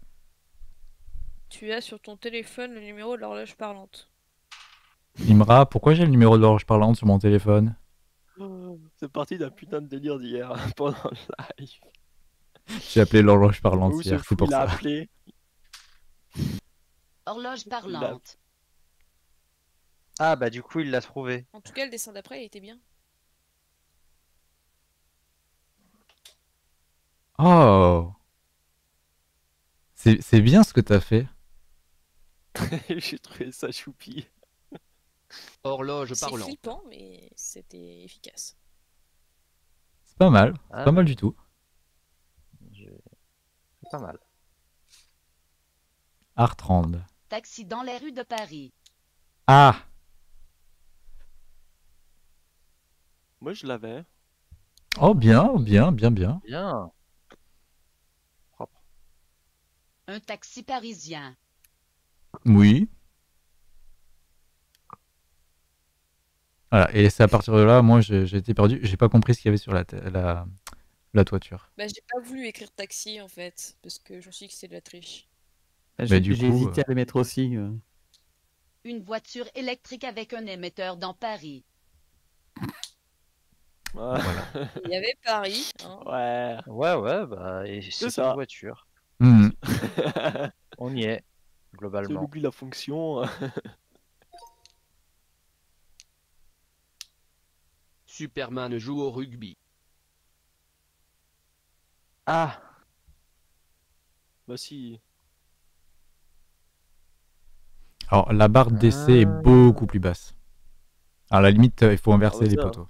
Tu as sur ton téléphone le numéro de l'horloge parlante. Imra, pourquoi j'ai le numéro de l'horloge parlante sur mon téléphone? C'est parti d'un putain de délire d'hier pendant le live. J'ai appelé l'horloge parlante Où ce hier, fou c'est pour il a ça. appelé. Horloge parlante. Ah, bah du coup, il l'a trouvé. En tout cas, le dessin d'après, il était bien. Oh, c'est c'est bien ce que t'as fait. J'ai trouvé ça choupi. Horloge C'est parlante. flippant, mais c'était efficace. C'est pas mal, c'est Ah, pas mal du tout. je- C'est pas mal. Artrand. Taxi dans les rues de Paris. Ah, Moi je l'avais. oh bien, bien, bien, bien. Bien. Propre. Un taxi parisien. Oui. Voilà, et c'est à partir de là, moi j'ai j'ai été perdu, j'ai pas compris ce qu'il y avait sur la, ta- la, la toiture. Bah, j'ai pas voulu écrire taxi en fait, parce que je me suis dit que c'était de la triche. J'ai du j'ai coup, hésité euh, à les mettre aussi. euh. Une voiture électrique avec un émetteur dans Paris. Ouais. Il y avait Paris. Hein. Ouais. Ouais, ouais, bah, et c'est ça. une voiture. Mhm. On y est, Si on globalement. oublie la fonction. Superman joue au rugby. Ah, Bah si. Alors la barre d'essai est Ah. beaucoup plus basse. À la limite, euh, il faut inverser ouais, les ça. poteaux.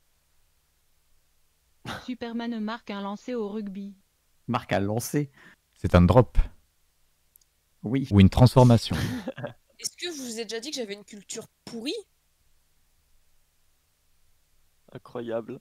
Superman marque un lancer au rugby. Marc a lancé. C'est un drop Oui. ou une transformation. Est-ce que je vous ai déjà dit que j'avais une culture pourrie? Incroyable.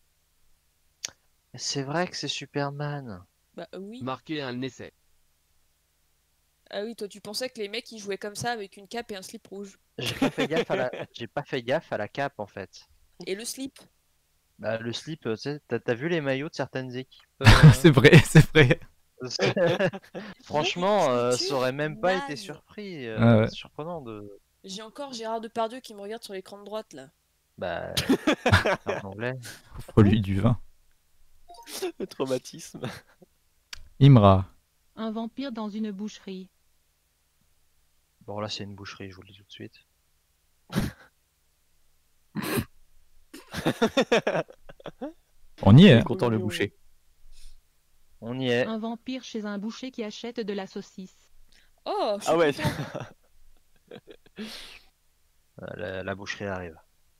c'est vrai que c'est Superman. Bah euh, oui. Marquer un essai. Ah oui, toi tu pensais que les mecs ils jouaient comme ça avec une cape et un slip rouge. J'ai pas fait gaffe à la, j'ai pas fait gaffe à la cape en fait. Et le slip? Bah, le slip, euh, tu sais, t'as t'as vu les maillots de certaines équipes euh, C'est vrai, c'est vrai. Franchement, euh, ça Culture aurait même pas été naze. surpris, Ouais, euh, ouais. surprenant de. J'ai encore Gérard Depardieu qui me regarde sur l'écran de droite là. Bah, en anglais. Offre-lui du vin. Le traumatisme. Imra. Un vampire dans une boucherie. Bon, là, c'est une boucherie, je vous le dis tout de suite. On y Il est. est hein. content le mignon. boucher. On y est. Un vampire chez un boucher qui achète de la saucisse. Oh, je suis Ah ouais. content. Euh, La, la boucherie arrive.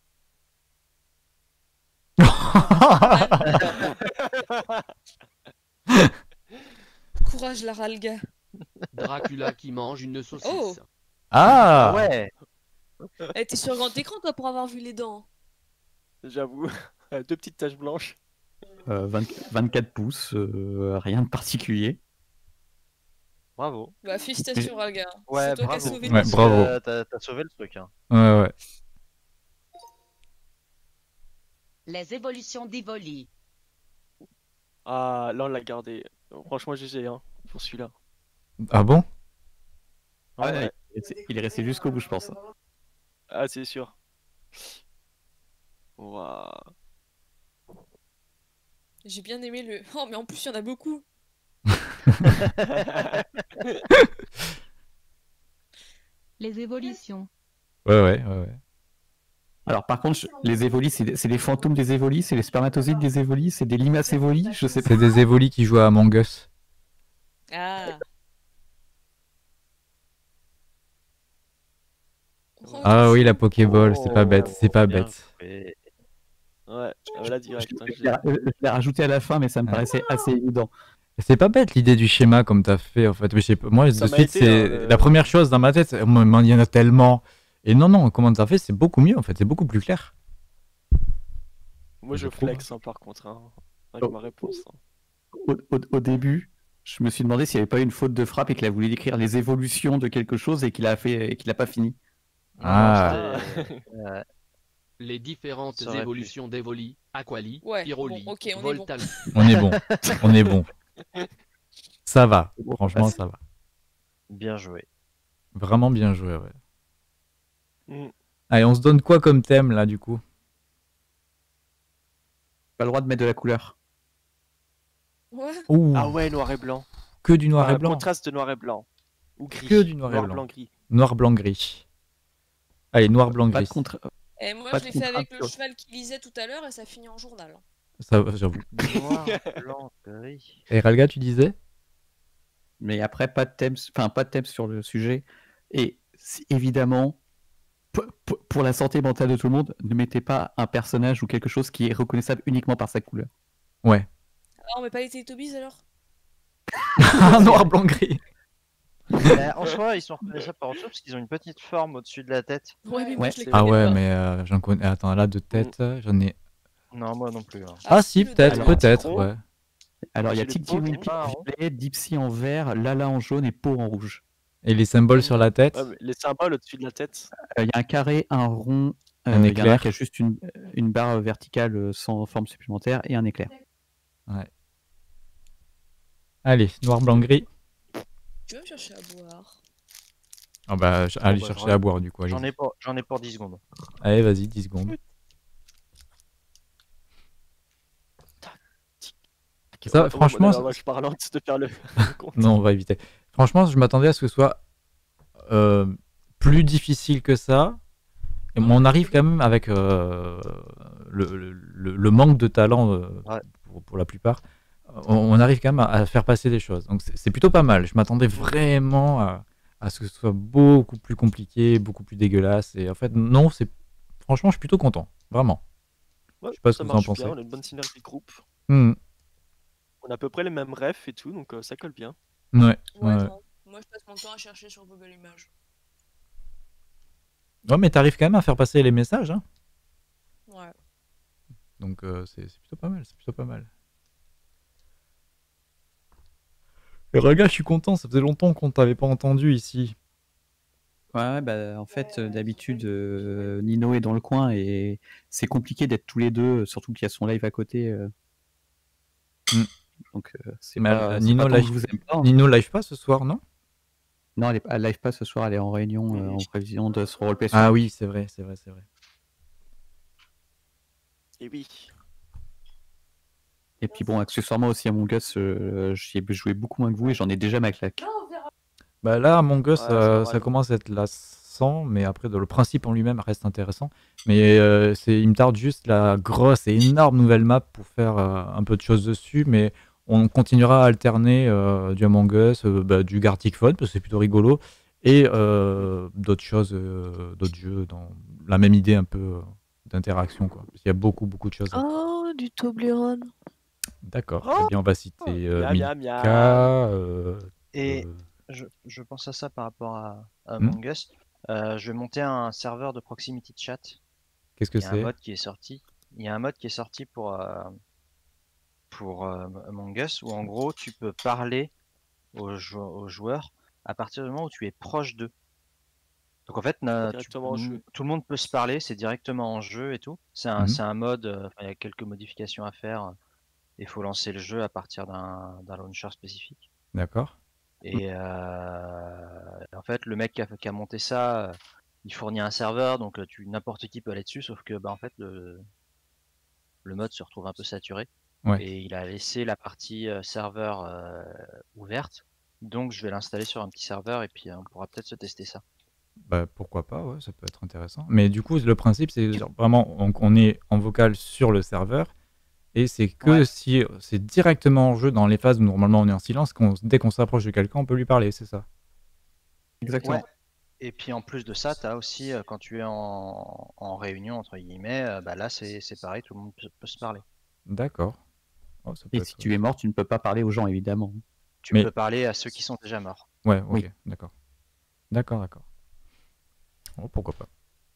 Courage la ralga. Dracula qui mange une saucisse. Oh. Ah, Ah ouais. Eh, t'es sur grand écran toi pour avoir vu les dents. J'avoue. Deux petites taches blanches. Euh, vingt vingt-quatre pouces, euh, rien de particulier. Bravo. Bah félicitations Ralga. Ouais, C'est toi qui as bravo. sauvé Ouais, le Parce bravo. que, euh, T'as t'as sauvé le truc. Hein. ouais, ouais. Les évolutions d'Evoli. Ah, là on l'a gardé. Franchement, G G hein, pour celui-là. Ah bon? Ah Ouais. ouais, il est resté- il est resté jusqu'au bout, je pense. Ah, c'est sûr. Waouh. J'ai bien aimé le. Oh mais en plus il y en a beaucoup. Les évolutions. Ouais, ouais, ouais, ouais. Alors par contre, je- les évolis, c'est des- c'est les fantômes des évolis, c'est les spermatozoïdes des évolis, c'est des limaces évolis, je sais pas. C'est des évolis qui jouent à Among Us. Ah. Oh, Ah t'es oui, chaud. la Pokéball, c'est pas bête, c'est pas bien bête. joué. Ouais, euh, là direct. hein, Je je l'ai l'ai. je l'ai rajouté à la fin, mais ça me Ouais. paraissait assez évident. C'est pas bête l'idée du schéma comme t'as fait en fait. Mais je sais pas, moi Ça de m'a suite été, c'est hein, le- la première chose dans ma tête. c'est, Oh, mais il y en a tellement. Et non non, comment t'as fait, c'est beaucoup mieux en fait, c'est beaucoup plus clair. Moi je je trouve. flex hein, par contre, hein, avec Oh. ma réponse. hein. Au, au- au début, je me suis demandé s'il n'y avait pas eu une faute de frappe et qu'il a voulu décrire les évolutions de quelque chose et qu'il a fait et qu'il a pas fini. Non, non, Ah. c'était- ouais. Les différentes Ça aurait pu. évolutions d'Evoli, Aquali, Ouais, Pyroli, bon, ok, on est Voltali. On est bon, on est bon. Ça va, franchement ça va. Bien joué. Vraiment bien joué, ouais. Mm. Allez, on se donne quoi comme thème là du coup? Pas le droit de mettre de la couleur. Ouais. Ouh, Ah ouais, noir et blanc. que du noir Enfin, et blanc. Contraste de noir et blanc. Ou gris. Que du noir et blanc. blanc, gris. Noir, blanc, gris. Allez, noir, blanc, Pas gris. de contre. Et moi Pas je de l'ai fait avec contrainte, le quoi. cheval qui lisait tout à l'heure et ça finit en journal. Ça, j'avoue. Noir, blanc, gris. Et Ralga, tu disais? Mais après, pas de thème, enfin pas de thème sur le sujet. Et si- évidemment, pour, pour- pour la santé mentale de tout le monde, ne mettez pas un personnage ou quelque chose qui est reconnaissable uniquement par sa couleur. Ouais. Ah on met pas les Teletubbies alors? Noir, blanc, gris. Bah, en soi, ils sont reconnaissables par autre chose parce qu'ils ont une petite forme au-dessus de la tête. Ouais mais moi Ouais, je les c'est- connais Ah ouais, pas. mais euh, j'en connais. Attends, là de tête, euh, j'en ai. Non, moi non plus. hein. Ah, si, le peut-être, Dalai. Alors, peut-être, Citron. ouais. Alors il y a J'ai le Tic pot Tic qui est Winky pas en rond. violet, Dipsy en vert, Lala en jaune et Po en rouge. Et les symboles sur la tête? Ouais, mais les symboles au-dessus de la tête. Euh, Il y a un carré, un rond, Un euh, il y en a un éclair. qui a juste une, une barre verticale euh, sans forme supplémentaire et un éclair. Allez, noir, blanc, gris. Tu vas me chercher à boire. Ah bah, ch- allez bah, chercher j'en- à boire du coup. J'en allez-y. ai pour, j'en ai pour dix secondes. Allez, vas-y, dix secondes. Ça, On va- franchement, on a ça- la vache parlante de faire le compte. Non, on va éviter. Franchement, je m'attendais à ce que ce soit euh, plus difficile que ça. Et on arrive quand même avec euh, le, le- le- le manque de talent euh, Ouais. pour, pour la plupart. On, on arrive quand même à, à faire passer des choses. Donc c'est c'est plutôt pas mal. Je m'attendais vraiment à, à ce que ce soit beaucoup plus compliqué, beaucoup plus dégueulasse. Et en fait, non, c'est franchement, je suis plutôt content. Vraiment. Ouais, Je sais pas ce ça que vous en marche pensez. bien, on a une bonne synergie de groupe. Hmm. On a à peu près les mêmes refs et tout, donc euh, ça colle bien. Ouais, Ouais, ouais. non. Moi je passe mon temps à chercher sur Google Images. Ouais, mais t'arrives quand même à faire passer les messages. Hein. Ouais. Donc euh, c'est c'est plutôt pas mal, c'est plutôt pas mal. Et regarde, je suis content, ça faisait longtemps qu'on t'avait pas entendu ici. Ouais, bah, en fait, euh, d'habitude, euh, Nino est dans le coin et c'est compliqué d'être tous les deux, surtout qu'il y a son live à côté. euh. Hmm. Donc, euh, c'est Mais pas, elle- c'est Nino pas tant que live, je vous aime pas. hein. Nino live pas ce soir, non? Non, elle, est, elle live pas ce soir, elle est en réunion euh, en prévision de son roleplay sur Ah Mac. oui, c'est vrai, c'est vrai, c'est vrai. Et oui. Et puis bon, accessoirement aussi Among Us, euh, j'y ai joué beaucoup moins que vous et j'en ai déjà ma claque. Bah là, Among Us, Ouais, ça, c'est pas ça mal. commence à être lassant, mais après, dans le principe en lui-même reste intéressant. Mais euh, c'est, il me tarde juste la grosse et énorme nouvelle map pour faire euh, un peu de choses dessus, mais on continuera à alterner euh, du Among Us, euh, bah, du Gartic Phone, parce que c'est plutôt rigolo, et euh, d'autres choses, euh, d'autres jeux dans la même idée un peu euh, d'interaction, quoi. Parce qu'il y a beaucoup, beaucoup de choses à faire. Oh, du Toblerone. D'accord. Oh Eh bien, on va citer euh, Miam, miam, Milka, miam. euh, Et euh, je, je pense à ça par rapport à, à Hmm. Among Us. Euh, je vais monter un serveur de proximity chat. qu'est-ce que Il y a un c'est? mode qui est sorti. Il y a un mode qui est sorti pour, euh, pour euh, Among Us où en gros tu peux parler aux, jou- aux joueurs à partir du moment où tu es proche d'eux. Donc en fait, na- tu- Directement en jeu. tout le monde peut se parler, c'est directement en jeu et tout. C'est un, Mhm. c'est un mode, euh, enfin, il y a quelques modifications à faire. Il faut lancer le jeu à partir d'un d'un launcher spécifique. D'accord. Et euh, en fait, le mec qui a, qui a monté ça, euh, il fournit un serveur, donc euh, tu n'importe qui peut aller dessus, sauf que bah, en fait, le, le mode se retrouve un peu saturé. Ouais. Et il a laissé la partie euh, serveur euh, ouverte. Donc je vais l'installer sur un petit serveur et puis euh, on pourra peut-être se tester ça. Bah, pourquoi pas, ouais, ça peut être intéressant. Mais du coup, le principe, c'est genre vraiment, on, on est en vocal sur le serveur, et c'est que Ouais. si c'est directement en jeu dans les phases où normalement on est en silence, qu'on, dès qu'on s'approche de quelqu'un, on peut lui parler, c'est ça? Exactement. Ouais. Et puis en plus de ça, tu as aussi, euh, quand tu es en, en réunion, entre guillemets, euh, bah là c'est c'est pareil, tout le monde peut, peut se parler. D'accord. Oh, ça peut Et être... si tu es mort, tu ne peux pas parler aux gens, évidemment. Tu Mais- peux parler à ceux qui sont déjà morts. Ouais, ok, Oui. d'accord. D'accord, d'accord. Oh, pourquoi pas.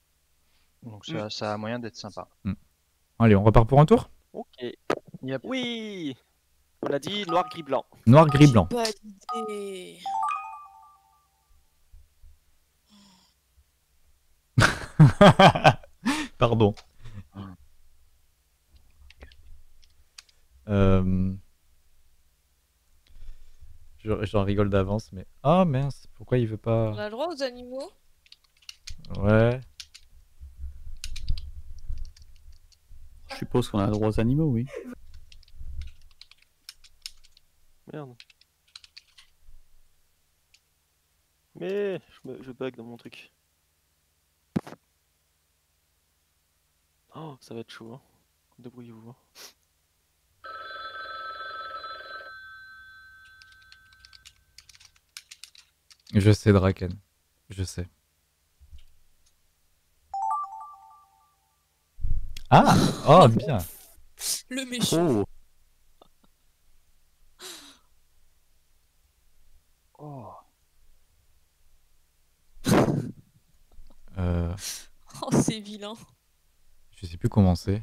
Donc ça, ça a moyen d'être sympa. Allez, on repart pour un tour? Ok. Yep. Oui. On a dit noir, gris, blanc. Noir, gris, J'ai blanc. pas d'idée. Pardon. Euh, je- J'en rigole d'avance, mais... Ah mince, pourquoi il veut On pas... a le droit aux animaux? Ouais. Je suppose qu'on a le droit aux animaux, oui. Merde. Mais je, me, je bug dans mon truc. Oh, ça va être chaud. Hein. Débrouillez-vous. hein. Je sais, Draken. Je sais. Ah! Oh, bien! Le méchant. Oh. Oh. Euh, Oh, c'est vilain. je sais plus comment c'est.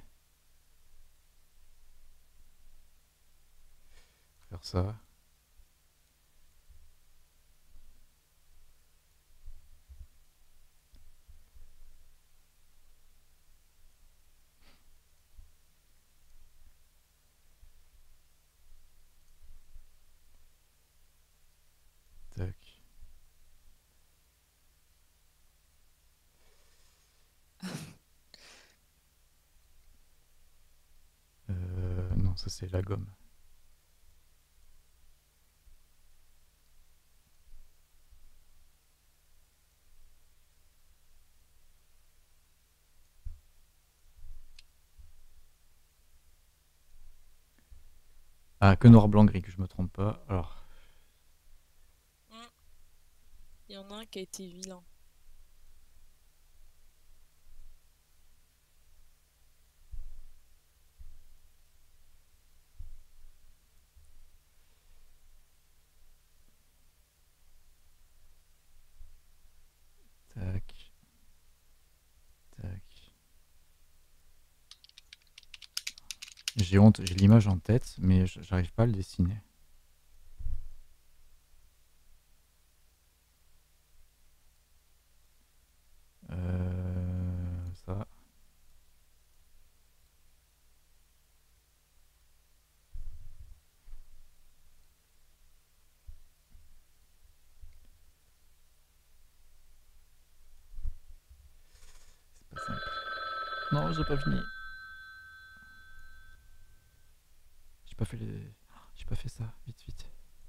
Faire ça. Tac. Euh, non, ça c'est la gomme. Ah, que noir, blanc, gris, que je me trompe pas. Alors, Il y en a un qui a été vilain. tac. Tac. J'ai honte, j'ai l'image en tête, mais j- j'arrive pas à le dessiner. Non, j'ai pas fini. J'ai pas fait les... J'ai pas fait ça. Vite, vite.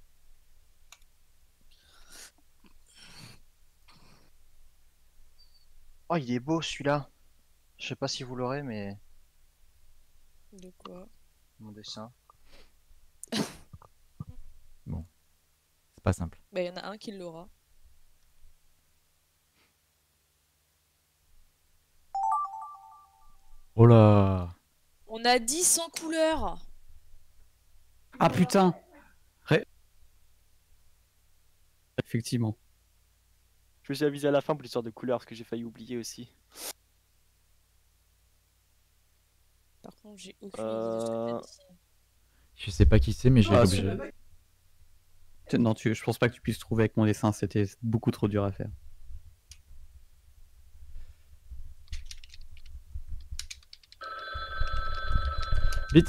Oh, il est beau celui-là. Je sais pas si vous l'aurez, mais De quoi? mon dessin. Bon. C'est pas simple. Bah, il y en a un qui l'aura. Oh là. On a dit sans couleur. Ah putain. Ré- Effectivement. Je me suis avisé à la fin pour l'histoire de couleurs parce que j'ai failli oublier aussi. Par contre, j'ai aucune idée de ce que Euh... t'as dit. Je sais pas qui c'est, mais j'ai Ah, obligé. c'est- Non, tu... je pense pas que tu puisses trouver avec mon dessin, c'était beaucoup trop dur à faire. Vite.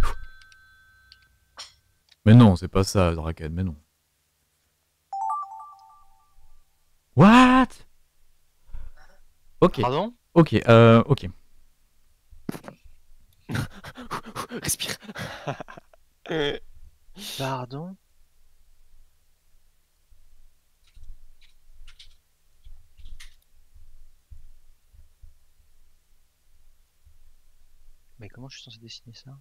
Mais non, c'est pas ça, Draken, mais non. What? Ok. Pardon? Ok, euh, ok. Respire. Pardon? Mais comment je suis censé dessiner ça?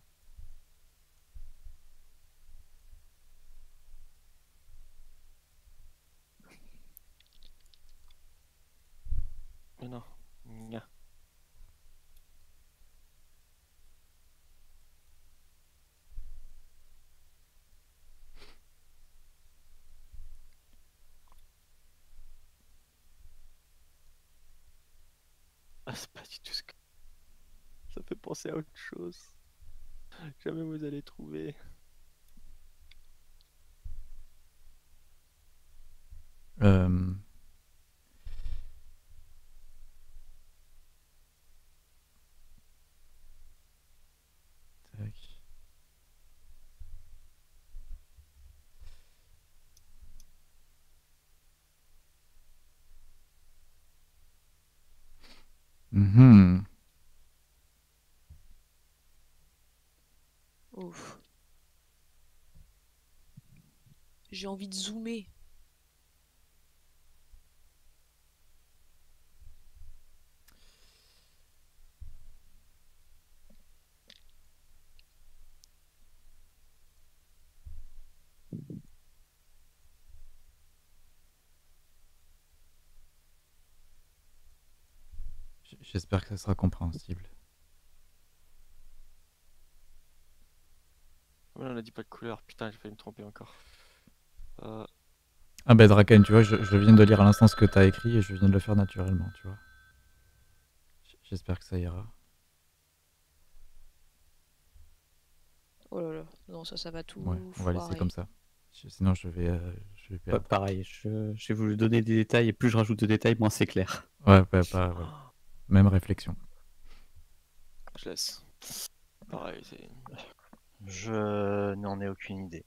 Mais non. Nya. Ah, c'est pas du tout ce que... Ça fait penser à autre chose. Jamais vous allez trouver. Euh... Tac. Mhm. Ouf. J'ai envie de zoomer. J- J'espère que ça sera compréhensible. Ouais, on a dit pas de couleur. Putain, j'ai failli me tromper encore. Euh... Ah bah Draken, tu vois, je, je viens de lire à l'instant ce que t'as écrit et je viens de le faire naturellement, tu vois. J- J'espère que ça ira. Oh là là. Non, ça, ça va tout Ouais, on va laisser foirer. comme ça. Je- Sinon, je vais, euh, je vais Pa- perdre. pareil, je... j'ai voulu donner des détails et plus je rajoute de détails, moins c'est clair. Ouais, ouais, pas, ouais. Même réflexion. Je laisse. Pareil, c'est... Je n'en ai aucune idée.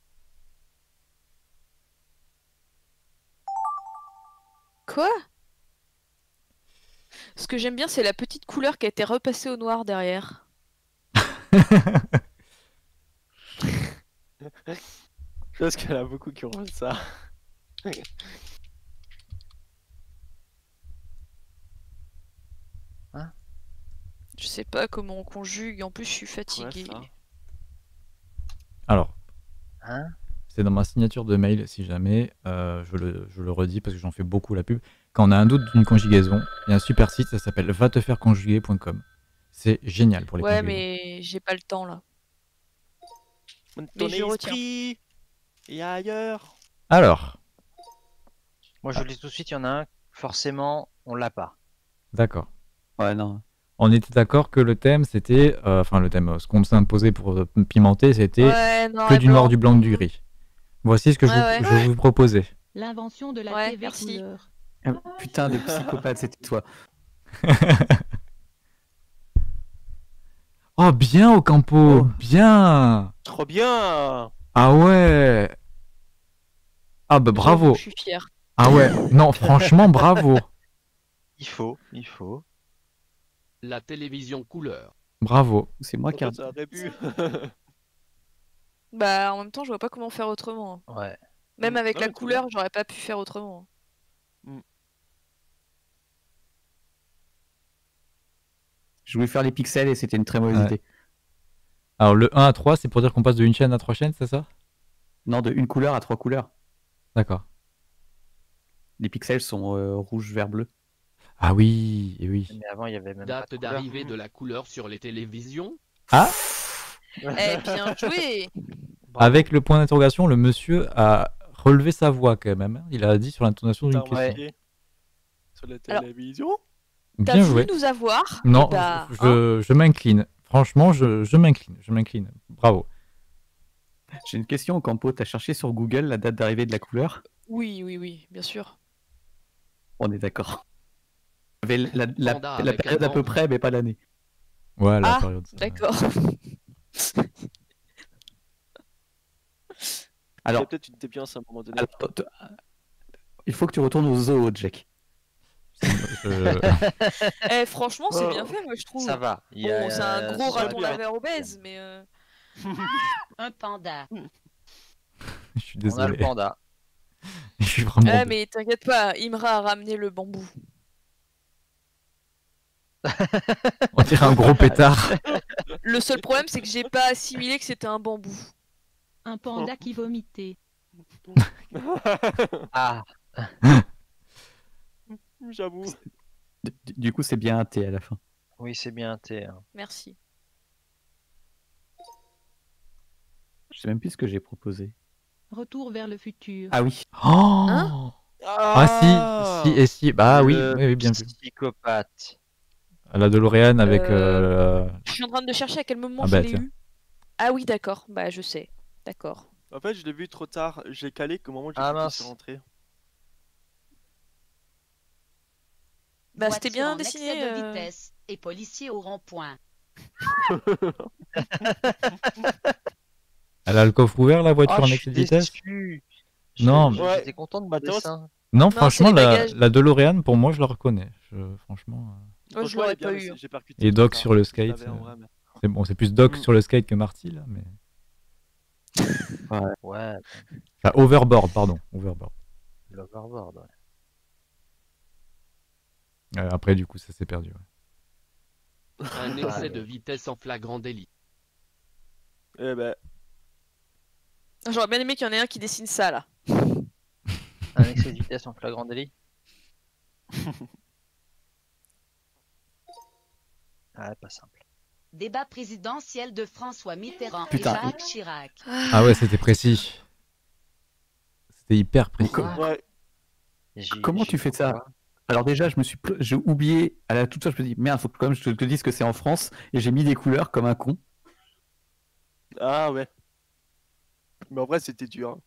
Quoi? Ce que j'aime bien, c'est la petite couleur qui a été repassée au noir derrière. Je pense qu'il y en a beaucoup qui ont fait ça. Je sais pas comment on conjugue. En plus, je suis fatiguée. ça Alors, Hein? c'est dans ma signature de mail, si jamais, euh, je, le, je le redis parce que j'en fais beaucoup la pub. Quand on a un doute d'une conjugaison, il y a un super site, ça s'appelle va te faire conjuguer point com. C'est génial pour les Ouais, conjugaisons. mais j'ai pas le temps là. Ton Mais je retiens. esprit et ailleurs. Alors, Moi, je le dis tout de suite, il y en a un, forcément, on l'a pas. d'accord. Ouais, non. On était d'accord que le thème, c'était... euh, Enfin, le thème, euh, ce qu'on s'est imposé pour euh, pimenter, c'était Ouais, noir que et du noir, blanc. du blanc, du gris. Voici ce que je, Ouais, vous, ouais. je vous proposais. L'invention de la Ouais, T V merci. couleur. Ah, putain, le psychopathe, c'était toi. Oh, bien, Ocampo, Oh. bien. Trop bien. Ah ouais. Ah bah bravo. J'avoue, je suis fière. Ah ouais, non, franchement, bravo. Il faut, il faut. La télévision couleur. Bravo. C'est moi En qui ai... fait, c'est un rébut. Bah, en même temps, je vois pas comment faire autrement. Ouais. Même Mm. avec Non, la mais très couleur, j'aurais pas pu faire autrement. Je voulais faire les pixels et c'était une très mauvaise Ouais. idée. Alors le un à trois, c'est pour dire qu'on passe de une chaîne à trois chaînes, c'est ça? Non, de une couleur à trois couleurs. D'accord. Les pixels sont euh, rouge, vert, bleu. Ah oui, et oui. Mais avant, il y avait même pas Date de couleur. d'arrivée de la couleur sur les télévisions. Ah, Eh bien joué. Bravo. avec le point d'interrogation, le monsieur a relevé sa voix quand même, hein. Il a dit sur l'intonation d'une T'as question. remarqué sur la Alors- télévision. T'as Bien voulu joué. nous avoir. Non, eh bah, je, hein. je, je m'incline. Franchement, je, je m'incline. Je m'incline. Bravo. J'ai une question, Campo. T'as cherché sur Google la date d'arrivée de la couleur? Oui, oui, oui, bien sûr. On est d'accord. Il y avait la, la- Panda la avec un période à peu bambou. près, mais pas l'année. Ouais, la Ah, période. ça- d'accord. Il y a Alors, peut-être une défiance à un moment donné. alors, t- t- il faut que tu retournes au zoo, Jack. je- Eh, franchement, c'est bien fait, moi je trouve. Ça va. Il y a- Bon, c'est un gros ça va raton bien. laveur obèse, mais. euh, Un panda. je suis On a le désolé. panda. Je suis vraiment. Ah, dé- mais t'inquiète pas, Imra a ramené le bambou. On dirait un gros pétard. Le seul problème, c'est que j'ai pas assimilé que c'était un bambou. Un panda qui vomitait. Ah, J'avoue. Du, du coup, c'est bien un T à la fin. oui, c'est bien un thé. hein. Merci. Je sais même plus ce que j'ai proposé. Retour vers le futur. Ah oui. Oh Hein ah si, si et si. Bah oui, Le oui, oui, bien vu. psychopathe. La DeLorean avec. Euh, euh, Je suis en train de chercher à quel moment Ah je bah, l'ai tiens. eu. Ah oui, d'accord. Bah, je sais. D'accord. En fait, je l'ai vu trop tard. Je l'ai calé qu'au moment où j'ai Ah, cliqué mince. sur entrée. Bah, c'était Voiture bien en dessiné. excès de euh. vitesse et policier au rond-point. Elle a le coffre ouvert, la voiture Ah, en je excès suis de vitesse? déçu. Non, J'étais- mais- J'étais content de mon Maintenant, dessin. Non, c'est franchement, les la, bagages. la DeLorean, pour moi, je la reconnais. Je- franchement. euh, Moi, je Franchement, l'aurais elle est bien, pas mais eu. c'est- j'ai percuté Et trop Doc tard. sur le Je skate. l'avais en euh, vrai, mais- C'est bon, c'est plus Doc Mm. sur le skate que Marty, là, mais. Ouais, Enfin, overboard, pardon. Overboard. l'overboard. ouais. Euh, après, du coup, ça s'est perdu. ouais. Un excès de vitesse en flagrant délit. Eh ben, J'aurais bien aimé qu'il y en ait un qui dessine ça là. Un excès de vitesse en flagrant délit. Ah, pas simple. Débat présidentiel de François Mitterrand Putain. et Jacques Chirac. Ah ouais, c'était précis. C'était hyper précis. Quoi ouais. J'ai- Comment j'ai tu fais pourquoi ça? Alors déjà, je me suis, pl- j'ai oublié à la toute fin, je me dis merde, faut que quand même je te, te dise que c'est en France et j'ai mis des couleurs comme un con. Ah ouais. Mais en vrai, c'était dur. hein.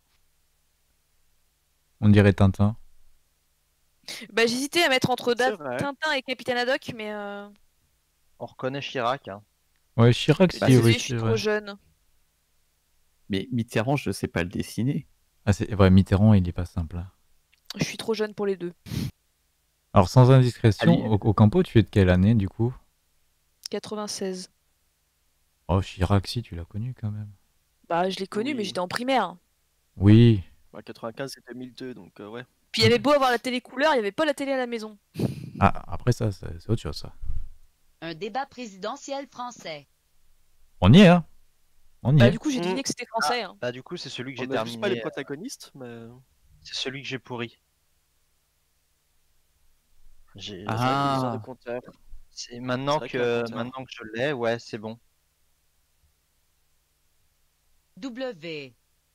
On dirait Tintin. Bah, j'hésitais à mettre entre C'est Da- vrai. Tintin et Capitaine Haddock, mais. Euh... On reconnaît Chirac. Hein. Ouais, Chirac, si, Bah, oui, désolé, c'est je suis vrai. trop jeune. Mais Mitterrand, je sais pas le dessiner. Ah, c'est vrai, Mitterrand, il est pas simple. hein. Je suis trop jeune pour les deux. Alors, sans indiscrétion, Ali- au, au Campo, tu es de quelle année, du coup? quatre-vingt-seize. Oh, Chirac, si, tu l'as connu quand même. Bah, je l'ai connu, mais Oui. j'étais en primaire. Oui. Ouais, quatre-vingt-quinze, c'est deux mille deux, donc euh, ouais. Puis il y avait beau avoir la télé couleur, il y avait pas la télé à la maison. Ah, après ça, c'est c'est autre chose, ça. Un débat présidentiel français. On y est, hein? On y Bah, est. du coup, j'ai Mm. deviné que c'était français. hein. Bah, du coup, c'est celui que On j'ai a juste pas les terminé. protagonistes, mais. C'est celui que j'ai pourri. J'ai- C'est vrai qu'il y a une sorte Ah. de compteur. C'est maintenant C'est vrai qu'il y a un que compteur. maintenant que je l'ai, ouais, c'est bon. W.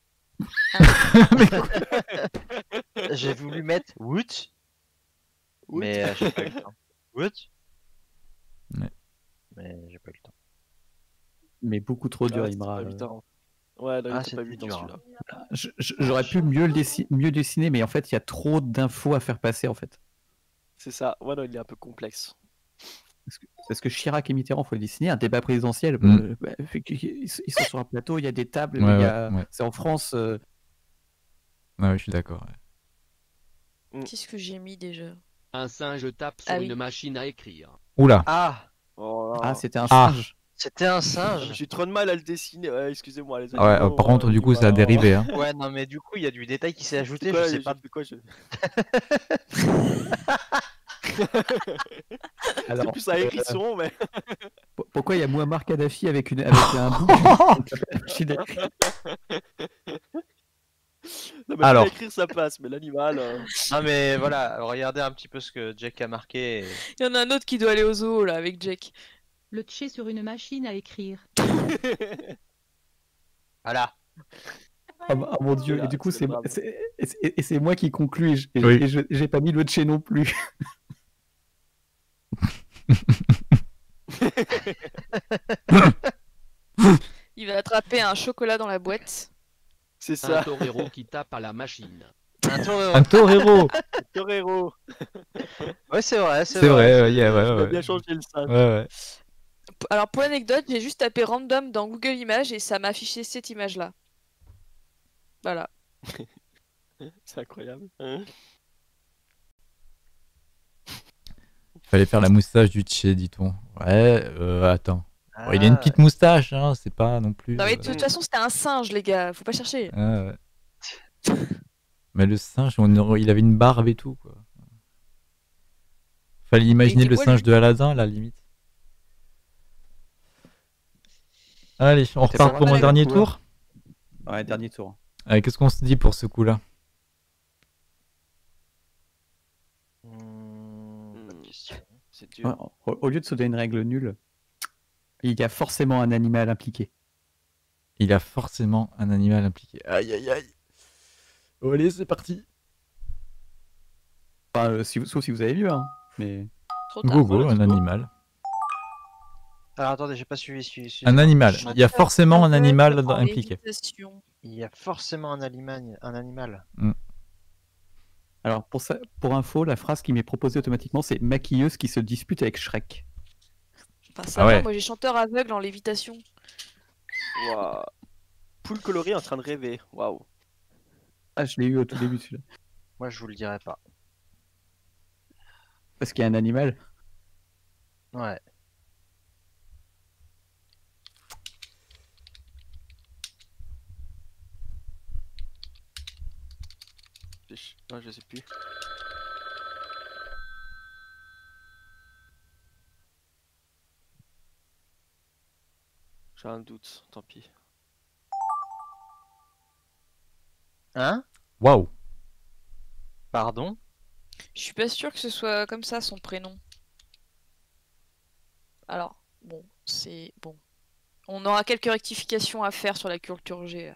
J'ai voulu mettre Woot, mais euh, j'ai pas eu le temps. Woot. Ouais. Mais j'ai pas eu le temps. Mais beaucoup trop dur, Ah, c'était Imra. pas euh. évident. Ouais, là, il Ah, était pas c'était évident dur, celui-là. Je- je- J'aurais pu mieux le dessi- mieux dessiner, mais en fait, il y a trop d'infos à faire passer, en fait. C'est ça. Ouais, non, il est un peu complexe. Parce que, parce que Chirac et Mitterrand, faut le dessiner. Un débat présidentiel, Mm. euh, bah, fait qu'ils- ils ils sont sur un plateau, il y a des tables, Ouais, il y a- ouais, ouais. c'est en France. euh, Ouais, ouais, je suis d'accord. ouais. Qu'est-ce que j'ai mis déjà? Un singe tape sur Ah oui. une machine à écrire. Oula. Ah, Oh là. Ah, c'était un Ah. singe. C'était un singe. J'ai trop de mal à le dessiner. Ouais, excusez-moi, les Ah ouais, animaux, par contre, euh, du coup, ça a animaux. dérivé. Hein. Ouais, non, mais du coup, il y a du détail qui s'est ajouté, Quoi, je sais j'ai pas. fait quoi, je... Alors, C'est plus un euh, hérisson, mais. P- Pourquoi il y a Muammar Kadhafi avec, une, avec un bouc Je l'ai- Non, mais Alors. à écrire, ça passe, mais l'animal. euh, Non, mais voilà, regardez un petit peu ce que Jack a marqué. et- Il y en a un autre qui doit aller au zoo là avec Jack. Le tché sur une machine à écrire. Voilà. Ah, bah, ah, mon dieu, Voilà, et du coup, c'est c'est bravo. c'est- et c'est- et c'est moi qui conclue, et je- et, Oui. et je- j'ai pas mis le tché non plus. Il va attraper un chocolat dans la boîte. C'est Un ça. torero qui tape à la machine. Un tour Un torero. Torero. Ouais, c'est vrai, c'est C'est vrai, vrai. ouais, yeah, ouais, Il a ouais. bien changé le singe. Ouais, ouais. P- Alors pour l'anecdote, j'ai juste tapé random dans Google Images et ça m'a affiché cette image-là. Voilà. C'est incroyable. Hein. Fallait faire la moustache du Tché, dit-on. Ouais, euh, attends. Bon, il a une Ah, petite moustache, hein, c'est pas non plus. Non mais de euh, toute façon c'était un singe les gars, faut pas chercher. ah, ouais. Mais le singe, on aurait- il avait une barbe et tout, quoi. Fallait imaginer était le poilu. singe de Aladdin, à la limite. Allez, on C'est repart pas pour mal, un la dernier couleur. tour. Ouais, dernier tour. Allez, qu'est-ce qu'on se dit pour ce coup-là? hmm, bonne question. C'est dur. Ouais, au, au lieu de se donner une règle nulle, il y a forcément un animal impliqué. Il a forcément un animal impliqué. Aïe, aïe, aïe. Allez, c'est parti. Enfin, euh, si vous- sauf si vous avez mieux, hein. Mais Trop tard. Gogo, let's un go. animal. Alors attendez, j'ai pas suivi. suivi, Un excusez-moi. animal. Je- Il y a forcément un Aveugle animal en dans- impliqué. lévitation. Il y a forcément un animal. Un animal. alors, pour, ça, pour info, la phrase qui m'est proposée automatiquement, c'est maquilleuse qui se dispute avec Shrek. Enfin ça Ah va, ouais. moi j'ai chanteur aveugle en lévitation. Waouh. Poule colorée en train de rêver. Waouh. Ah, je l'ai eu au tout début celui-là. Moi, je vous le dirai pas. Parce qu'il y a un animal. Ouais. Je- Non, je sais plus. J'ai un doute, tant pis. Hein? Waouh. Pardon? Je suis pas sûre que ce soit comme ça son prénom. Alors, bon, c'est bon. On aura quelques rectifications à faire sur la culture G.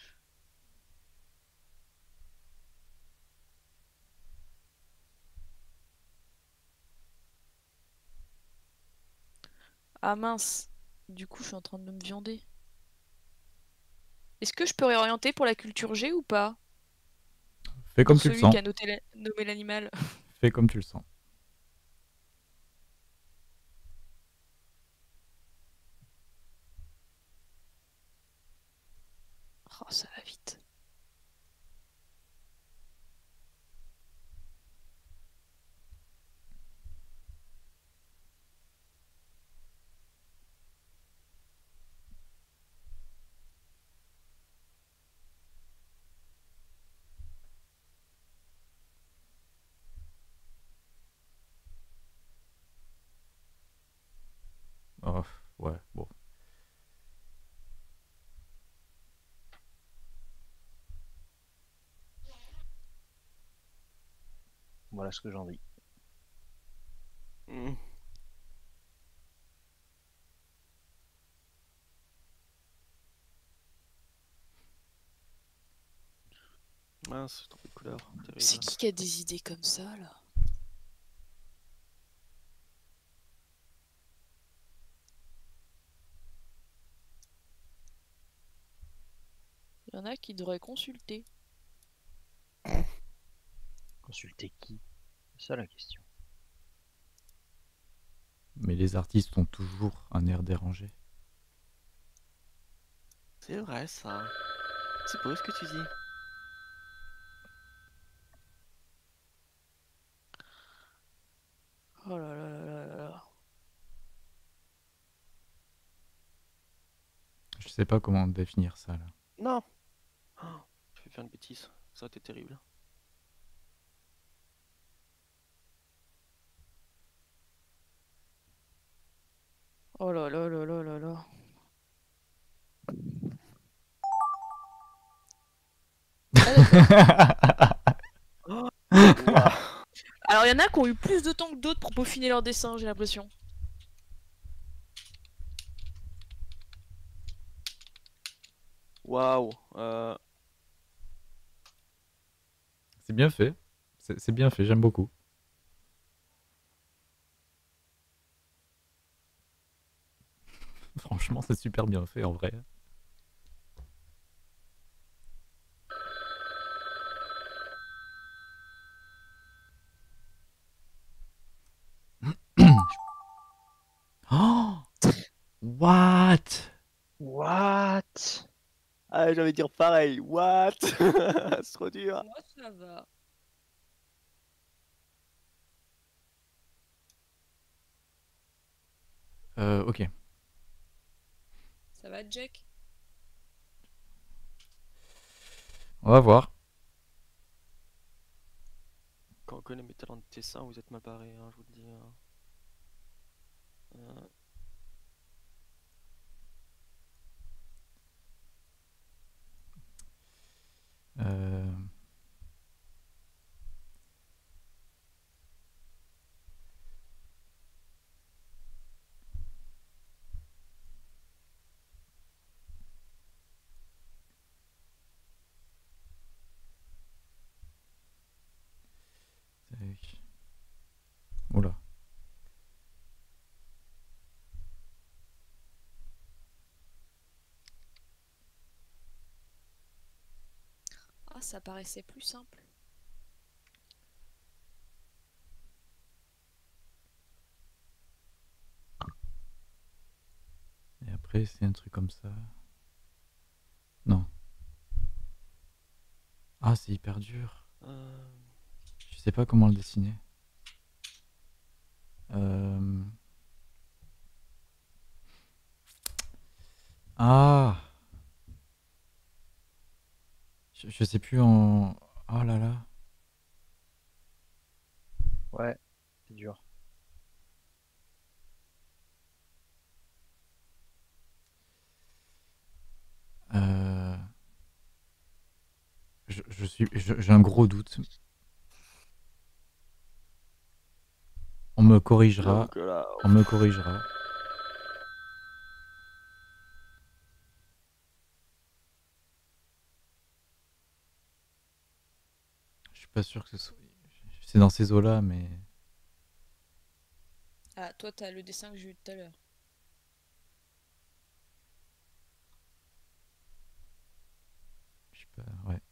Ah mince, du coup je suis en train de me viander. Est-ce que je peux réorienter pour la culture G ou pas? Fais comme Pour tu le celui sens. qui a noté la- nommé l'animal. Fais comme tu le sens. Oh, ça va vite. Oh, ouais, bon. Voilà ce que j'en dis. Hmm. Mince, trop de couleurs. terrible. C'est qui qui a des idées comme ça là? Il y en a qui devraient consulter. Consulter qui? C'est ça la question. Mais les artistes ont toujours un air dérangé. C'est vrai ça. C'est beau ce que tu dis. Oh là là là là là là. pas comment définir ça là. Non. Oh, je vais faire une bêtise. Ça aurait été terrible. Oh là là là là là là. Oh, ouah. Alors, il y en a qui ont eu plus de temps que d'autres pour peaufiner leur dessin, j'ai l'impression. Waouh. euh, C'est bien fait. C'est c'est bien fait, j'aime beaucoup. Franchement, c'est super bien fait en vrai. Oh What? What? Ah, j'allais dire pareil. What? C'est trop dur. Moi, ça va. Euh, ok. Ça va, Jack? On va voir. Quand on connaît mes talents de dessin, vous êtes mal barrés, hein, je vous le dis. hein. Euh, Euh... tac. Oula. Ah, ça paraissait plus simple. Et après, c'est un truc comme ça. Non. Ah, c'est hyper dur. euh, Je sais pas comment le dessiner. Euh... Ah, je, je sais plus en... Oh là là. Ouais, c'est dur. Euh... Je, je suis... je- J'ai un gros doute. On me corrigera. donc là, On me corrigera. Je suis pas sûr que ce soit... C'est dans ces eaux-là, mais... Ah, toi, t'as le dessin que j'ai eu tout à l'heure. Je sais pas... Ouais.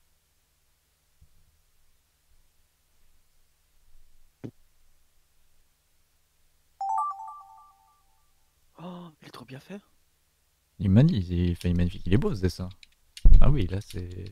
oh, il est trop bien fait. Il est magnifique, il est, enfin, il est magnifique. Il est beau ce dessin. Ah oui, là c'est...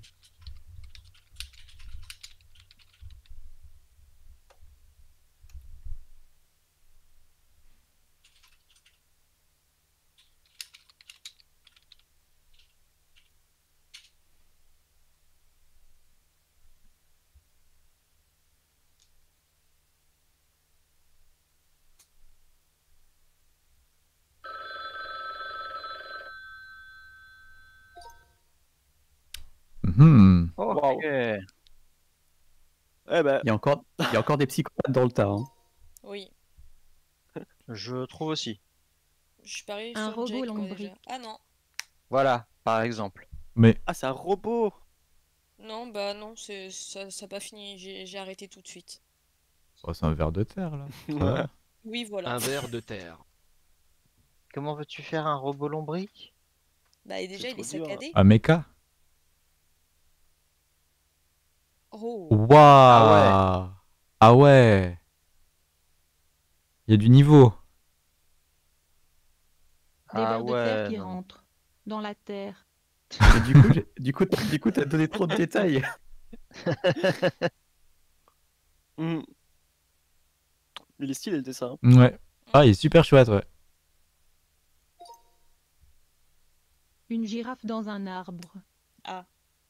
Mhm. Waouh. Ok. Eh ben, Il y a encore, il y a encore des psychopathes dans le tas. hein. Oui. Je trouve aussi. Je suis pareil Un sur robot Jack, quoi, lombric. déjà. Ah non. Voilà, par exemple. Mais... ah, c'est un robot. Non, bah non, c'est ça ça a pas fini. J'ai j'ai arrêté tout de suite. Oh, c'est un ver de terre là. Ça va. Ouais. Oui, voilà. Un ver de terre. Comment veux-tu faire un robot lombric? Bah, et déjà, il trop est dur. saccadé. Un méca. Oh. Waouh. Ah Ah ouais. Il y a du niveau. Des Ah vers de terre ouais, qui non. rentrent dans la terre. Et du coup, j'ai- du coup, du coup, t'as donné trop de détails. Hmm. Il est stylé le dessin. Ouais. Ah, il est super chouette, ouais. Une girafe dans un arbre. Ah.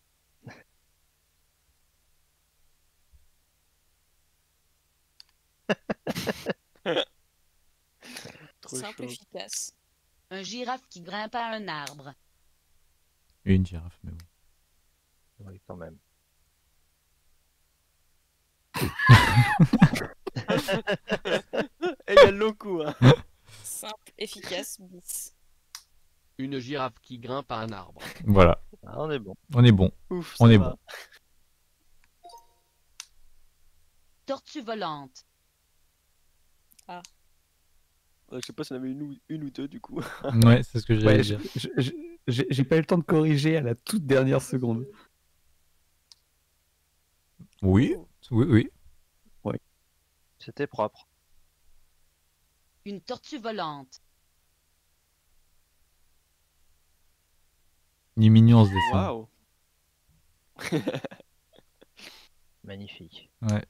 Trop Simple, chaud. efficace. Un girafe qui grimpe à un arbre. Une girafe, mais bon. Oui, quand même. Et il y a le long coup, hein. Simple, efficace, bis. Une girafe qui grimpe à un arbre. Voilà, Ah, on est bon. on est bon. Ouf, On ça est va. bon. Tortue volante. Ouais, je sais pas si on avait une ou, une ou deux du coup. Ouais, c'est ce que j'allais Ouais, je- dire. je- je- j'ai j'ai pas eu le temps de corriger à la toute dernière seconde. Oui, oui, oui. C'était propre. Une tortue volante. Il est mignon ce dessin. Waouh. Magnifique. Ouais.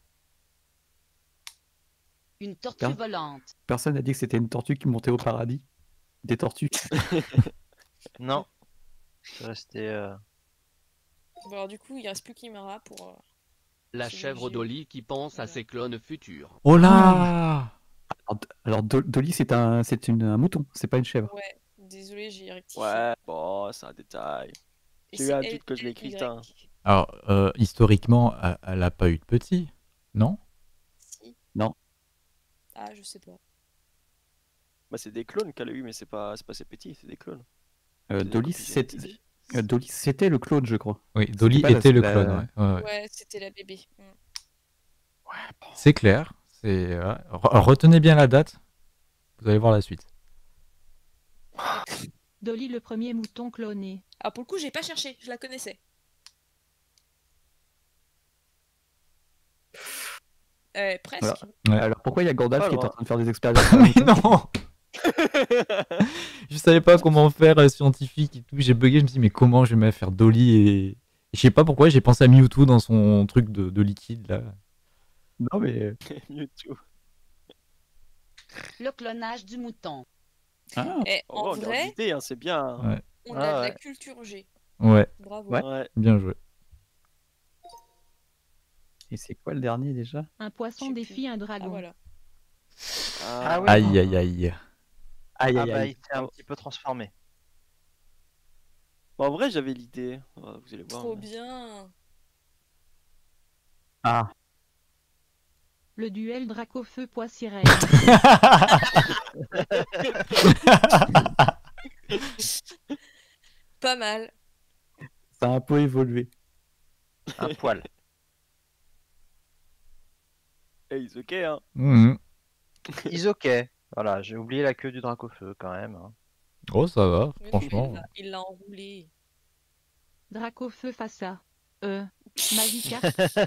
Une tortue Tiens. volante. Personne n'a dit que c'était une tortue qui montait au paradis. Des tortues. Non. C'est resté. euh, Bon, alors du coup, il reste plus Kimara pour. euh, La C'est chèvre léger. Dolly qui pense à Voilà. ses clones futurs. Oh là Alors, alors, Do- Dolly, c'est un, c'est une- un mouton, c'est pas une chèvre. Ouais, désolé, j'ai rectifié. Ouais, bon, c'est un détail. Et J'ai eu c'est un L- doute quand je l'ai L écrit, Y. putain. Alors, euh, historiquement, elle- elle a pas eu de petit, non? Si. Non. Ah, je sais pas. Bah, c'est des clones qu'elle a eu, mais c'est pas, c'est pas ses petits, c'est des clones. Euh, C'est des Dolly, copies c'est- génétiques. euh, Dolly, c'était le clone, je crois. Oui, Dolly pas la- était le la- clone, ouais. ouais, ouais. Ouais, c'était la bébé. Mm. C'est clair. C'est ouais. Re- Retenez bien la date. Vous allez voir la suite. Dolly le premier mouton cloné. Ah, pour le coup, j'ai pas cherché, je la connaissais. Euh, presque. Voilà. Ouais. Alors pourquoi il y a Gandalf Pas qui est en loin. train de faire des expériences? Mais non, je savais pas comment faire euh, scientifique et tout. J'ai bugué. Je me suis dit mais comment je vais me faire Dolly et et je sais pas pourquoi j'ai pensé à Mewtwo dans son truc de, de liquide là. Non mais. Mewtwo. Le clonage du mouton. Ah, Et Oh, en on garde vrai, l'idée, hein, c'est bien. Ouais, on Ah, a de la ouais. culture G. ouais, Bravo. Ouais. Ouais. bien joué. et c'est quoi le dernier déjà? Un poisson Je sais défie un Ah, dragon. voilà. Ah oui. Aïe aïe aïe. Aïe Ah aïe bah, aïe. il s'est un petit peu transformé. Bah, en vrai, j'avais l'idée. Ouais, vous allez voir. Trop mais- bien. Ah, Le duel Dracofeu poids sirène. Pas mal. ça a un peu évolué. Un poil. Eh, ils ok, hein. Mhm. Ils ok. Voilà, j'ai oublié la queue du Dracofeu quand même. hein. Oh ça va, Mais franchement. il l'a- Il l'a enroulé. Dracofeu face à. Euh. Magikarp.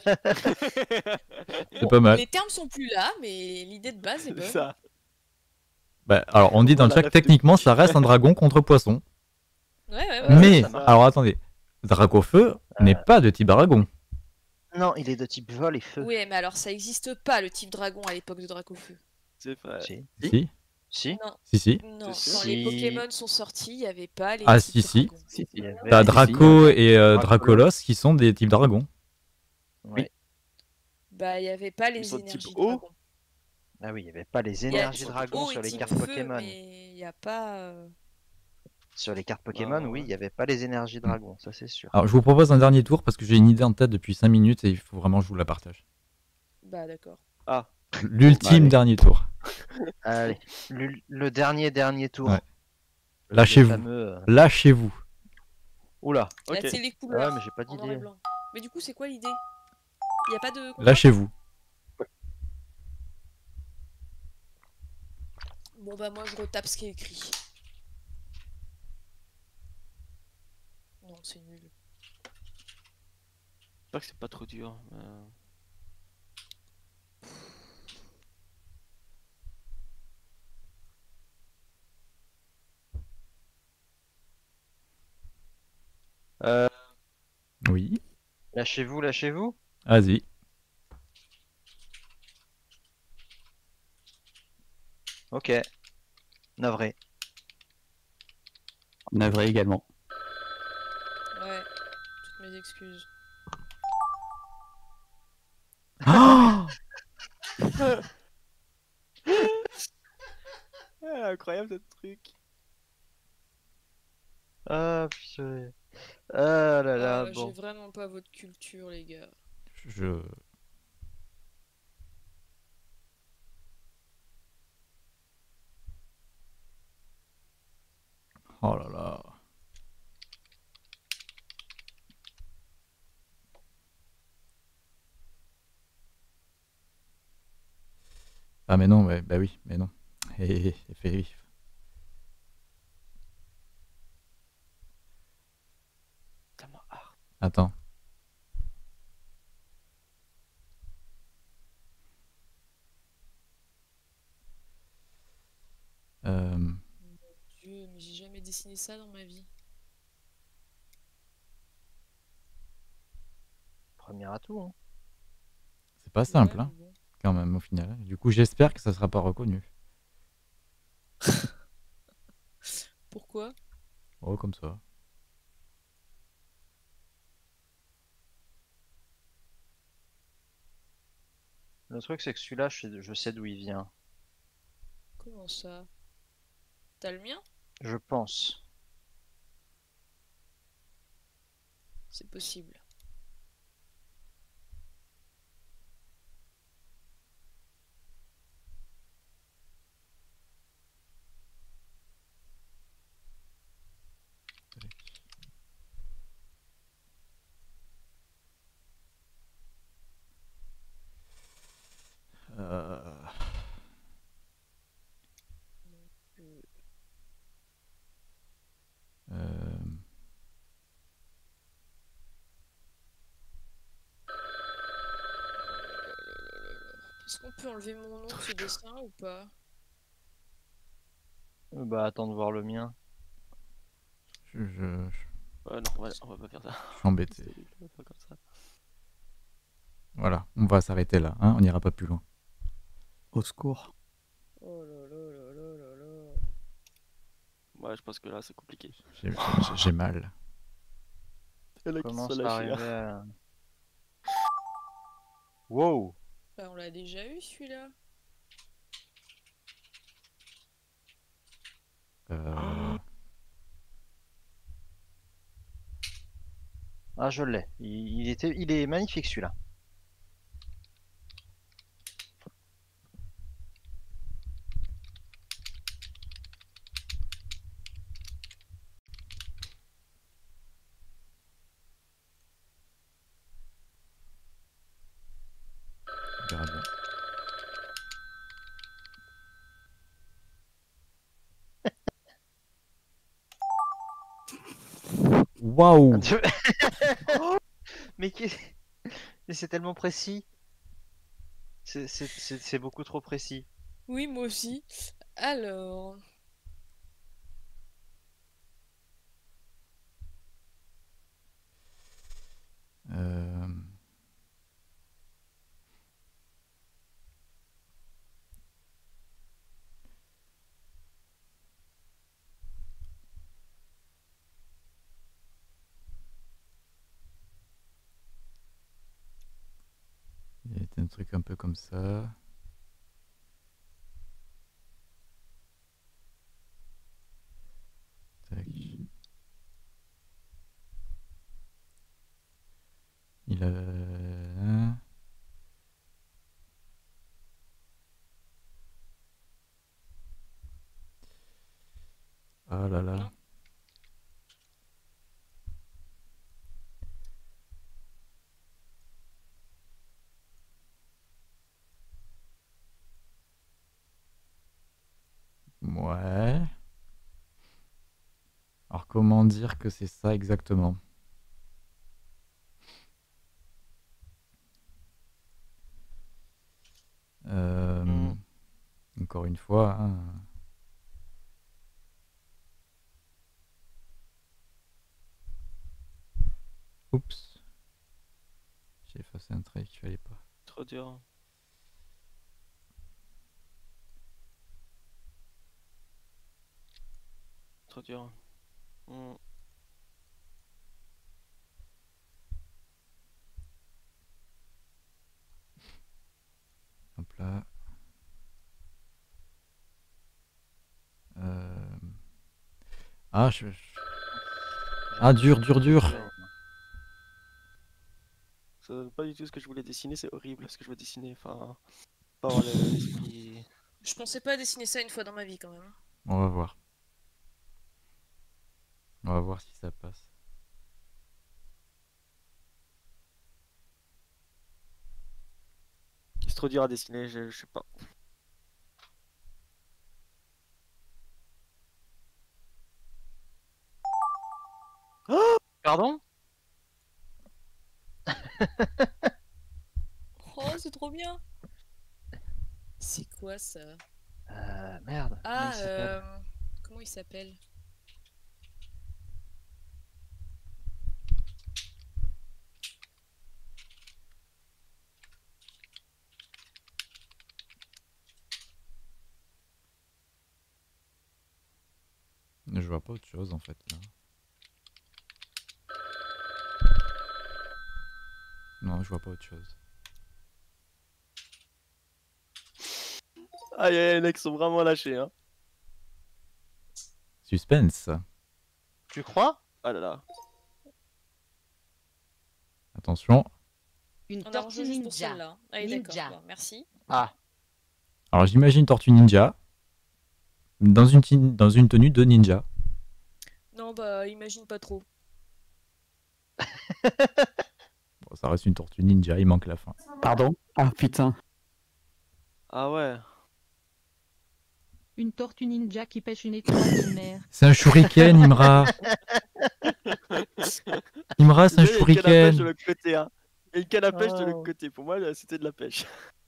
C'est pas mal. Les termes sont plus là, mais l'idée de base est C'est bonne. ça. Bah, alors on dit dans le Voilà, chat la que techniquement ça reste un dragon contre poisson. Ouais, ouais, ouais. Ouais, Mais ça marche. alors attendez, Dracofeu n'est pas de type dragon. Non, il est de type vol et feu. Oui, mais alors ça existe pas le type dragon à l'époque de Dracofeu. C'est vrai. Si. Si, Si. Non, si, si. non. C'est Quand sûr. les Si. Pokémon sont sortis, il n'y avait pas les Ah, types si, si. dragons. Si, si. Il y avait- T'as si, si, Draco et euh, Dracolos. Dracolos qui sont des types dragons. Oui. Bah, il n'y avait pas les Ils sont de type énergies eau. dragons. Ah oui, il n'y avait pas les Il y a énergies type dragons eau et sur les type cartes feu, Pokémon. mais il n'y a pas... euh, Sur les cartes Pokémon, ouais. oui, il n'y avait pas les énergies dragons, ça c'est sûr. Alors je vous propose un dernier tour parce que j'ai une idée en tête depuis cinq minutes et il faut vraiment que je vous la partage. Bah, d'accord. Ah, L'ultime Allez. dernier tour. Allez, le, le dernier dernier tour. Ouais. Le Lâchez-vous. fameux, euh, Lâchez-vous. Oula. ok. Là, c'est les couleurs. Ouais, mais j'ai pas en noir et d'idée. blanc. Mais du coup, c'est quoi l'idée? Il n'y a pas de... couleur Lâchez-vous. Bon, bah, moi, je retape ce qui est écrit. Non, c'est nul. J'espère que c'est pas trop dur. euh. Euh, Oui. Lâchez-vous, lâchez-vous. Vas-y. Ok. Navré. Navré également. mes excuses. Ah Ah, incroyable ce truc. Ah, purée. Ah là là, Ah, j'ai bon. vraiment pas votre culture, les gars. Je... Oh là là. Ah mais non, ouais, bah oui, mais non. Et, et fait vif. Tellement hard. Attends. Euh, Mon Dieu, mais j'ai jamais dessiné ça dans ma vie. Premier atout, hein. c'est pas Ouais, simple, mais hein, bon. quand même, au final. Du coup, j'espère que ça sera pas reconnu. Pourquoi? Oh, comme ça. Le truc, c'est que celui-là, je sais, je sais d'où il vient. Comment ça? T'as le mien? Je pense. C'est possible. Euh, Euh, euh, Est-ce qu'on peut enlever mon nom de ce dessin ou pas? Euh, Bah, attends de voir le mien. je, je- je Ouais, non, on va, on va pas faire ça. suis embêté. C'est nul, on va faire comme ça. Voilà, on va s'arrêter là, hein, on n'ira pas plus loin. Au secours. Oh là là là là là là. Ouais, je pense que là, c'est compliqué. J'ai j'ai- j'ai mal. Il y en a qui Comment sont ça lâchés. arrivait hein. à... Wow! Bah, on l'a déjà eu celui-là. Euh, Ah, je l'ai. Il, il était, il est magnifique celui-là. on verra bien. Waouh! Mais qu'est- mais c'est tellement précis. C'est c'est- c'est- c'est beaucoup trop précis. Oui, moi aussi. Alors. Euh, Il y a un truc un peu comme ça. Tac. Il a... hein. Ah là là. Ouais. Alors comment dire que c'est ça exactement? Euh, Mm. Encore une fois, hein. Oups. J'ai effacé un trait qu'il fallait pas. Trop dur. Trop dur. Hmm. Ah, je... ah dur, dur, dur. Ça donne pas du tout ce que je voulais dessiner, c'est horrible ce que je veux dessiner. Enfin, pas avoir le- l'esprit. Je pensais pas dessiner ça une fois dans ma vie quand même. On va voir. On va voir si ça passe. C'est trop dur à dessiner, je, je sais pas. Pardon? Oh, c'est trop bien. C'est quoi ça? Euh, merde. comment Ah, il s'appelle euh... comment il s'appelle? Je vois pas autre chose en fait là. Non, je vois pas autre chose. Aïe, aïe, les mecs sont vraiment lâchés, hein. Suspense. Tu crois? Ah là là. Attention. Une On a tortue rangé juste pour ninja. celle-là. Allez, Ninja. d'accord. Bon, merci. Ah. Alors j'imagine Tortue Ninja dans une, ti- dans une tenue de ninja. Non, bah, imagine pas trop. Bon, ça reste une Tortue Ninja, il manque la fin. Pardon? Ah putain. Ah ouais. Une tortue ninja qui pêche une étoile de mer. C'est un shuriken, Imra. Imra, c'est un Désolé, il y a une canne à pêche de shuriken. l'autre côté, hein. Il y a une canne à pêche de Oh. l'autre côté. Pour moi, là, c'était de la pêche.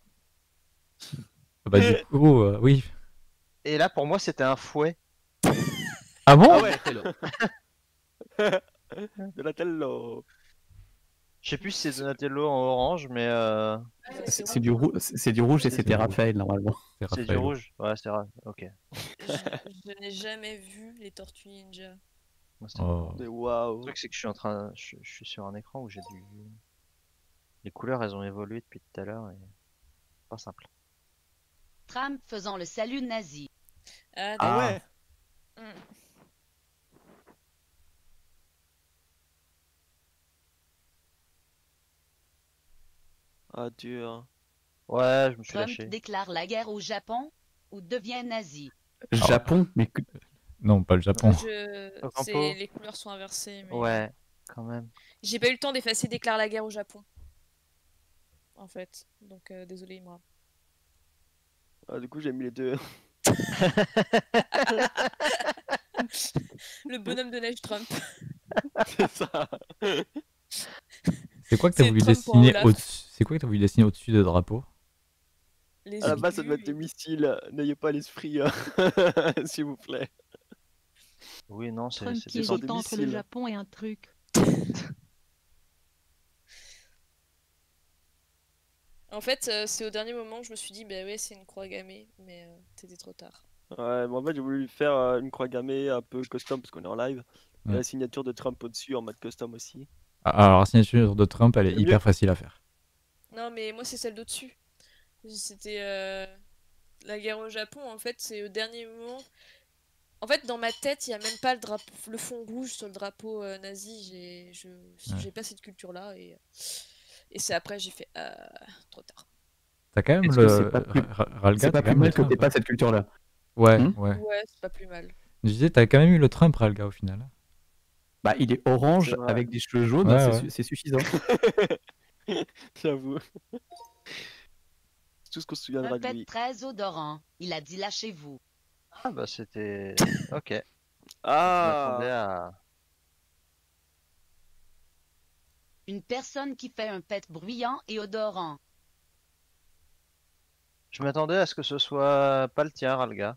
Ah bah du coup, euh, oui. Et là, pour moi, c'était un fouet. Ah bon? Ah ouais. Hello. Donatello. Je sais plus si c'est Donatello en orange, mais euh, Ah, C'est c'est c'est du, rou- c'est c'est du rouge et C'est c'était du rouge. Raphaël normalement. C'est c'est du Raphaël. rouge. Ouais, c'est vrai. Ok. Je, je n'ai jamais vu les tortues ninja. Moi, c'était Oh. marrant. Mais Le waouh. truc, c'est que je suis en train, je, je suis sur un écran où j'ai du. Les couleurs, elles ont évolué depuis tout à l'heure et pas simple. Trump faisant le salut nazi. Ah, Ah d'accord. ouais. Hmm. Ah dur. Ouais, je me suis Trump lâché. déclare la guerre au Japon ou devient nazi. Japon, mais que- Non, pas le Japon. Je... Au c'est- campo. Les couleurs sont inversées. Mais... Ouais, quand même. J'ai pas eu le temps d'effacer déclare la guerre au Japon. En fait. Donc, euh, désolé, Imra. Ah, du coup, j'ai mis les deux. Le bonhomme de neige Trump. C'est ça. C'est quoi que t'as C'est voulu Trump pour dessiner Olaf. au-dessus? C'est quoi que t'as voulu dessiner au-dessus des drapeaux? Les À la base, ça doit aigus être des et- missiles. N'ayez pas l'esprit, euh, s'il vous plaît. Oui, non, c'est Trump c'est qui des sont hésite des entre le missiles. Japon et un truc. En fait, euh, c'est au dernier moment que je me suis dit, bah ouais, c'est une croix gammée, mais euh, c'était trop tard. Ouais, mais en fait, j'ai voulu faire euh, une croix gammée un peu custom parce qu'on est en live. Et Ouais. la signature de Trump au-dessus en mode custom aussi. Ah, alors la signature de Trump, elle est Le mieux- hyper facile à faire. Non, mais moi, c'est celle d'au-dessus. C'était euh, la guerre au Japon, en fait, c'est au dernier moment. En fait, dans ma tête, il n'y a même pas le, drapeau, le fond rouge sur le drapeau euh, nazi. J'ai je- Ouais. j'ai pas cette culture-là. Et, et c'est après, j'ai fait euh, trop tard. T'as quand même Est-ce que le. c'est pas plus- Ra- Ra- Ralga, c'est pas t'as quand plus même le mal que Trump. t'aies pas cette culture-là. Ouais, Hmm ouais. Ouais, c'est pas plus mal. Je disais, t'as quand même eu le Trump, Ralga, au final. Bah, il est orange C'est vrai. avec des cheveux jaunes, Ouais, c'est ouais. su- c'est suffisant. J'avoue. C'est tout ce qu'on se souviendra Un de pet lui. très odorant. Il a dit lâchez-vous. Ah bah c'était. Ok. Je Ah m'attendais à. Une personne qui fait un pet bruyant et odorant. Je m'attendais à ce que ce soit pas le tien, Ralga.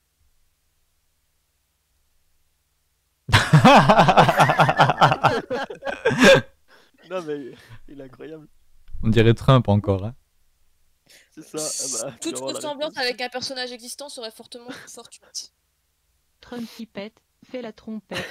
Non mais il est incroyable. On dirait Trump encore. Hein. C'est ça. Ah bah, tu Toute vas voir la ressemblance réponse. avec un personnage existant serait fortement fortuite. Trump qui pète, fait la trompette.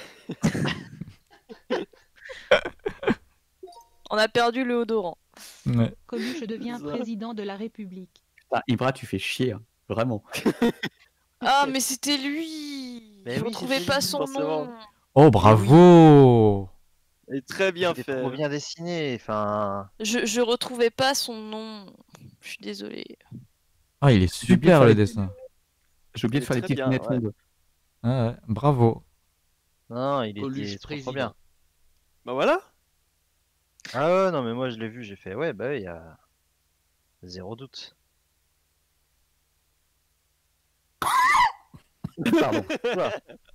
On a perdu le odorant. Ouais. Coluche devient C'est ça. président de la République. Putain, Ibra, tu fais chier, hein. Vraiment. Ah, mais c'était lui! Mais Je oui, retrouvais c'est pas Félix, son forcément. nom. Oh, bravo! Et très bien C'était fait. trop bien dessiné. Enfin, Je, je retrouvais pas son nom. Je suis désolée. Ah, il est J'ai oublié de super faire le les- dessin. J'ai oublié Il de est faire les très petites bien, lunettes ouais. longues. Ah ouais, bravo. non, il Coluche était trop, trop président. bien. Bah voilà. Ah ouais, non, mais moi je l'ai vu, j'ai fait, ouais, bah il y a zéro doute. Pardon. Oula.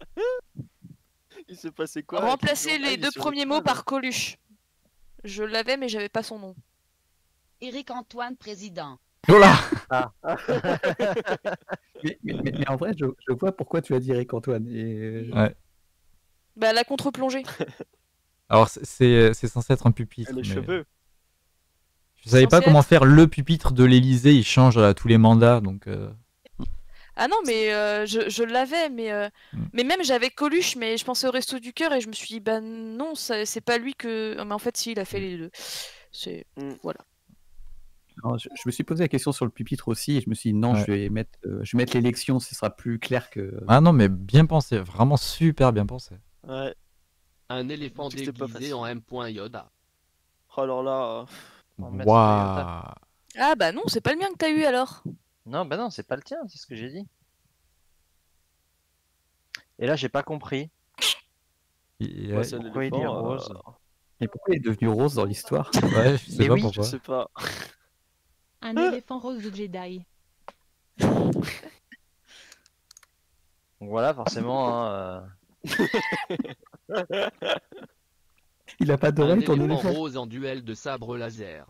Il s'est passé quoi à Remplacer Christian? Ah, les il est deux sur premiers le mots toit, là. par Coluche. Je l'avais, mais j'avais pas son nom. Éric Antoine président. Oh là! Ah. Mais, mais- mais- mais en vrai, je, je vois pourquoi tu as dit Eric Antoine. Et... Ouais. Bah, la contre-plongée. Alors, c'est- c'est c'est censé être un pupitre. Et les mais cheveux. Je savais pas Censé comment être- faire le pupitre de l'Élysée, il change à tous les mandats, donc... euh, Ah non, mais euh, je, je l'avais, mais, euh, Mm. mais même j'avais Coluche, mais je pensais au Resto du Cœur et je me suis dit, bah non, ça- c'est pas lui que. Mais en fait, si, il a fait les deux. C'est. Mm. Voilà. Non, je, je me suis posé la question sur le pupitre aussi et je me suis dit non, Ouais. je vais mettre, euh, je vais mettre l'élection, ce sera plus clair que. Ah non, mais bien pensé, vraiment super bien pensé. Ouais. Un éléphant C'était pas déguisé facile. en M. Yoda. Oh alors là. euh, On va mettre Toyota. Waouh! Ah bah non, c'est pas le mien que t'as eu alors. Non, bah non, c'est pas le tien, c'est ce que j'ai dit. Et là, j'ai pas compris. Il- Ouais, ouais, c'est un Pourquoi il est éléphant, euh, rose? Et pourquoi il est devenu rose dans l'histoire? ouais, je sais Mais pas oui, Je pourquoi. sais pas. Un éléphant rose de Jedi. Donc voilà, forcément, hein, euh, Il a pas Un d'oreille ton éléphant éléphant. rose en duel de sabre laser.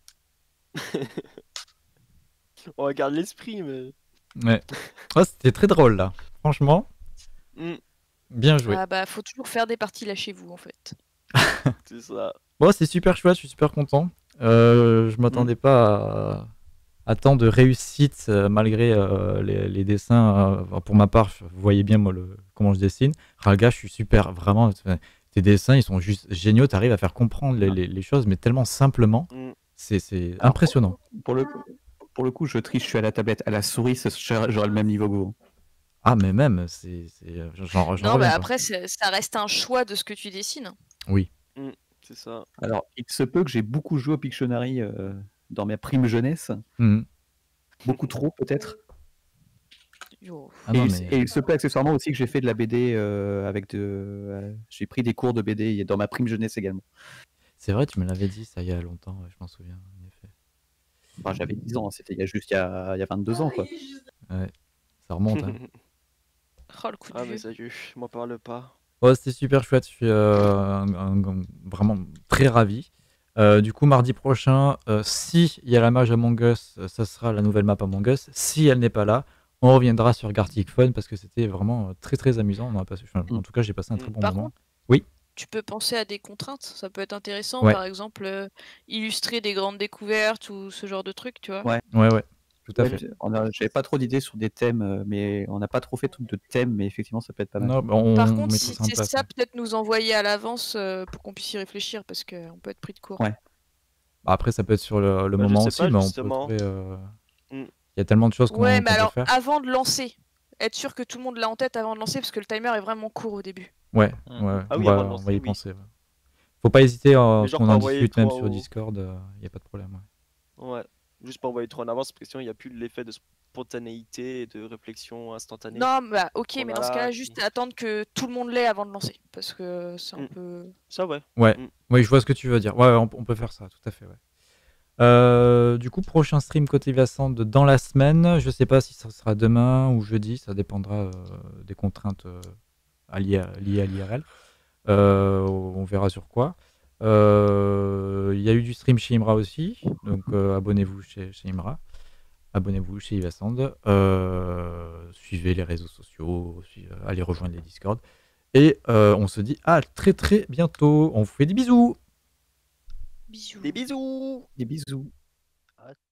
On regarde l'esprit, mais. Ouais. Oh, c'était très drôle là. Franchement, Mm, bien joué. Ah bah faut toujours faire des parties là chez vous en fait. c'est ça. Bon, c'est super chouette, je suis super content. Euh, je m'attendais pas à, à tant de réussite euh, malgré euh, les, les dessins. euh, enfin, pour ma part, vous voyez bien moi le, comment je dessine. Ralga, je suis super, vraiment. enfin, Tes dessins, ils sont juste géniaux. Tu arrives à faire comprendre les, les- les choses, mais tellement simplement. Mm. C'est c'est Alors, impressionnant. Pour le, pour le coup, je triche, je suis à la tablette. À la souris, ce- j'aurai le même niveau que vous. Ah, mais même, c'est c'est- euh, j'en j'en Non, reviens bah pas. après, c'est- ça reste un choix de ce que tu dessines. Oui. C'est ça. Alors, il se peut que j'ai beaucoup joué au Pictionary euh, dans ma prime jeunesse. Mhm. Beaucoup trop, peut-être. Yo. Ah et, non, il, mais- et il se peut accessoirement aussi que j'ai fait de la B D euh, avec de. euh, j'ai pris des cours de B D dans ma prime jeunesse également. C'est vrai, tu me l'avais dit ça il y a longtemps, ouais, je m'en souviens, en effet. Enfin, j'avais dix ans, hein, c'était il y a juste il y a, il y a vingt-deux ans, quoi. Ouais, ça remonte. Hein. Oh, le coup de Ah, vieux. mais ça y est, m'en parle pas. Ouais, c'était super chouette, je suis euh, un- un- un- vraiment très ravi. Euh, du coup, mardi prochain, euh, si il y a la mage Among Us, euh, ça sera la nouvelle map Among Us. Si elle n'est pas là, on reviendra sur Gartic Fun parce que c'était vraiment euh, très très amusant. On a passé, enfin, en tout cas, j'ai passé un très bon Par moment. contre, Oui. tu peux penser à des contraintes. Ça peut être intéressant, Ouais. par exemple, euh, illustrer des grandes découvertes ou ce genre de trucs, tu vois. Ouais. Ouais, ouais, tout à Ouais, fait. on a- J'avais pas trop d'idées sur des thèmes, euh, mais on n'a pas trop fait de trucs de thèmes, mais effectivement, ça peut être pas mal. Non, bah, on Par contre, mettra si ça en c'est place. ça, ouais. peut-être nous envoyer à l'avance euh, pour qu'on puisse y réfléchir parce qu'on peut être pris de court. Ouais. Bah, après, ça peut être sur le, le Bah, je moment sais aussi, pas, mais on peut justement. trouver. euh, Mm. Il y a tellement de choses qu'on Ouais, qu'on mais peut alors faire. avant de lancer, être sûr que tout le monde l'a en tête avant de lancer parce que le timer est vraiment court au début. Ouais, Mm. ouais, Ah on oui, va, avant de on lancer, va y oui. penser. ouais. Faut pas hésiter, euh, Mais genre qu'on pas en envoyer discute même trop sur au- Discord, il n'y a pas de problème. ouais. Ouais. Juste pas envoyer trop en avance, parce que sinon il n'y a plus l'effet de spontanéité et de réflexion instantanée. Non, bah ok, qu'on mais a dans ce là, cas-là, qui- juste attendre que tout le monde l'ait avant de lancer parce que c'est un Mm. peu. Ça, ouais. Ouais, Mm. oui, je vois ce que tu veux dire. Ouais, ouais, on, on peut faire ça, tout à fait. Ouais. Euh, du coup, prochain stream côté Vincent dans la semaine. Je sais pas si ça sera demain ou jeudi, ça dépendra euh, des contraintes euh, à liées à, liées à l'I R L. Euh, on verra sur quoi. Euh, Il y a eu du stream chez Imra aussi, donc euh, abonnez-vous chez, chez Imra. Abonnez-vous chez Ivasand. Euh, suivez les réseaux sociaux, suivez- allez rejoindre les Discord. Et euh, on se dit à très très bientôt. On vous fait des bisous. Bisous. Des bisous! Des bisous.